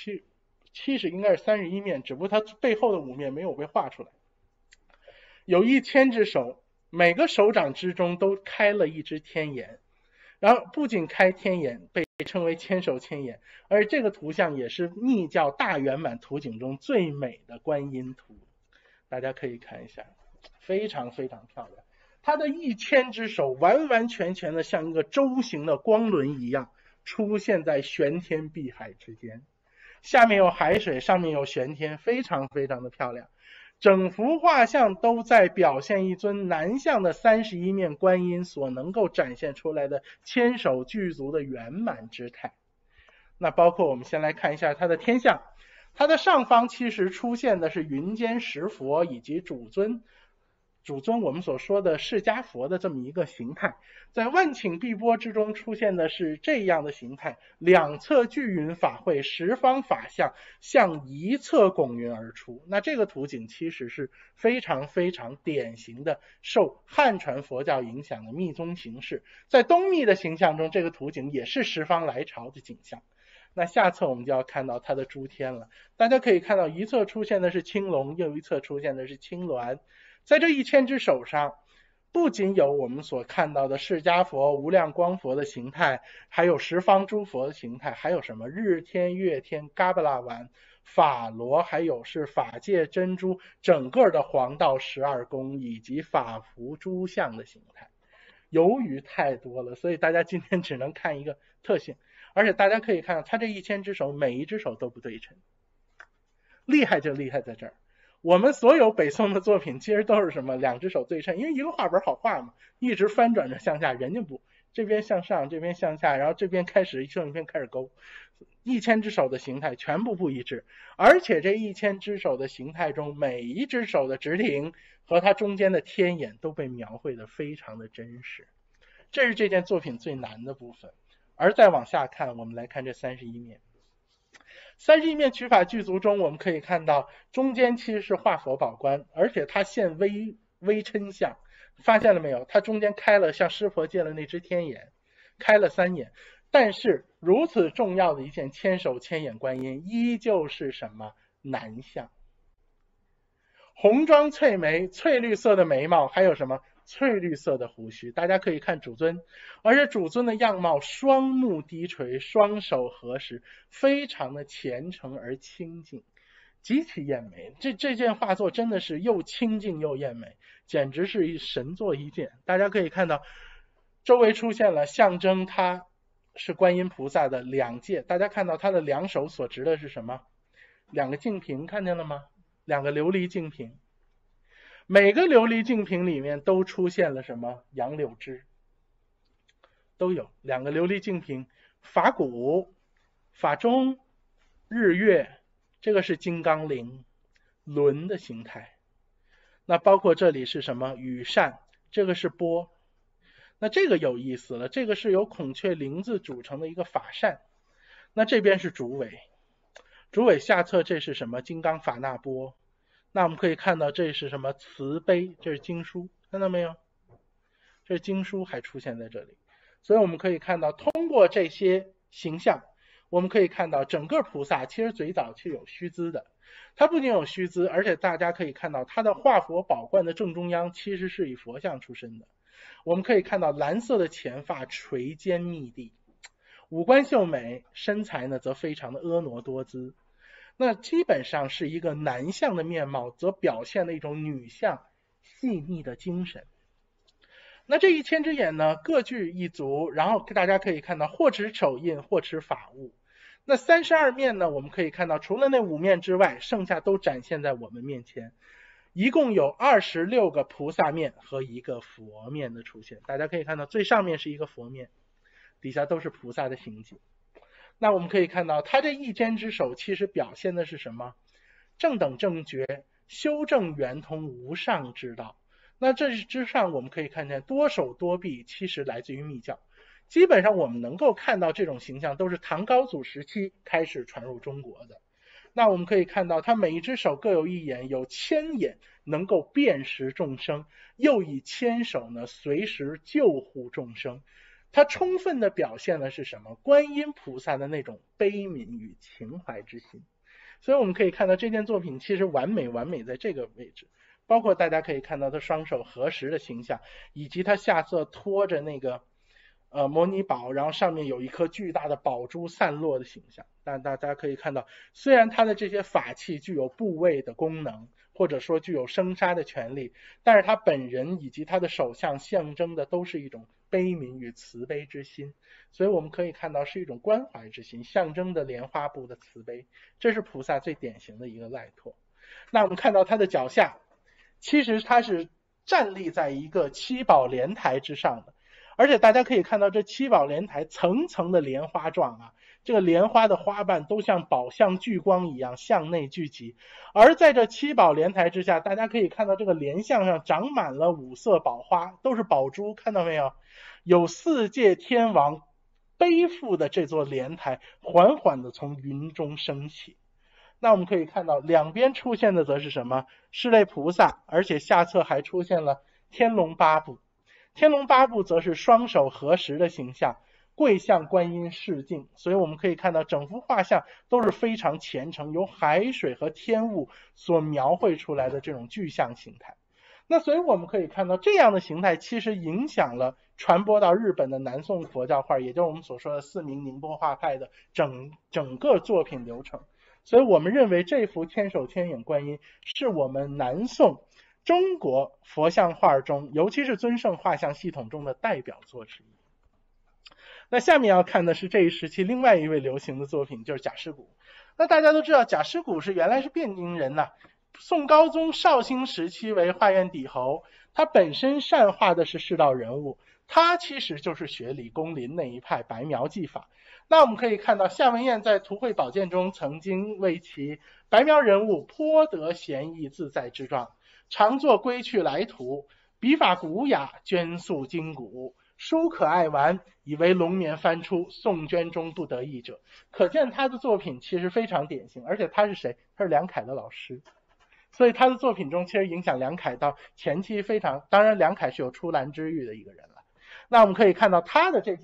70应该是31面，只不过它背后的5面没有被画出来。有1000只手，每个手掌之中都开了一只天眼，然后不仅开天眼，被称为千手千眼，而这个图像也是密教大圆满图景中最美的观音图。大家可以看一下，非常非常漂亮。它的1000只手完完全全的像一个舟形的光轮一样出现在玄天碧海之间，下面有海水，上面有玄天，非常非常的漂亮。整幅画像都在表现一尊南向的31面观音所能够展现出来的千手具足的圆满之态。那包括我们先来看一下它的天象，它的上方其实出现的是云间石佛以及主尊我们所说的释迦佛的这么一个形态，在万顷碧波之中出现的是这样的形态，两侧聚云法会，十方法相向一侧拱云而出。那这个图景其实是非常非常典型的受汉传佛教影响的密宗形式，在东密的形象中，这个图景也是十方来朝的景象。那下侧我们就要看到它的诸天了，大家可以看到一侧出现的是青龙，又一侧出现的是青鸾。在这1000只手上，不仅有我们所看到的释迦佛、无量光佛的形态，还有十方诸佛的形态，还有什么日天、月天、嘎巴拉丸、法罗，还有是法界珍珠，整个的黄道12宫以及法服诸相的形态。由于太多了，所以大家今天只能看一个特性。而且大家可以看到，它这1000只手每一只手都不对称，厉害就厉害在这儿。我们所有北宋的作品其实都是什么2只手对称，因为一个画本好画嘛，一直翻转着向下，人家不，这边向上，这边向下，然后这边开始剩一边开始勾，1000只手的形态全部不一致，而且这1000只手的形态中，每一只手的直挺和它中间的天眼都被描绘得非常的真实，这是这件作品最难的部分。而再往下看，我们来看这31面。31面取法具足中，我们可以看到中间其实是画佛宝冠，而且它现微嗔相，发现了没有？它中间开了，向湿婆借了那只天眼，开了3眼。但是如此重要的一件千手千眼观音，依旧是什么？南向。红妆翠眉，翠绿色的眉毛，还有什么？ 翠绿色的胡须，大家可以看主尊，而且主尊的样貌双目低垂，双手合十，非常的虔诚而清静，极其艳美。这件画作真的是又清静又艳美，简直是神作一件。大家可以看到周围出现了象征它是观音菩萨的两戒，大家看到他的两手所执的是什么？两个净瓶，看见了吗？两个琉璃净瓶，每个琉璃净瓶里面都出现了什么？杨柳枝，都有两个琉璃净瓶，法鼓、法钟、日月，这个是金刚铃，轮的形态。那包括这里是什么？羽扇，这个是钵。那这个有意思了，这个是由孔雀翎子组成的一个法扇。那这边是竹尾，竹尾下侧这是什么？金刚法那钵。那我们可以看到这是什么？瓷杯，这是经书，看到没有？这是经书还出现在这里。所以我们可以看到，通过这些形象，我们可以看到整个菩萨其实最早是有须兹的。它不仅有须兹，而且大家可以看到它的化佛宝冠的正中央其实是以佛像出身的。我们可以看到蓝色的前发垂肩密地，五官秀美，身材呢则非常的婀娜多姿。那基本上是一个男相的面貌，则表现了一种女相细腻的精神。那这1000只眼呢，各具一足，然后大家可以看到或持手印，或持法物。那32面呢，我们可以看到除了那5面之外，剩下都展现在我们面前。一共有26个菩萨面和一个佛面的出现，大家可以看到最上面是一个佛面，底下都是菩萨的形迹。那我们可以看到他这一间之手其实表现的是什么？正等正觉，修正圆通无上之道。那这之上我们可以看见多手多臂，其实来自于密教。基本上我们能够看到这种形象都是唐高祖时期开始传入中国的。那我们可以看到他每一只手各有一眼，有千眼能够辨识众生，又以千手呢随时救护众生。他充分的表现的是什么？观音菩萨的那种悲悯与情怀之心。所以我们可以看到这件作品其实完美在这个位置，包括大家可以看到他双手合十的形象，以及他下侧托着那个摩尼宝，然后上面有一颗巨大的宝珠散落的形象。但大家可以看到，虽然他的这些法器具有部位的功能，或者说具有生杀的权利，但是他本人以及他的手相象征的都是一种悲悯与慈悲之心。所以我们可以看到是一种关怀之心，象征的莲花部的慈悲，这是菩萨最典型的一个赖托。那我们看到他的脚下，其实他是站立在一个七宝莲台之上的，而且大家可以看到这七宝莲台层层的莲花状啊，这个莲花的花瓣都像宝相聚光一样向内聚集。而在这七宝莲台之下，大家可以看到这个莲相上长满了5色宝花，都是宝珠，看到没有？有4界天王背负的这座莲台缓缓地从云中升起。那我们可以看到两边出现的则是什么？是类菩萨，而且下侧还出现了天龙八部。天龙八部则是双手合十的形象，跪向观音示敬。所以我们可以看到整幅画像都是非常虔诚，由海水和天雾所描绘出来的这种具象形态。那所以我们可以看到这样的形态其实影响了传播到日本的南宋佛教画，也就是我们所说的4明宁波画派的整个作品流程。所以我们认为这幅千手千眼观音是我们南宋中国佛像画中，尤其是尊圣画像系统中的代表作之一。那下面要看的是这一时期另外一位流行的作品，就是贾师古。那大家都知道贾师古原来是汴京人呐，宋高宗绍兴时期为画院邸侯，他本身善画的是世道人物，他其实就是学李公麟那一派白描技法。那我们可以看到夏文彦在《图绘宝鉴》中曾经为其白描人物颇得闲逸自在之状，常作归去来图，笔法古雅，娟素筋骨，书可爱玩，以为龙眠翻出，宋娟中不得意者。可见他的作品其实非常典型，而且他是谁？他是梁楷的老师，所以他的作品中其实影响梁楷到前期非常，当然梁楷是有出兰之玉的一个人了。那我们可以看到他的这件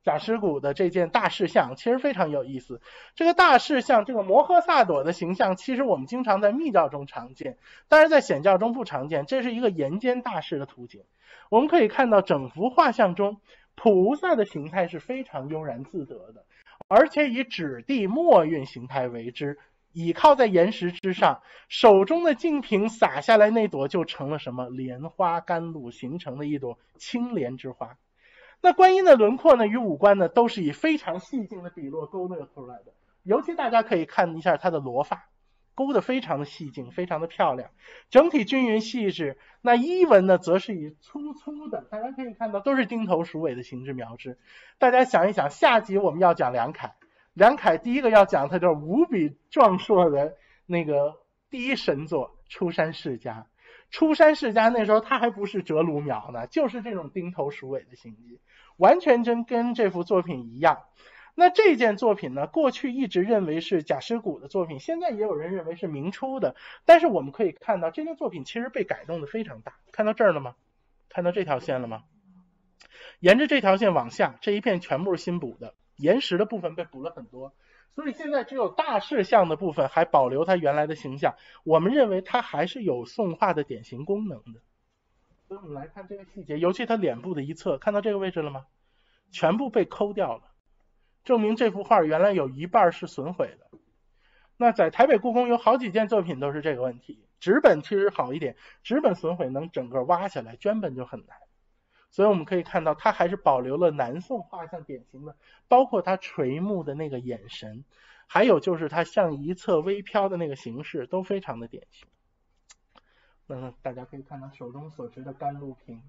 贾师古的这件大士像其实非常有意思。这个大士像，这个摩诃萨埵的形象，其实我们经常在密教中常见，但是在显教中不常见。这是一个岩间大士的图景。我们可以看到整幅画像中，菩萨的形态是非常悠然自得的，而且以指地墨韵形态为之，倚靠在岩石之上，手中的净瓶洒下来那朵就成了什么莲花甘露形成的一朵青莲之花。那观音的轮廓呢与五官呢都是以非常细劲的笔落勾勒出来的，尤其大家可以看一下她的罗发，勾得非常的细劲，非常的漂亮，整体均匀细致。那衣纹呢则是以粗粗的，大家可以看到都是钉头鼠尾的形制描制。大家想一想，下集我们要讲梁楷，梁楷第一个要讲他就是无比壮硕的那个第一神作出山世家。出山世家那时候他还不是折卢描呢，就是这种钉头鼠尾的形迹，完全跟这幅作品一样。那这件作品呢，过去一直认为是贾师古的作品，现在也有人认为是明初的，但是我们可以看到这件作品其实被改动的非常大。看到这儿了吗？看到这条线了吗？沿着这条线往下，这一片全部是新补的，岩石的部分被补了很多，所以现在只有大士像的部分还保留它原来的形象，我们认为它还是有宋画的典型功能的。所以我们来看这个细节，尤其它脸部的一侧，看到这个位置了吗？全部被抠掉了，证明这幅画原来有一半是损毁的。那在台北故宫有好几件作品都是这个问题，纸本其实好一点，纸本损毁能整个挖下来，绢本就很难。所以我们可以看到它还是保留了南宋画像典型的，包括它垂目的那个眼神，还有就是它向一侧微飘的那个形式都非常的典型。那大家可以看到手中所持的甘露瓶，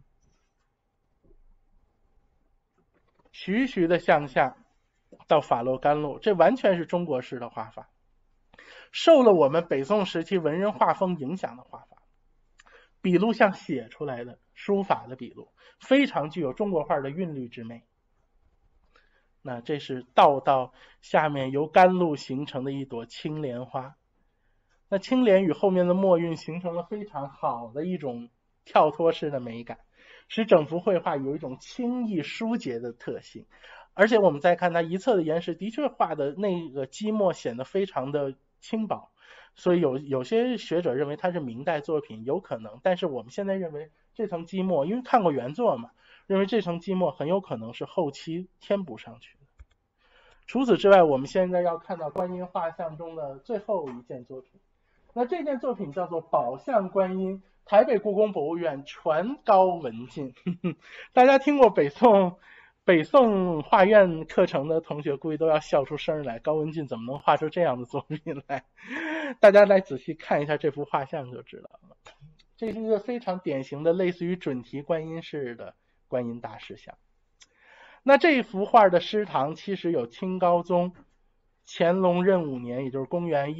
徐徐的向下到法洛甘露，这完全是中国式的画法，受了我们北宋时期文人画风影响的画法，笔录像写出来的书法的笔录，非常具有中国画的韵律之美。那这是倒到下面由甘露形成的一朵青莲花，那青莲与后面的墨韵形成了非常好的一种跳脱式的美感，使整幅绘画有一种轻易疏解的特性。而且我们再看它一侧的岩石，的确画的那个基墨显得非常的轻薄，所以有些学者认为它是明代作品，有可能，但是我们现在认为这层基墨，因为看过原作嘛，认为这层基墨很有可能是后期添补上去的。除此之外，我们现在要看到观音画像中的最后一件作品，那这件作品叫做宝相观音，台北故宫博物院传高文进。大家听过北宋画院课程的同学估计都要笑出声来，高文进怎么能画出这样的作品来？大家来仔细看一下这幅画像就知道了。这是一个非常典型的类似于准提观音式的观音大士像。那这幅画的师堂其实有清高宗乾隆壬午年，也就是公元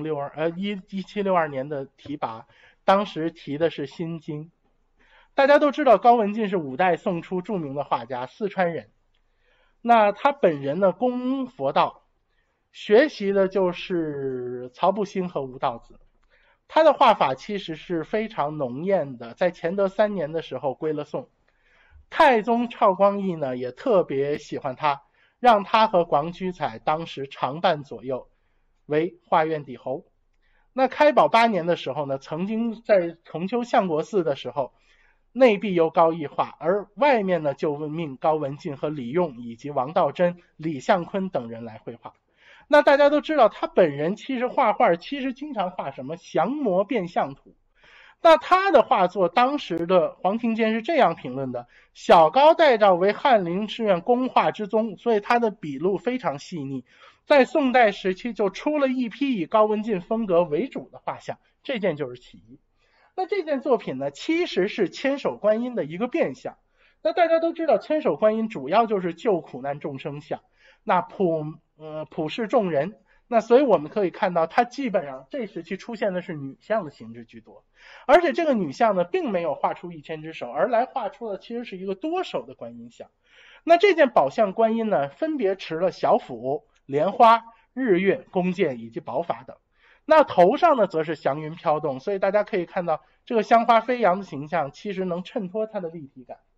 1762年的题跋，当时题的是心经。大家都知道高文进是五代宋初著名的画家，四川人。那他本人呢攻佛道，学习的就是曹不兴和吴道子。他的画法其实是非常浓艳的，在乾德3年的时候归了宋。太宗赵光义呢也特别喜欢他，让他和广居彩当时常伴左右，为画院底侯。那开宝8年的时候呢，曾经在重修相国寺的时候，内壁由高义画，而外面呢就命高文进和李用以及王道真、李相坤等人来绘画。那大家都知道他本人其实画画其实经常画什么降魔变相图。那他的画作当时的黄庭坚是这样评论的：小高戴照为翰林志愿工画之宗，所以他的笔录非常细腻，在宋代时期就出了一批以高文进风格为主的画像，这件就是其一。那这件作品呢其实是千手观音的一个变相。那大家都知道千手观音主要就是救苦难众生相，那普世众人，那所以我们可以看到它基本上这时期出现的是女相的形制居多，而且这个女相呢并没有画出一千只手，而来画出的其实是一个多手的观音像。那这件宝相观音呢分别持了小斧、莲花、日月、弓箭以及宝法等，那头上呢则是祥云飘动，所以大家可以看到这个香花飞扬的形象其实能衬托它的立体感。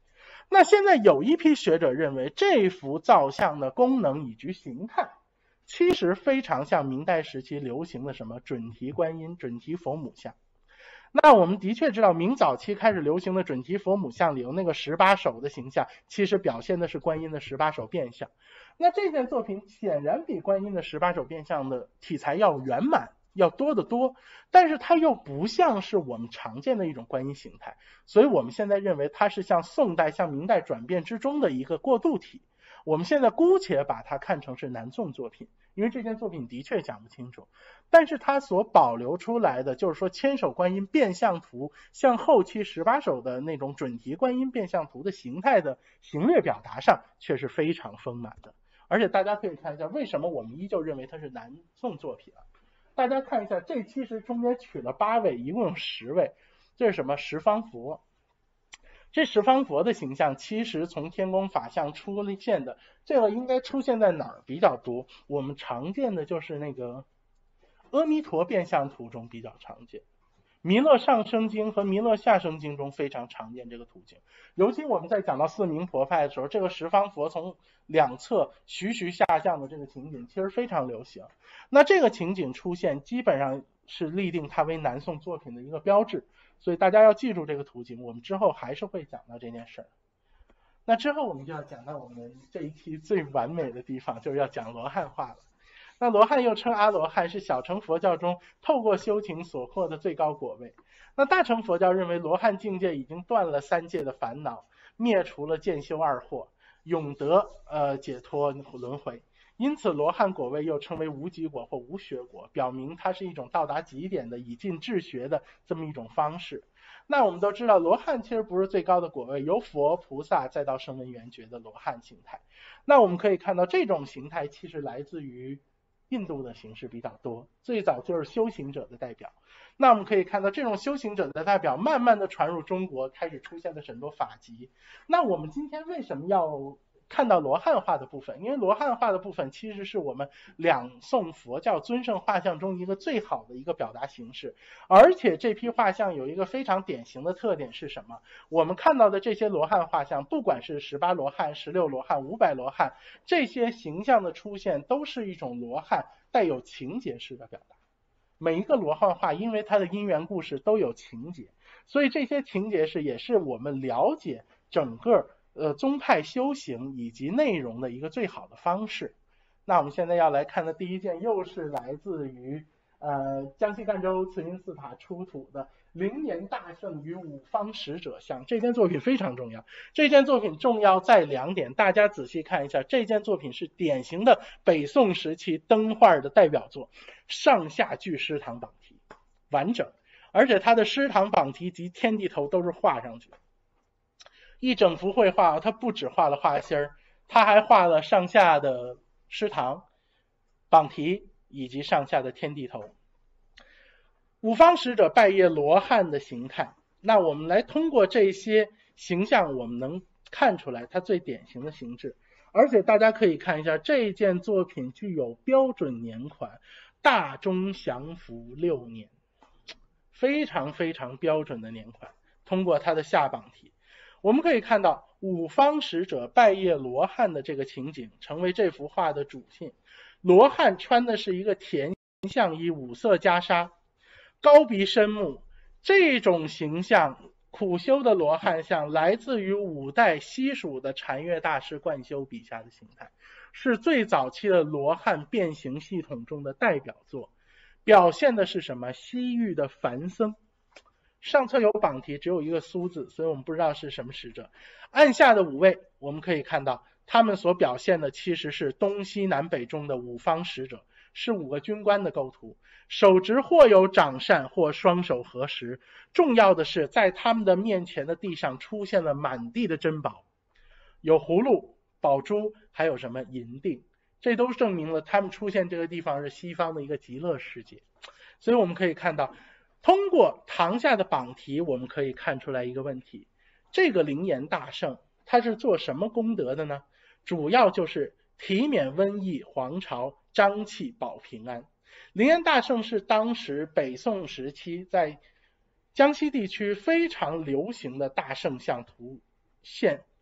那现在有一批学者认为，这幅造像的功能以及形态，其实非常像明代时期流行的什么准提观音、准提佛母像。那我们的确知道，明早期开始流行的准提佛母像里有那个18手的形象，其实表现的是观音的18手变相。那这件作品显然比观音的18手变相的题材要圆满，要多得多，但是它又不像是我们常见的一种观音形态，所以我们现在认为它是向宋代、向明代转变之中的一个过渡体。我们现在姑且把它看成是南宋作品，因为这件作品的确讲不清楚，但是它所保留出来的就是说千手观音变相图像后期18手的那种准提观音变相图的形态的形略表达上却是非常丰满的。而且大家可以看一下为什么我们依旧认为它是南宋作品啊？大家看一下，这其实中间取了8位，一共有10位，这是什么？十方佛。这十方佛的形象其实从天宫法相出现的，这个应该出现在哪儿比较多？我们常见的就是那个阿弥陀变相图中比较常见，弥勒上生经和弥勒下生经中非常常见这个图形。尤其我们在讲到四明佛派的时候，这个十方佛从两侧徐徐下降的这个情景其实非常流行。那这个情景出现基本上是立定它为南宋作品的一个标志，所以大家要记住这个图景，我们之后还是会讲到这件事儿。那之后我们就要讲到我们这一期最完美的地方，就是要讲罗汉化了。那罗汉又称阿罗汉，是小乘佛教中透过修行所获的最高果位。那大乘佛教认为罗汉境界已经断了3界的烦恼，灭除了见修2惑，永得解脱轮回。因此罗汉果位又称为无极果或无学果，表明它是一种到达极点的以尽治学的这么一种方式。那我们都知道罗汉其实不是最高的果位，由佛菩萨再到声闻缘觉的罗汉形态。那我们可以看到这种形态其实来自于印度的形式比较多，最早就是修行者的代表。那我们可以看到这种修行者的代表慢慢的传入中国，开始出现了很多法籍。那我们今天为什么要看到罗汉化的部分？因为罗汉化的部分其实是我们两宋佛教尊圣画像中一个最好的一个表达形式，而且这批画像有一个非常典型的特点是什么？我们看到的这些罗汉画像，不管是18罗汉、16罗汉、500罗汉，这些形象的出现都是一种罗汉带有情节式的表达。每一个罗汉画因为它的因缘故事都有情节，所以这些情节是也是我们了解整个宗派修行以及内容的一个最好的方式。那我们现在要来看的第一件又是来自于江西赣州慈云寺塔出土的灵岩大圣与五方使者像。这件作品非常重要，这件作品重要在2点，大家仔细看一下。这件作品是典型的北宋时期灯画的代表作，上下具师堂榜题，完整，而且它的师堂榜题及天地头都是画上去的。一整幅绘画，它不只画了画心儿，它还画了上下的师堂、榜题以及上下的天地头。五方使者拜谒罗汉的形态，那我们来通过这些形象，我们能看出来它最典型的形制。而且大家可以看一下，这件作品具有标准年款，大中祥符6年，非常非常标准的年款。通过它的下榜题，我们可以看到五方使者拜谒罗汉的这个情景成为这幅画的主线。罗汉穿的是一个田象衣，5色袈裟，高鼻深目，这种形象苦修的罗汉像来自于5代西蜀的禅悦大师贯修笔下的形态，是最早期的罗汉变形系统中的代表作。表现的是什么？西域的梵僧。上侧有榜题，只有一个苏字，所以我们不知道是什么使者。按下的5位，我们可以看到他们所表现的其实是东西南北中的5方使者，是5个军官的构图，手执或有掌扇，或双手合十。重要的是在他们的面前的地上出现了满地的珍宝，有葫芦、宝珠，还有什么银锭，这都证明了他们出现这个地方是西方的一个极乐世界。所以我们可以看到，通过堂下的榜题，我们可以看出来一个问题，这个灵岩大圣他是做什么功德的呢？主要就是体免瘟疫、皇朝、瘴气、保平安。灵岩大圣是当时北宋时期在江西地区非常流行的大圣像图现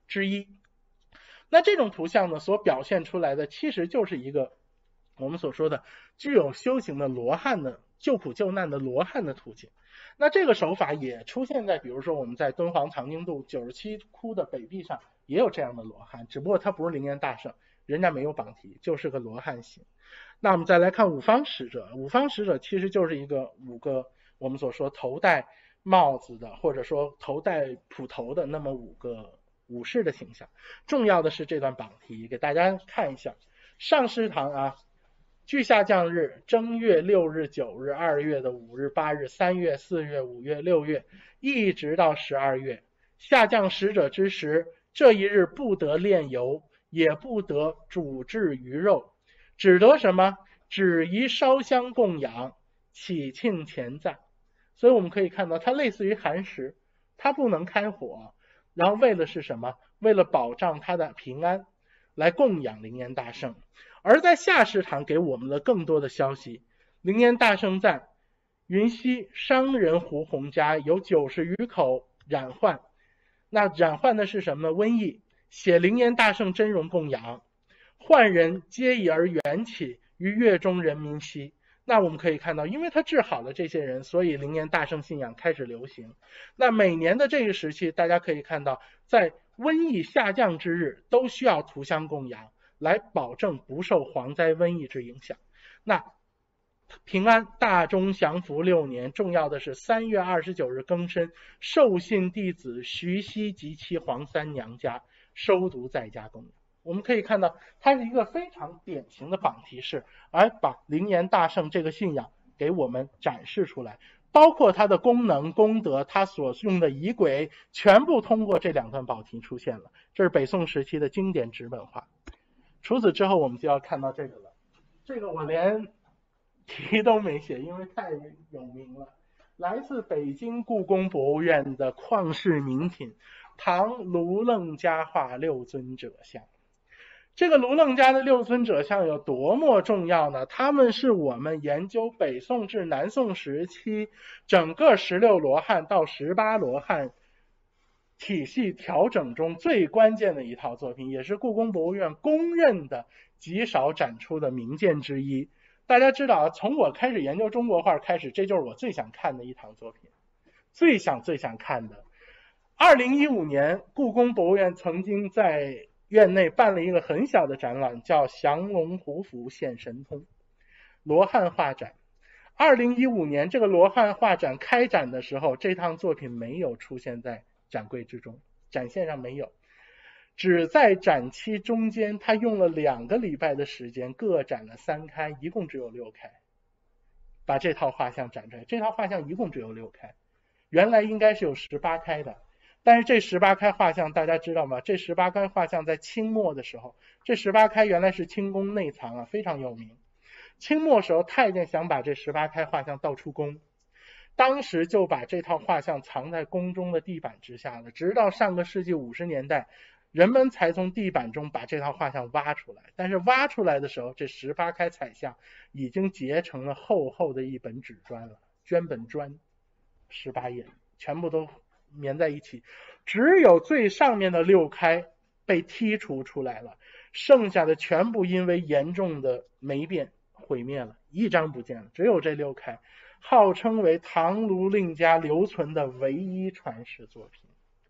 之一。那这种图像呢，所表现出来的其实就是一个我们所说的具有修行的罗汉的救苦救难的罗汉的图景。那这个手法也出现在比如说我们在敦煌藏经洞97窟的北壁上也有这样的罗汉，只不过他不是灵岩大圣，人家没有绑题，就是个罗汉形。那我们再来看五方使者，五方使者其实就是五个我们所说头戴帽子的，或者说头戴普头的那么五个武士的形象。重要的是这段绑题，给大家看一下。上师堂啊，距下降日正月6日、9日、2月的5日、8日、3月、4月、5月、6月，一直到12月。下降使者之时，这一日不得炼油，也不得煮制鱼肉，只得什么？只宜烧香供养，祈庆前赞。所以我们可以看到，它类似于寒食，它不能开火，然后为了是什么？为了保障它的平安，来供养灵岩大圣。而在下师堂给我们了更多的消息，灵岩大圣赞云溪商人胡洪家有90余口染患，那染患的是什么呢？瘟疫，写灵岩大圣真容供养，患人皆以而缘起于月中人民兮。那我们可以看到，因为他治好了这些人，所以灵岩大圣信仰开始流行。那每年的这个时期，大家可以看到，在瘟疫下降之日都需要涂香供养，来保证不受蝗灾瘟疫之影响。那平安大中祥符6年，重要的是3月29日庚申，受信弟子徐熙及其黄三娘家收读在家供养。我们可以看到，它是一个非常典型的绑题式，而把灵岩大圣这个信仰给我们展示出来，包括它的功能、功德，它所用的仪轨，全部通过这两段宝题出现了。这是北宋时期的经典纸本画。除此之后，我们就要看到这个了。这个我连题都没写，因为太有名了。来自北京故宫博物院的旷世名品，唐卢楞家画六尊者像。这个卢楞家的六尊者像有多么重要呢？他们是我们研究北宋至南宋时期整个16罗汉到18罗汉体系调整中最关键的一套作品，也是故宫博物院公认的极少展出的名件之一。大家知道，从我开始研究中国画开始，这就是我最想看的一堂作品，最想看的。2015年，故宫博物院曾经在院内办了一个很小的展览，叫降龙胡符现神通罗汉画展。2015年这个罗汉画展开展的时候，这趟作品没有出现在展柜之中，展线上没有，只在展期中间，他用了2个礼拜的时间，各展了3开，一共只有6开，把这套画像展出来。这套画像一共只有6开，原来应该是有18开的。但是这18开画像大家知道吗？这18开画像在清末的时候，这18开原来是清宫内藏啊，非常有名。清末时候太监想把这18开画像盗出宫，当时就把这套画像藏在宫中的地板之下了，直到上个世纪50年代，人们才从地板中把这套画像挖出来。但是挖出来的时候，这18开彩像已经结成了厚厚的一本纸砖了，绢本砖18页，全部都粘在一起，只有最上面的6开被剔除出来了，剩下的全部因为严重的霉变毁灭了，一张不见了，只有这6开，号称为唐卢令家留存的唯一传世作品，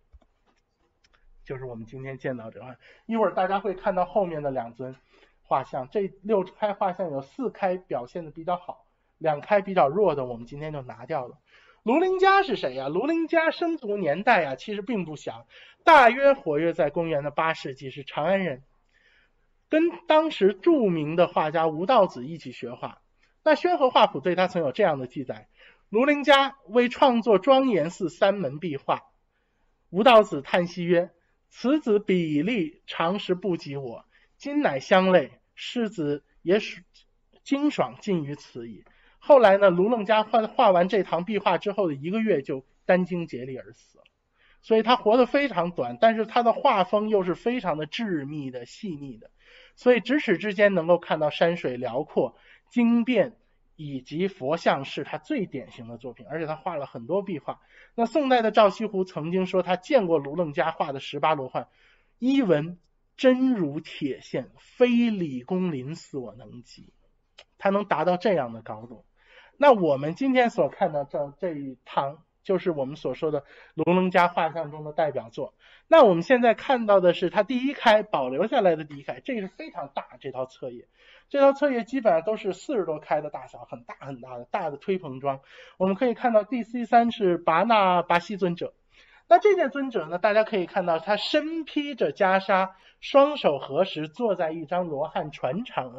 就是我们今天见到这个。一会儿大家会看到后面的2尊画像，这6开画像有4开表现的比较好，2开比较弱的我们今天就拿掉了。卢陵家是谁呀？卢陵家生卒年代啊，其实并不详，大约活跃在公元的8世纪，是长安人，跟当时著名的画家吴道子一起学画。那宣和画谱对他曾有这样的记载：卢陵家为创作庄严寺3门壁画，吴道子叹息曰：此子比例常时不及我，今乃相类，师子也精爽尽于此矣。后来呢，卢楞家画完这堂壁画之后的1个月就殚精竭力而死了，所以他活得非常短，但是他的画风又是非常的致密的、细腻的，所以咫尺之间能够看到山水辽阔、经变以及佛像是他最典型的作品，而且他画了很多壁画。那宋代的赵西湖曾经说他见过卢楞家画的18罗汉， 一文真如铁线，非李公麟所能及。它能达到这样的高度。那我们今天所看到这一堂，就是我们所说的龙棱家画像中的代表作。那我们现在看到的是它第一开保留下来的第一开，这个是非常大，这套册页。这套册页基本上都是40多开的大小，很大很大的大的推棚装。我们可以看到第 C3 是拔那拔西尊者。那这件尊者呢，大家可以看到他身披着袈裟，双手合十，坐在一张罗汉禅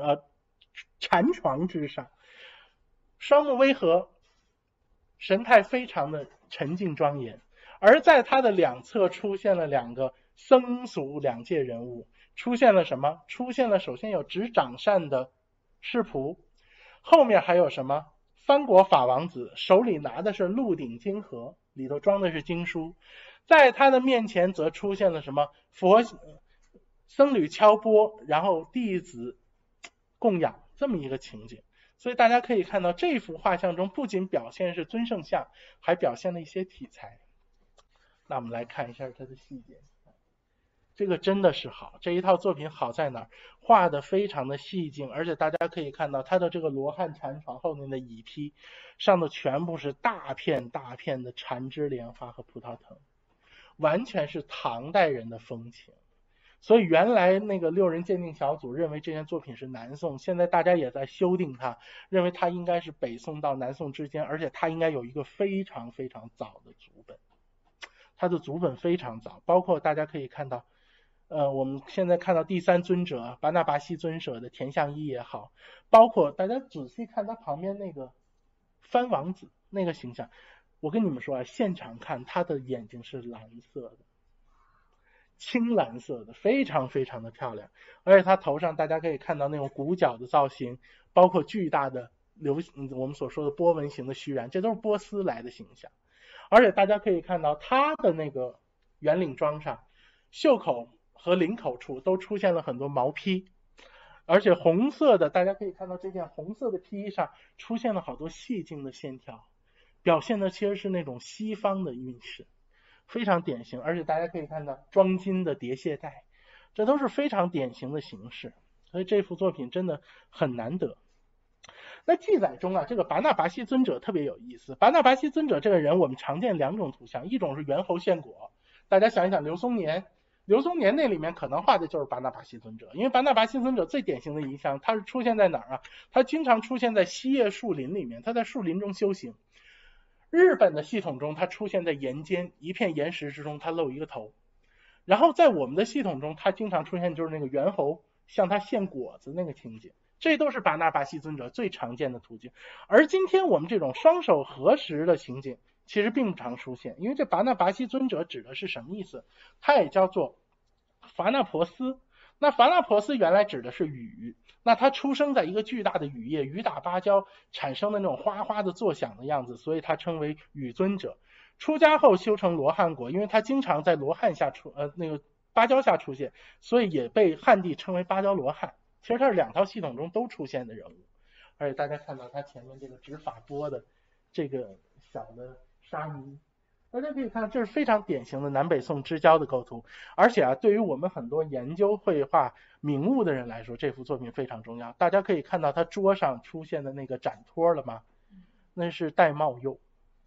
床之上，双目微合，神态非常的沉静庄严。而在他的两侧出现了2个僧俗两界人物，出现了什么？出现了首先有执掌扇的世仆，后面还有什么？翻国法王子手里拿的是鹿鼎经盒，里头装的是经书。在他的面前则出现了什么？僧侣敲钵，然后弟子供养，这么一个情景。所以大家可以看到，这幅画像中不仅表现是尊圣像，还表现了一些题材。那我们来看一下它的细节，这个真的是好，这一套作品好在哪儿？画的非常的细静，而且大家可以看到它的这个罗汉禅床后面的椅坯上的全部是大片大片的缠枝莲花和葡萄藤，完全是唐代人的风情。所以原来那个6人鉴定小组认为这件作品是南宋，现在大家也在修订它，认为它应该是北宋到南宋之间，而且它应该有一个非常非常早的族本。它的族本非常早，包括大家可以看到我们现在看到第3尊者拔那拔西尊者的田相一也好，包括大家仔细看他旁边那个藩王子那个形象，我跟你们说啊，现场看他的眼睛是蓝色的，青蓝色的，非常非常的漂亮。而且他头上大家可以看到那种鼓角的造型，包括巨大的我们所说的波纹形的须髯，这都是波斯来的形象。而且大家可以看到他的那个圆领装上袖口和领口处都出现了很多毛坯，而且红色的，大家可以看到这件红色的披衣上出现了好多细静的线条，表现的其实是那种西方的运势，非常典型。而且大家可以看到装金的叠蟹带，这都是非常典型的形式，所以这幅作品真的很难得。那记载中啊，这个拔那拔西尊者特别有意思。拔那拔西尊者这个人，我们常见2种图像，一种是猿猴献果，大家想一想刘松年那里面可能画的就是拔那拔西尊者，因为拔那拔西尊者最典型的一项，他是出现在哪儿啊？他经常出现在西叶树林里面，他在树林中修行。日本的系统中，他出现在岩间一片岩石之中，他露一个头。然后在我们的系统中，他经常出现就是那个猿猴向他献果子那个情景，这都是拔那拔西尊者最常见的途径。而今天我们这种双手合十的情景其实并不常出现，因为这拔那拔西尊者指的是什么意思？它也叫做伐那婆斯。那伐那婆斯原来指的是雨，那它出生在一个巨大的雨夜，雨打芭蕉产生的那种哗哗的作响的样子，所以它称为雨尊者。出家后修成罗汉果，因为它经常在罗汉下那个芭蕉下出现，所以也被汉地称为芭蕉罗汉。其实它是2套系统中都出现的人物。而且大家看到它前面这个执法钵的这个小的沙弥，大家可以看，这是非常典型的南北宋之交的构图。而且啊，对于我们很多研究绘画名物的人来说，这幅作品非常重要。大家可以看到它桌上出现的那个展托了吗？那是玳瑁釉，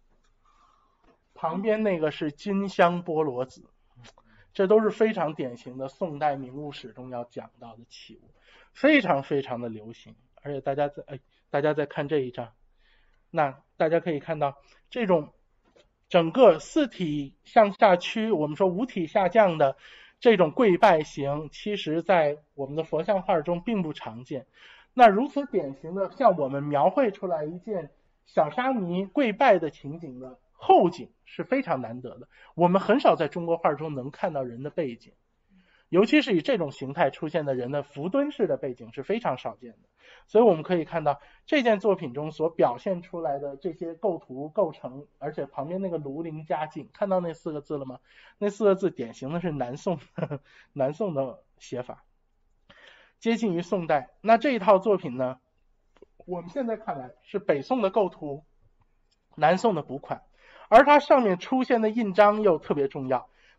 旁边那个是金香波罗子，这都是非常典型的宋代名物史中要讲到的器物，非常非常的流行。而且大家再看这一张，那大家可以看到这种整个4体向下屈，我们说5体下降的这种跪拜形，其实在我们的佛像画中并不常见。那如此典型的向我们描绘出来一件小沙弥跪拜的情景的后景是非常难得的，我们很少在中国画中能看到人的背景，尤其是以这种形态出现的人的伏蹲式的背景是非常少见的。所以我们可以看到这件作品中所表现出来的这些构图构成，而且旁边那个庐陵佳境，看到那4个字了吗？那4个字典型的是南宋的写法，接近于宋代。那这一套作品呢，我们现在看来是北宋的构图，南宋的补款，而它上面出现的印章又特别重要。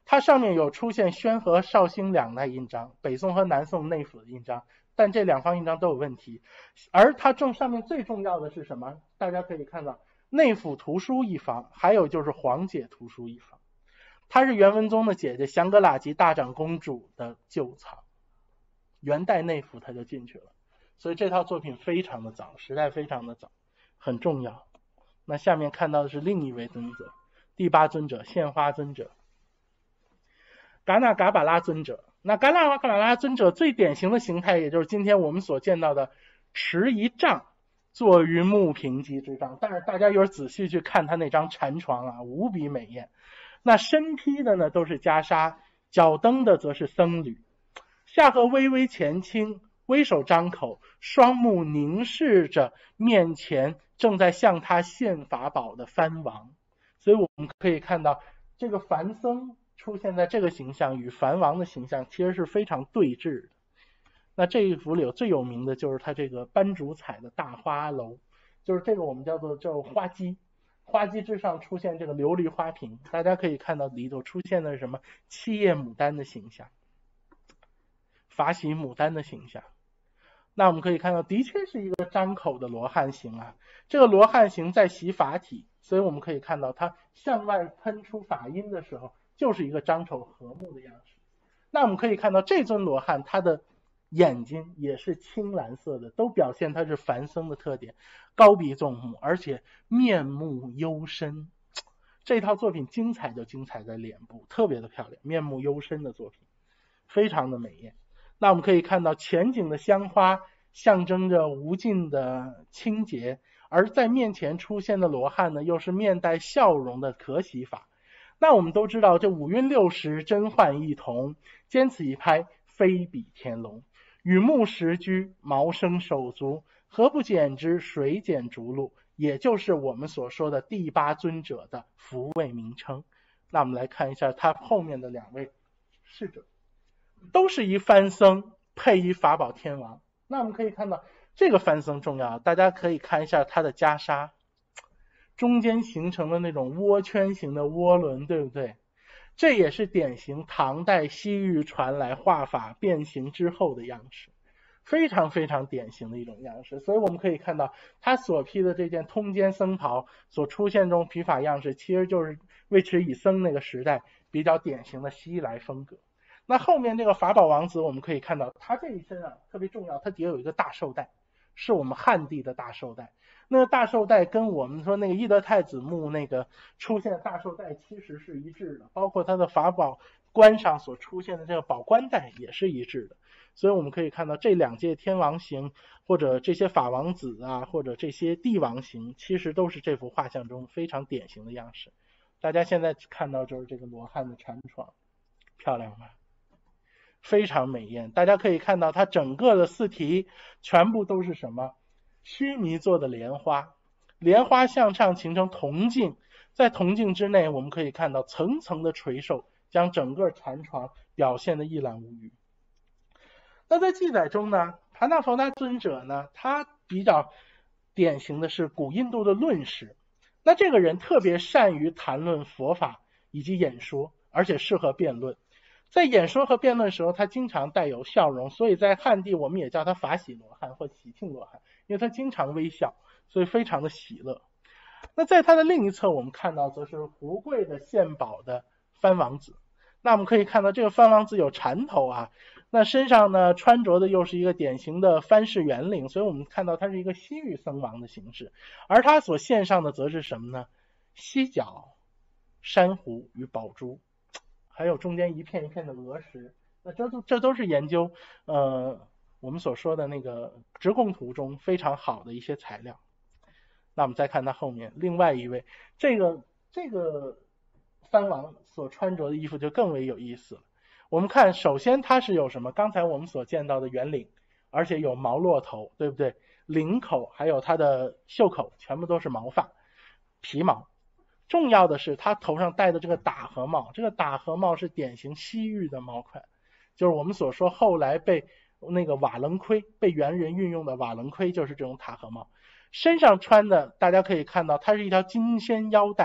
它上面有出现宣和绍兴两代印章，北宋和南宋内府的印章，但这两方印章都有问题。而它正上面最重要的是什么？大家可以看到内府图书一方，还有就是皇姐图书一方。她是元文宗的姐姐香格拉吉大长公主的旧藏，元代内府她就进去了，所以这套作品非常的早，时代非常的早，很重要。那下面看到的是另一位尊者，第八尊者献花尊者，噶纳噶巴拉尊者。那噶纳噶巴拉尊者最典型的形态，也就是今天我们所见到的持一杖坐于木平基之上，但是大家一会儿仔细去看他那张禅床啊，无比美艳。那身披的呢都是袈裟，脚蹬的则是僧侣，下颌微微前倾，微手张口，双目凝视着面前正在向他献法宝的藩王。所以我们可以看到这个梵僧出现在这个形象与梵王的形象其实是非常对峙的。那这一幅里有最有名的就是它这个斑竹彩的大花楼，就是这个我们叫花基，花基之上出现这个琉璃花瓶，大家可以看到里头出现的是什么七叶牡丹的形象，法喜牡丹的形象。那我们可以看到的确是一个张口的罗汉形啊，这个罗汉形在习法体，所以我们可以看到它向外喷出法音的时候就是一个张口合目的样式。那我们可以看到这尊罗汉它的眼睛也是青蓝色的，都表现它是梵僧的特点，高鼻纵目，而且面目幽深。这套作品精彩就精彩在脸部，特别的漂亮，面目幽深的作品非常的美艳。那我们可以看到前景的香花象征着无尽的清洁，而在面前出现的罗汉呢，又是面带笑容的可喜法。那我们都知道这五韵六识真幻异同，兼此一拍非比天龙，羽木石居，毛生手足，何不减之水减逐鹿，也就是我们所说的第八尊者的福位名称。那我们来看一下他后面的两位侍者，都是一梵僧配一法宝天王。那我们可以看到这个梵僧重要，大家可以看一下他的袈裟，中间形成的那种涡圈形的涡轮，对不对？这也是典型唐代西域传来画法变形之后的样式，非常非常典型的一种样式。所以我们可以看到他所披的这件通肩僧袍所出现这种披法样式，其实就是尉迟乙僧那个时代比较典型的西来风格。那后面这个法宝王子，我们可以看到他这一身啊特别重要，他底下有一个大绶带，是我们汉地的大绶带。那个大绶带跟我们说那个懿德太子墓那个出现的大绶带其实是一致的，包括他的法宝冠上所出现的这个宝冠带也是一致的。所以我们可以看到这两届天王形或者这些法王子啊，或者这些帝王形，其实都是这幅画像中非常典型的样式。大家现在看到就是这个罗汉的禅床，漂亮吗？非常美艳。大家可以看到它整个的四蹄全部都是什么须弥做的莲花，莲花向上形成铜镜，在铜镜之内我们可以看到层层的垂寿，将整个禅床表现得一览无余。那在记载中呢，盘那佛那尊者呢，他比较典型的是古印度的论师。那这个人特别善于谈论佛法以及演说，而且适合辩论。在演说和辩论时候，他经常带有笑容，所以在汉地我们也叫他法喜罗汉或喜庆罗汉，因为他经常微笑，所以非常的喜乐。那在他的另一侧，我们看到则是胡贵的献宝的藩王子。那我们可以看到这个藩王子有缠头啊，那身上呢穿着的又是一个典型的藩士圆领，所以我们看到他是一个西域僧王的形式。而他所献上的则是什么呢？犀角、珊瑚与宝珠，还有中间一片一片的鹅石。那这都是研究我们所说的那个直贡图中非常好的一些材料。那我们再看他后面另外一位，这个藩王所穿着的衣服就更为有意思了。我们看首先他是有什么，刚才我们所见到的圆领，而且有毛络头，对不对？领口还有他的袖口全部都是毛发皮毛。重要的是他头上戴的这个打荷帽，这个打荷帽是典型西域的帽款，就是我们所说后来被那个瓦楞盔被猿人运用的瓦楞盔，就是这种打荷帽。身上穿的大家可以看到它是一条金仙腰带，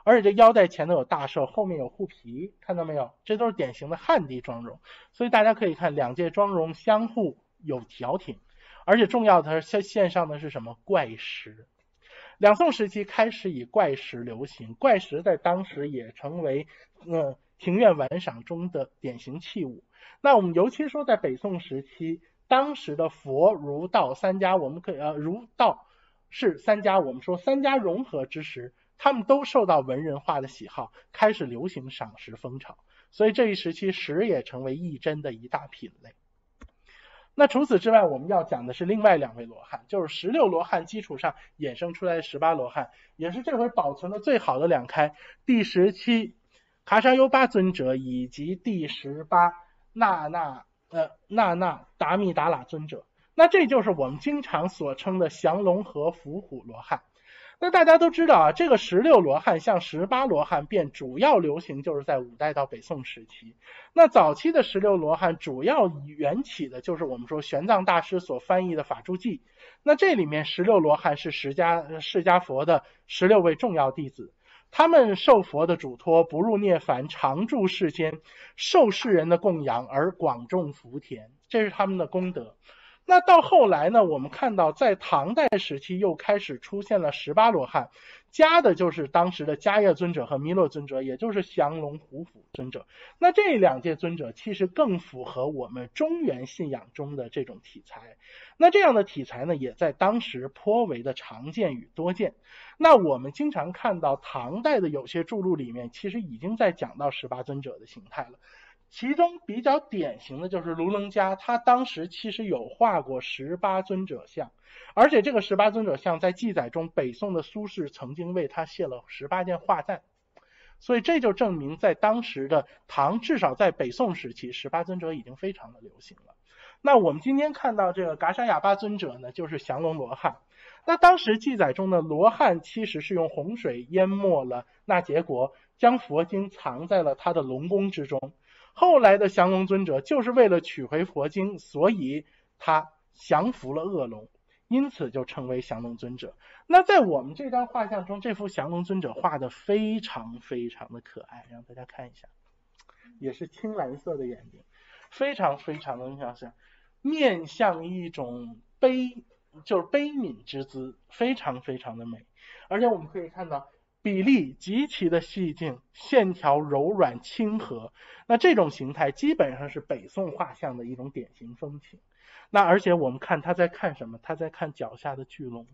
而且这腰带前头有大兽，后面有护皮，看到没有？这都是典型的汉地妆容。所以大家可以看两界妆容相互有调停，而且重要的是线上的是什么？怪石。两宋时期开始以怪石流行，怪石在当时也成为庭院玩赏中的典型器物。那我们尤其说在北宋时期，当时的佛儒道三家，我们可以儒道是三家，我们说三家融合之时，他们都受到文人画的喜好，开始流行赏石风潮，所以这一时期石也成为艺珍的一大品类。那除此之外，我们要讲的是另外两位罗汉，就是16罗汉基础上衍生出来的18罗汉，也是这回保存的最好的两开，第17卡沙优巴尊者以及第18那那达密达喇尊者。那这就是我们经常所称的降龙和伏虎罗汉。那大家都知道啊，这个16罗汉像18罗汉便主要流行就是在五代到北宋时期。那早期的16罗汉主要缘起的就是我们说玄奘大师所翻译的法住记。那这里面16罗汉是释迦佛的16位重要弟子，他们受佛的嘱托，不入涅槃，常住世间，受世人的供养而广种福田，这是他们的功德。那到后来呢，我们看到在唐代时期又开始出现了18罗汉，加的就是当时的迦叶尊者和弥勒尊者，也就是降龙伏虎尊者。那这两届尊者其实更符合我们中原信仰中的这种题材。那这样的题材呢，也在当时颇为的常见与多见。那我们经常看到唐代的有些著录里面，其实已经在讲到18尊者的形态了。其中比较典型的就是卢棱嘉，他当时其实有画过18尊者像，而且这个18尊者像在记载中，北宋的苏轼曾经为他写了18件画赞，所以这就证明在当时的唐，至少在北宋时期，18尊者已经非常的流行了。那我们今天看到这个噶沙哑巴尊者呢，就是降龙罗汉。那当时记载中的罗汉其实是用洪水淹没了那结国，将佛经藏在了他的龙宫之中。后来的降龙尊者就是为了取回佛经，所以他降服了恶龙，因此就称为降龙尊者。那在我们这张画像中，这幅降龙尊者画的非常非常的可爱，让大家看一下，也是青蓝色的眼睛，非常非常的像面向一种悲悯之姿，非常非常的美。而且我们可以看到比例极其的细净，线条柔软亲和，那这种形态基本上是北宋画像的一种典型风情。那而且我们看他在看什么？他在看脚下的巨龙。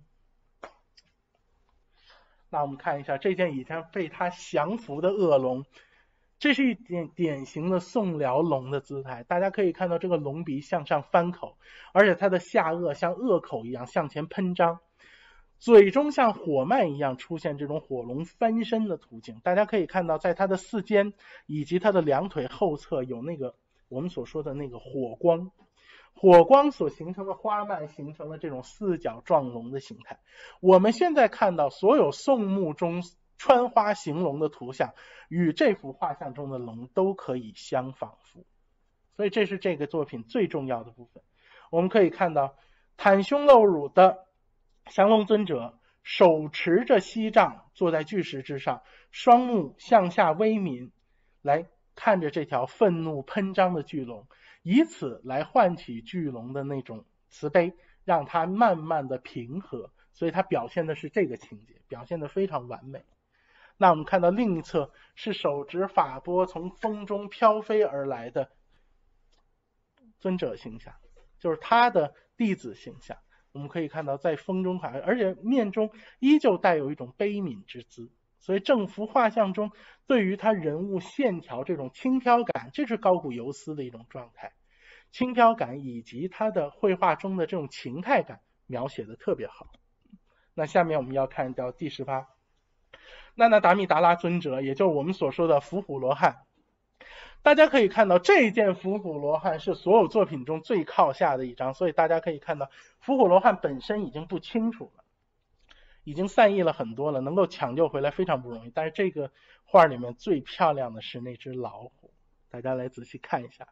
那我们看一下这件已经被他降服的恶龙，这是一典型的宋辽龙的姿态。大家可以看到这个龙鼻向上翻口，而且它的下颚像颚口一样向前喷张，嘴中像火脉一样出现这种火龙翻身的图景。大家可以看到在它的四肩以及它的两腿后侧有那个我们所说的那个火光，火光所形成的花蔓形成了这种四角状龙的形态。我们现在看到所有宋墓中穿花形龙的图像与这幅画像中的龙都可以相仿佛，所以这是这个作品最重要的部分。我们可以看到袒胸露乳的降龙尊者手持着锡杖坐在巨石之上，双目向下微抿来看着这条愤怒喷张的巨龙，以此来唤起巨龙的那种慈悲，让它慢慢的平和。所以它表现的是这个情节，表现的非常完美。那我们看到另一侧是手执法钵从风中飘飞而来的尊者形象，就是他的弟子形象。我们可以看到在风中而且面中依旧带有一种悲悯之姿。所以整幅画像中对于他人物线条这种轻飘感，这是高古游丝的一种状态，轻飘感以及他的绘画中的这种情态感描写的特别好。那下面我们要看到第18那达密达拉尊者，也就是我们所说的伏虎罗汉。大家可以看到这件伏虎罗汉是所有作品中最靠下的一张，所以大家可以看到伏虎罗汉本身已经不清楚了，已经散逸了很多了，能够抢救回来非常不容易。但是这个画里面最漂亮的是那只老虎，大家来仔细看一下。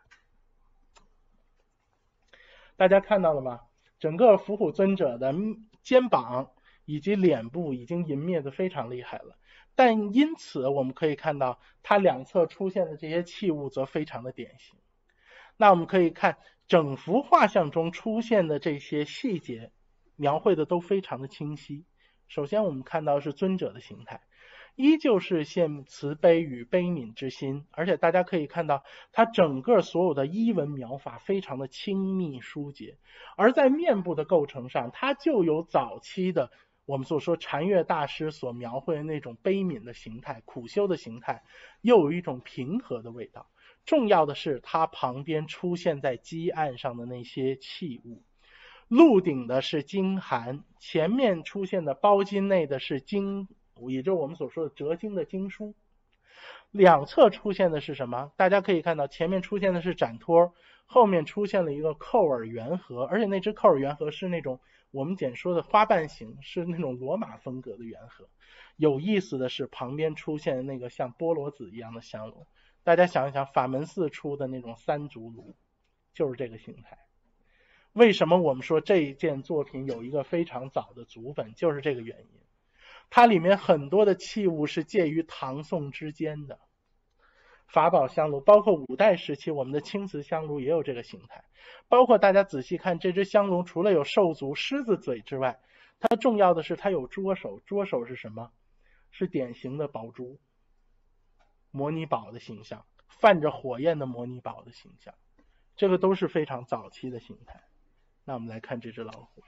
大家看到了吗？整个伏虎尊者的肩膀以及脸部已经淫灭的非常厉害了。但因此我们可以看到它两侧出现的这些器物则非常的典型。那我们可以看整幅画像中出现的这些细节描绘的都非常的清晰。首先我们看到是尊者的形态，依旧是现慈悲与悲悯之心，而且大家可以看到它整个所有的衣纹描法非常的清密疏洁。而在面部的构成上，它就有早期的我们所说禅悦大师所描绘的那种悲悯的形态，苦修的形态，又有一种平和的味道。重要的是它旁边出现在基岸上的那些器物，鹿顶的是金函，前面出现的包金内的是经，也就是我们所说的折经的经书。两侧出现的是什么？大家可以看到前面出现的是展托，后面出现了一个扣耳圆盒，而且那只扣耳圆盒是那种我们简说的花瓣形，是那种罗马风格的圆盒。有意思的是旁边出现的那个像菠萝籽一样的香炉，大家想一想法门寺出的那种三足炉就是这个形态。为什么我们说这一件作品有一个非常早的祖本，就是这个原因。它里面很多的器物是介于唐宋之间的，法宝香炉，包括五代时期我们的青瓷香炉也有这个形态。包括大家仔细看这只香炉，除了有兽足狮子嘴之外，它重要的是它有捉手。捉手是什么？是典型的宝珠，摩尼宝的形象，泛着火焰的摩尼宝的形象，这个都是非常早期的形态。那我们来看这只老虎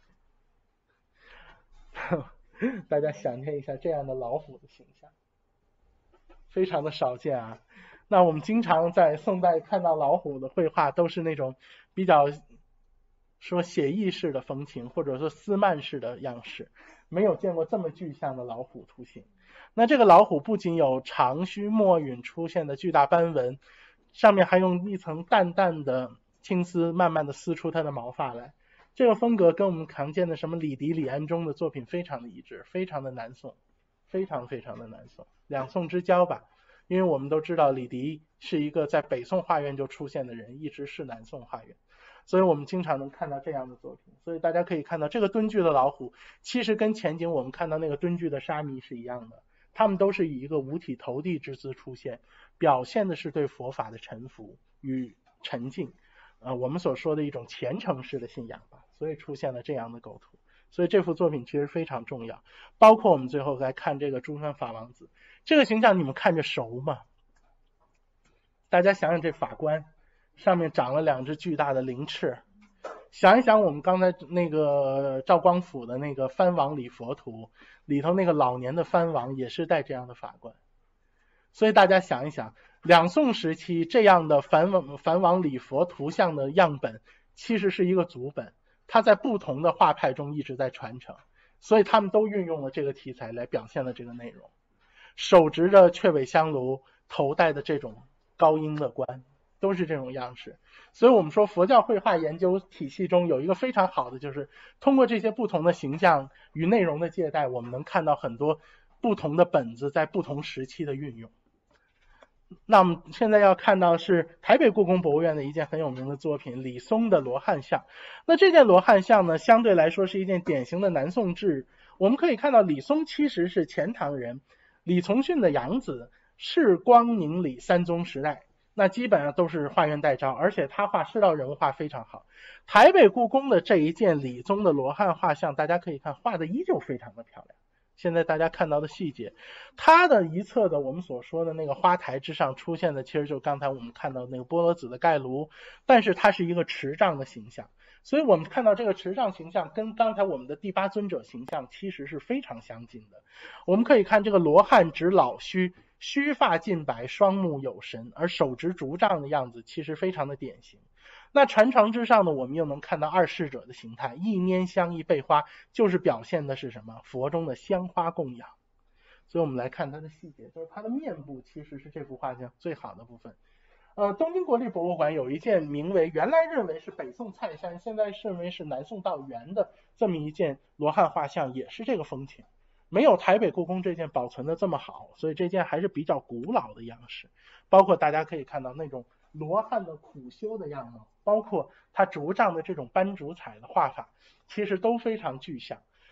大家想象一下这样的老虎的形象，非常的少见啊。那我们经常在宋代看到老虎的绘画都是那种比较说写意式的风情，或者说斯曼式的样式，没有见过这么具象的老虎图形。那这个老虎不仅有长须墨允出现的巨大斑纹，上面还用一层淡淡的青丝慢慢的撕出它的毛发来。这个风格跟我们常见的什么李迪、李安中的作品非常的一致，非常的南宋，非常的南宋，两宋之交吧。因为我们都知道李迪是一个在北宋画院就出现的人，一直是南宋画院，所以我们经常能看到这样的作品。所以大家可以看到这个敦具的老虎其实跟前景我们看到那个敦具的沙弥是一样的，他们都是以一个五体投地之姿出现，表现的是对佛法的臣服与沉静，我们所说的一种虔诚式的信仰吧，所以出现了这样的构图。所以这幅作品其实非常重要。包括我们最后来看这个珠山法王子，这个形象你们看着熟吗？大家想想这法官上面长了两只巨大的灵翅，想一想我们刚才那个赵光甫的那个藩王礼佛图里头那个老年的藩王也是带这样的法官。所以大家想一想，两宋时期这样的藩王礼佛图像的样本其实是一个祖本，它在不同的画派中一直在传承，所以他们都运用了这个题材来表现了这个内容。手执着雀尾香炉，头戴的这种高缨的冠，都是这种样式。所以我们说佛教绘画研究体系中有一个非常好的，就是通过这些不同的形象与内容的借代，我们能看到很多不同的本子在不同时期的运用。那我们现在要看到是台北故宫博物院的一件很有名的作品，李松的罗汉像。那这件罗汉像呢，相对来说是一件典型的南宋制。我们可以看到李松其实是钱塘人，李从训的养子，是光宁李三宗时代，那基本上都是画院代招，而且他画世道人物画非常好。台北故宫的这一件李宗的罗汉画像，大家可以看画的依旧非常的漂亮。现在大家看到的细节，它的一侧的我们所说的那个花台之上出现的，其实就是刚才我们看到那个菠萝籽的盖炉，但是它是一个持杖的形象，所以我们看到这个持杖形象跟刚才我们的第八尊者形象其实是非常相近的。我们可以看这个罗汉执老须，须发尽白，双目有神，而手执竹杖的样子其实非常的典型。那传承之上呢，我们又能看到二世者的形态，一拈香一被花，就是表现的是什么？佛中的香花供养。所以我们来看它的细节，就是它的面部其实是这幅画像最好的部分。东京国立博物馆有一件名为原来认为是北宋蔡山，现在认为是南宋道元的这么一件罗汉画像，也是这个风情，没有台北故宫这件保存的这么好，所以这件还是比较古老的样式。包括大家可以看到那种罗汉的苦修的样貌，包括它竹杖的这种斑竹彩的画法，其实都非常具象。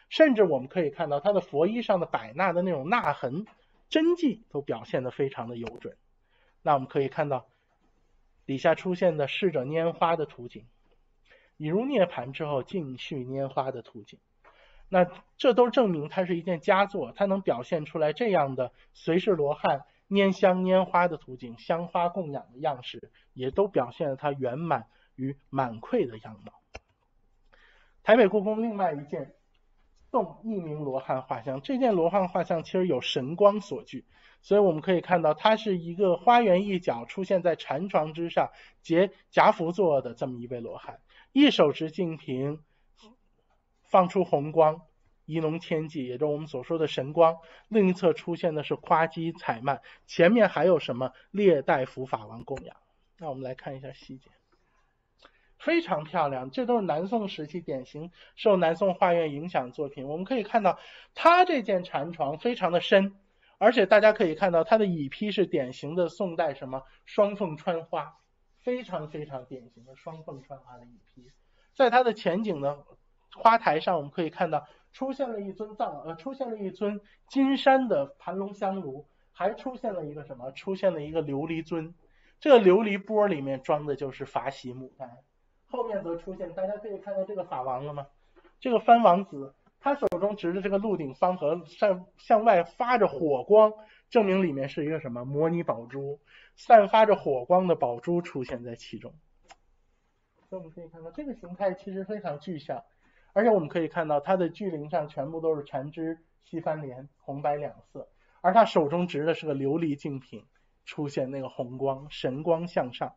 甚至我们可以看到他的佛衣上的百纳的那种纳痕真迹都表现得非常的有准。那我们可以看到底下出现的逝者拈花的图景，已入涅盘之后继续拈花的图景，那这都证明它是一件佳作，它能表现出来这样的随侍罗汉拈香拈花的图景，香花供养的样式，也都表现了它圆满与满馈的样貌。台北故宫另外一件宋佚名罗汉画像，这件罗汉画像其实有神光所具，所以我们可以看到它是一个花园一角出现在禅床之上结夹趺坐的这么一位罗汉，一手持净瓶放出红光，仪农千计，也就是我们所说的神光，另一侧出现的是夸基彩曼，前面还有什么列代佛法王供养。那我们来看一下细节，非常漂亮，这都是南宋时期典型受南宋画院影响作品。我们可以看到它这件禅床非常的深，而且大家可以看到它的椅披是典型的宋代什么双凤穿花，非常非常典型的双凤穿花的椅披。在它的前景的花台上，我们可以看到出现了一尊金山的盘龙香炉，还出现了一个什么？出现了一个琉璃尊。这个琉璃钵里面装的就是法喜牡丹。后面则出现，大家可以看到这个法王了吗？这个藩王子，他手中执着这个鹿鼎方盒，向外发着火光，证明里面是一个什么摩尼宝珠，散发着火光的宝珠出现在其中。所以我们可以看到这个形态其实非常具象，而且我们可以看到它的巨灵上全部都是缠枝西番莲，红白两色，而他手中执的是个琉璃净瓶，出现那个红光，神光向上。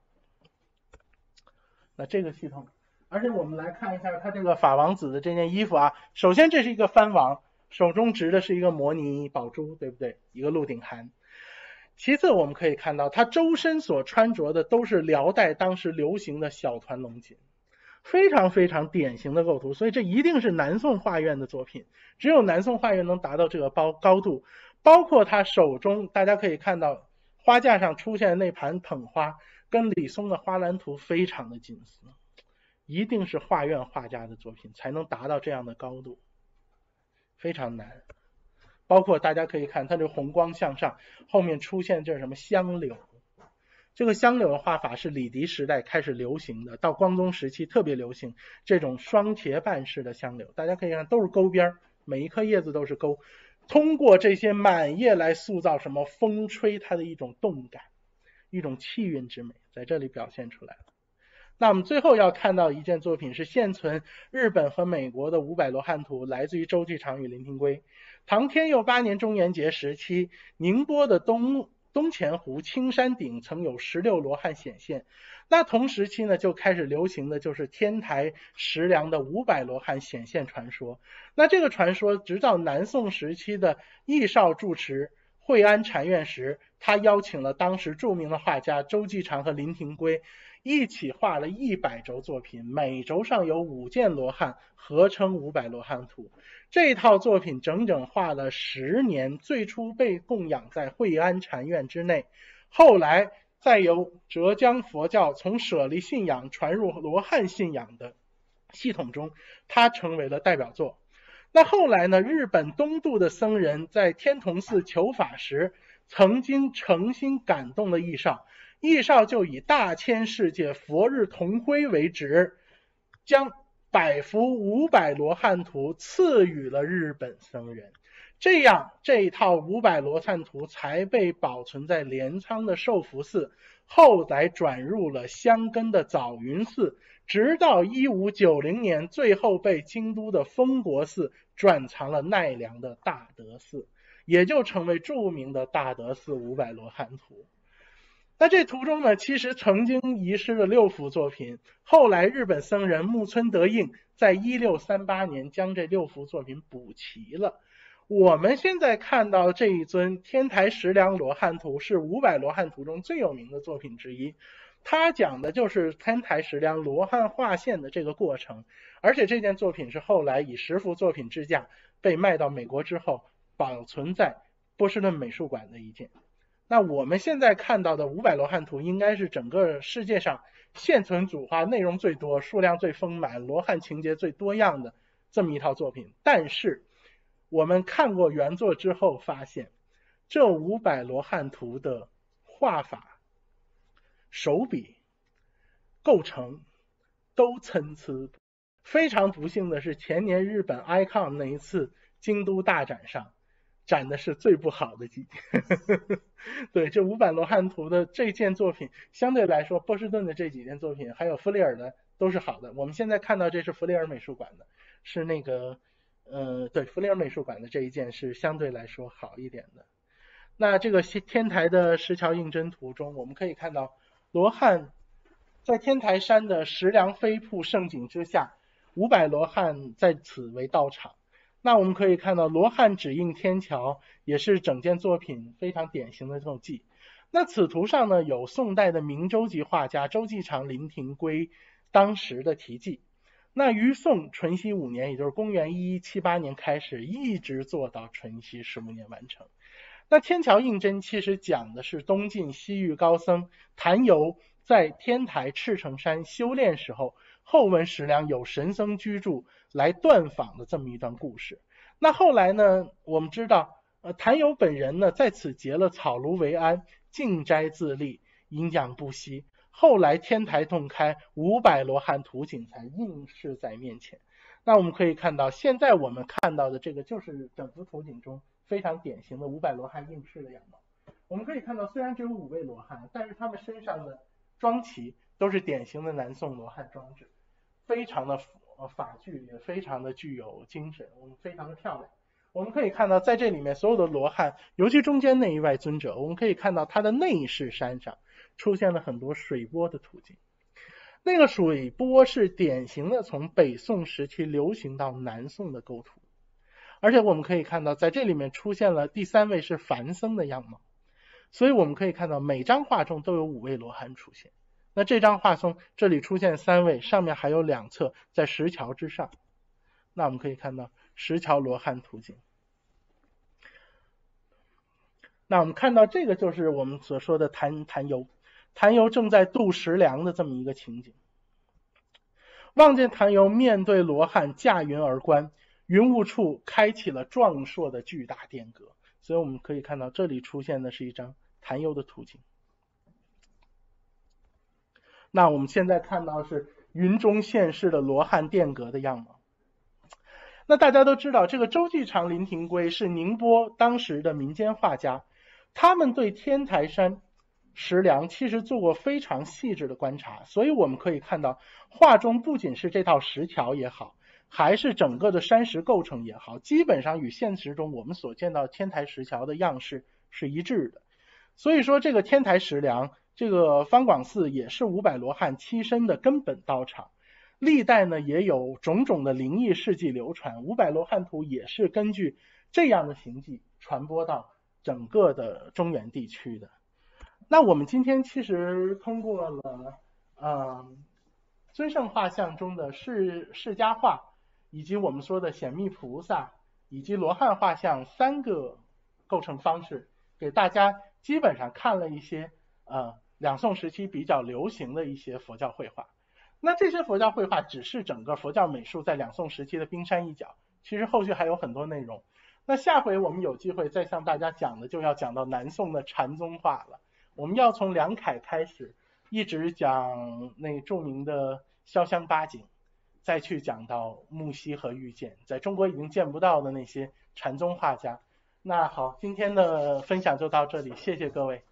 那这个系统，而且我们来看一下他这个法王子的这件衣服啊，首先这是一个藩王，手中执的是一个摩尼宝珠，对不对？一个鹿鼎函。其次我们可以看到他周身所穿着的都是辽代当时流行的小团龙锦，非常非常典型的构图，所以这一定是南宋画院的作品，只有南宋画院能达到这个高度。包括他手中大家可以看到花架上出现的那盘捧花跟李松的花篮图非常的近似，一定是画院画家的作品才能达到这样的高度，非常难。包括大家可以看它这红光向上，后面出现这是什么香柳，这个香柳的画法是李迪时代开始流行的，到光宗时期特别流行这种双茄瓣式的香柳，大家可以看都是钩边，每一颗叶子都是钩，通过这些满叶来塑造什么风吹它的一种动感，一种气韵之美在这里表现出来了。那我们最后要看到一件作品是现存日本和美国的500罗汉图，来自于周继常与林廷圭。唐天佑8年中元节时期，宁波的东钱湖青山顶曾有16罗汉显现。那同时期呢，就开始流行的就是天台石梁的500罗汉显现传说。那这个传说直到南宋时期的义少住持惠安禅院时，他邀请了当时著名的画家周继常和林廷圭一起画了100轴作品，每轴上有5件罗汉，合称500罗汉图。这套作品整整画了10年，最初被供养在惠安禅院之内，后来再由浙江佛教从舍利信仰传入罗汉信仰的系统中，它成为了代表作。那后来呢，日本东渡的僧人在天童寺求法时，曾经诚心感动了义少，义少就以大千世界佛日同辉为旨，将百幅500罗汉图赐予了日本僧人，这样这一套500罗汉图才被保存在镰仓的寿福寺，后来转入了箱根的早云寺，直到1590年最后被京都的丰国寺转藏了奈良的大德寺，也就成为著名的大德寺500罗汉图。那这图中呢，其实曾经遗失了6幅作品，后来日本僧人木村德应在1638年将这6幅作品补齐了。我们现在看到这一尊天台石梁罗汉图是500罗汉图中最有名的作品之一，它讲的就是天台石梁罗汉画线的这个过程，而且这件作品是后来以10幅作品制价被卖到美国之后保存在波士顿美术馆的一件。那我们现在看到的500罗汉图应该是整个世界上现存组画内容最多、数量最丰满、罗汉情节最多样的这么一套作品。但是我们看过原作之后发现，这500罗汉图的画法、手笔、构成都参差。非常不幸的是，前年日本 ICON 那一次京都大展上展的是最不好的几件。对，这500罗汉图的这件作品相对来说，波士顿的这几件作品还有弗里尔的都是好的。我们现在看到这是弗里尔美术馆的，是那个对，弗里尔美术馆的这一件是相对来说好一点的。那这个天台的石桥应真图中，我们可以看到罗汉在天台山的石梁飞瀑盛景之下，500罗汉在此为道场。那我们可以看到罗汉指印天桥也是整件作品非常典型的踪迹。那此图上呢，有宋代的明州级画家周继常、林廷圭当时的题记。那于宋淳熙5年，也就是公元1178年开始，一直做到淳熙15年完成。那天桥应真其实讲的是东晋西域高僧谭游在天台赤城山修炼时候，后闻石梁有神僧居住来断访的这么一段故事。那后来呢，我们知道谭游本人呢在此结了草庐为安，静斋自立，营养不息。后来天台洞开，500罗汉图景才映视在面前。那我们可以看到，现在我们看到的这个就是整幅图景中非常典型的500罗汉应试的样貌。我们可以看到，虽然只有5位罗汉，但是他们身上的装旗都是典型的南宋罗汉装置，非常的法具，也非常的具有精神，非常的漂亮。我们可以看到，在这里面所有的罗汉，尤其中间那一位尊者，我们可以看到他的内饰山上出现了很多水波的图景。那个水波是典型的从北宋时期流行到南宋的构图。而且我们可以看到，在这里面出现了第3位是梵僧的样貌。所以我们可以看到，每张画中都有5位罗汉出现。那这张画中，这里出现3位，上面还有2侧在石桥之上。那我们可以看到石桥罗汉图景。那我们看到这个就是我们所说的谭游，谭游正在渡石梁的这么一个情景。望见谭游面对罗汉驾云而观，云雾处开启了壮硕的巨大殿阁。所以我们可以看到，这里出现的是一张谭游的图景。那我们现在看到是云中现世的罗汉殿阁的样貌。那大家都知道，这个周继常、林廷圭是宁波当时的民间画家，他们对天台山石梁其实做过非常细致的观察。所以我们可以看到，画中不仅是这套石桥也好，还是整个的山石构成也好，基本上与现实中我们所见到天台石桥的样式是一致的。所以说，这个天台石梁，这个方广寺也是500罗汉栖身的根本道场。历代呢也有种种的灵异事迹流传，500罗汉图也是根据这样的行迹传播到整个的中原地区的。那我们今天其实通过了尊圣画像中的释迦画，以及我们说的显密菩萨，以及罗汉画像3个构成方式，给大家基本上看了一些两宋时期比较流行的一些佛教绘画。那这些佛教绘画只是整个佛教美术在两宋时期的冰山一角，其实后续还有很多内容。那下回我们有机会再向大家讲的，就要讲到南宋的禅宗画了。我们要从梁楷开始，一直讲那著名的潇湘八景，再去讲到木樨和玉见，在中国已经见不到的那些禅宗画家。那好，今天的分享就到这里，谢谢各位。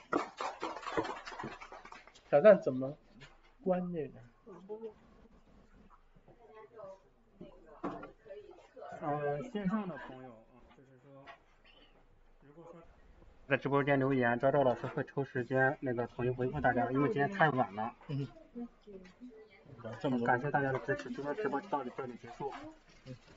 小蛋怎么关这个？ 线上的朋友就是说，如果说在直播间留言，昭昭老师会抽时间统一回复大家，因为今天太晚了。感谢大家的支持，今天直播到这里结束。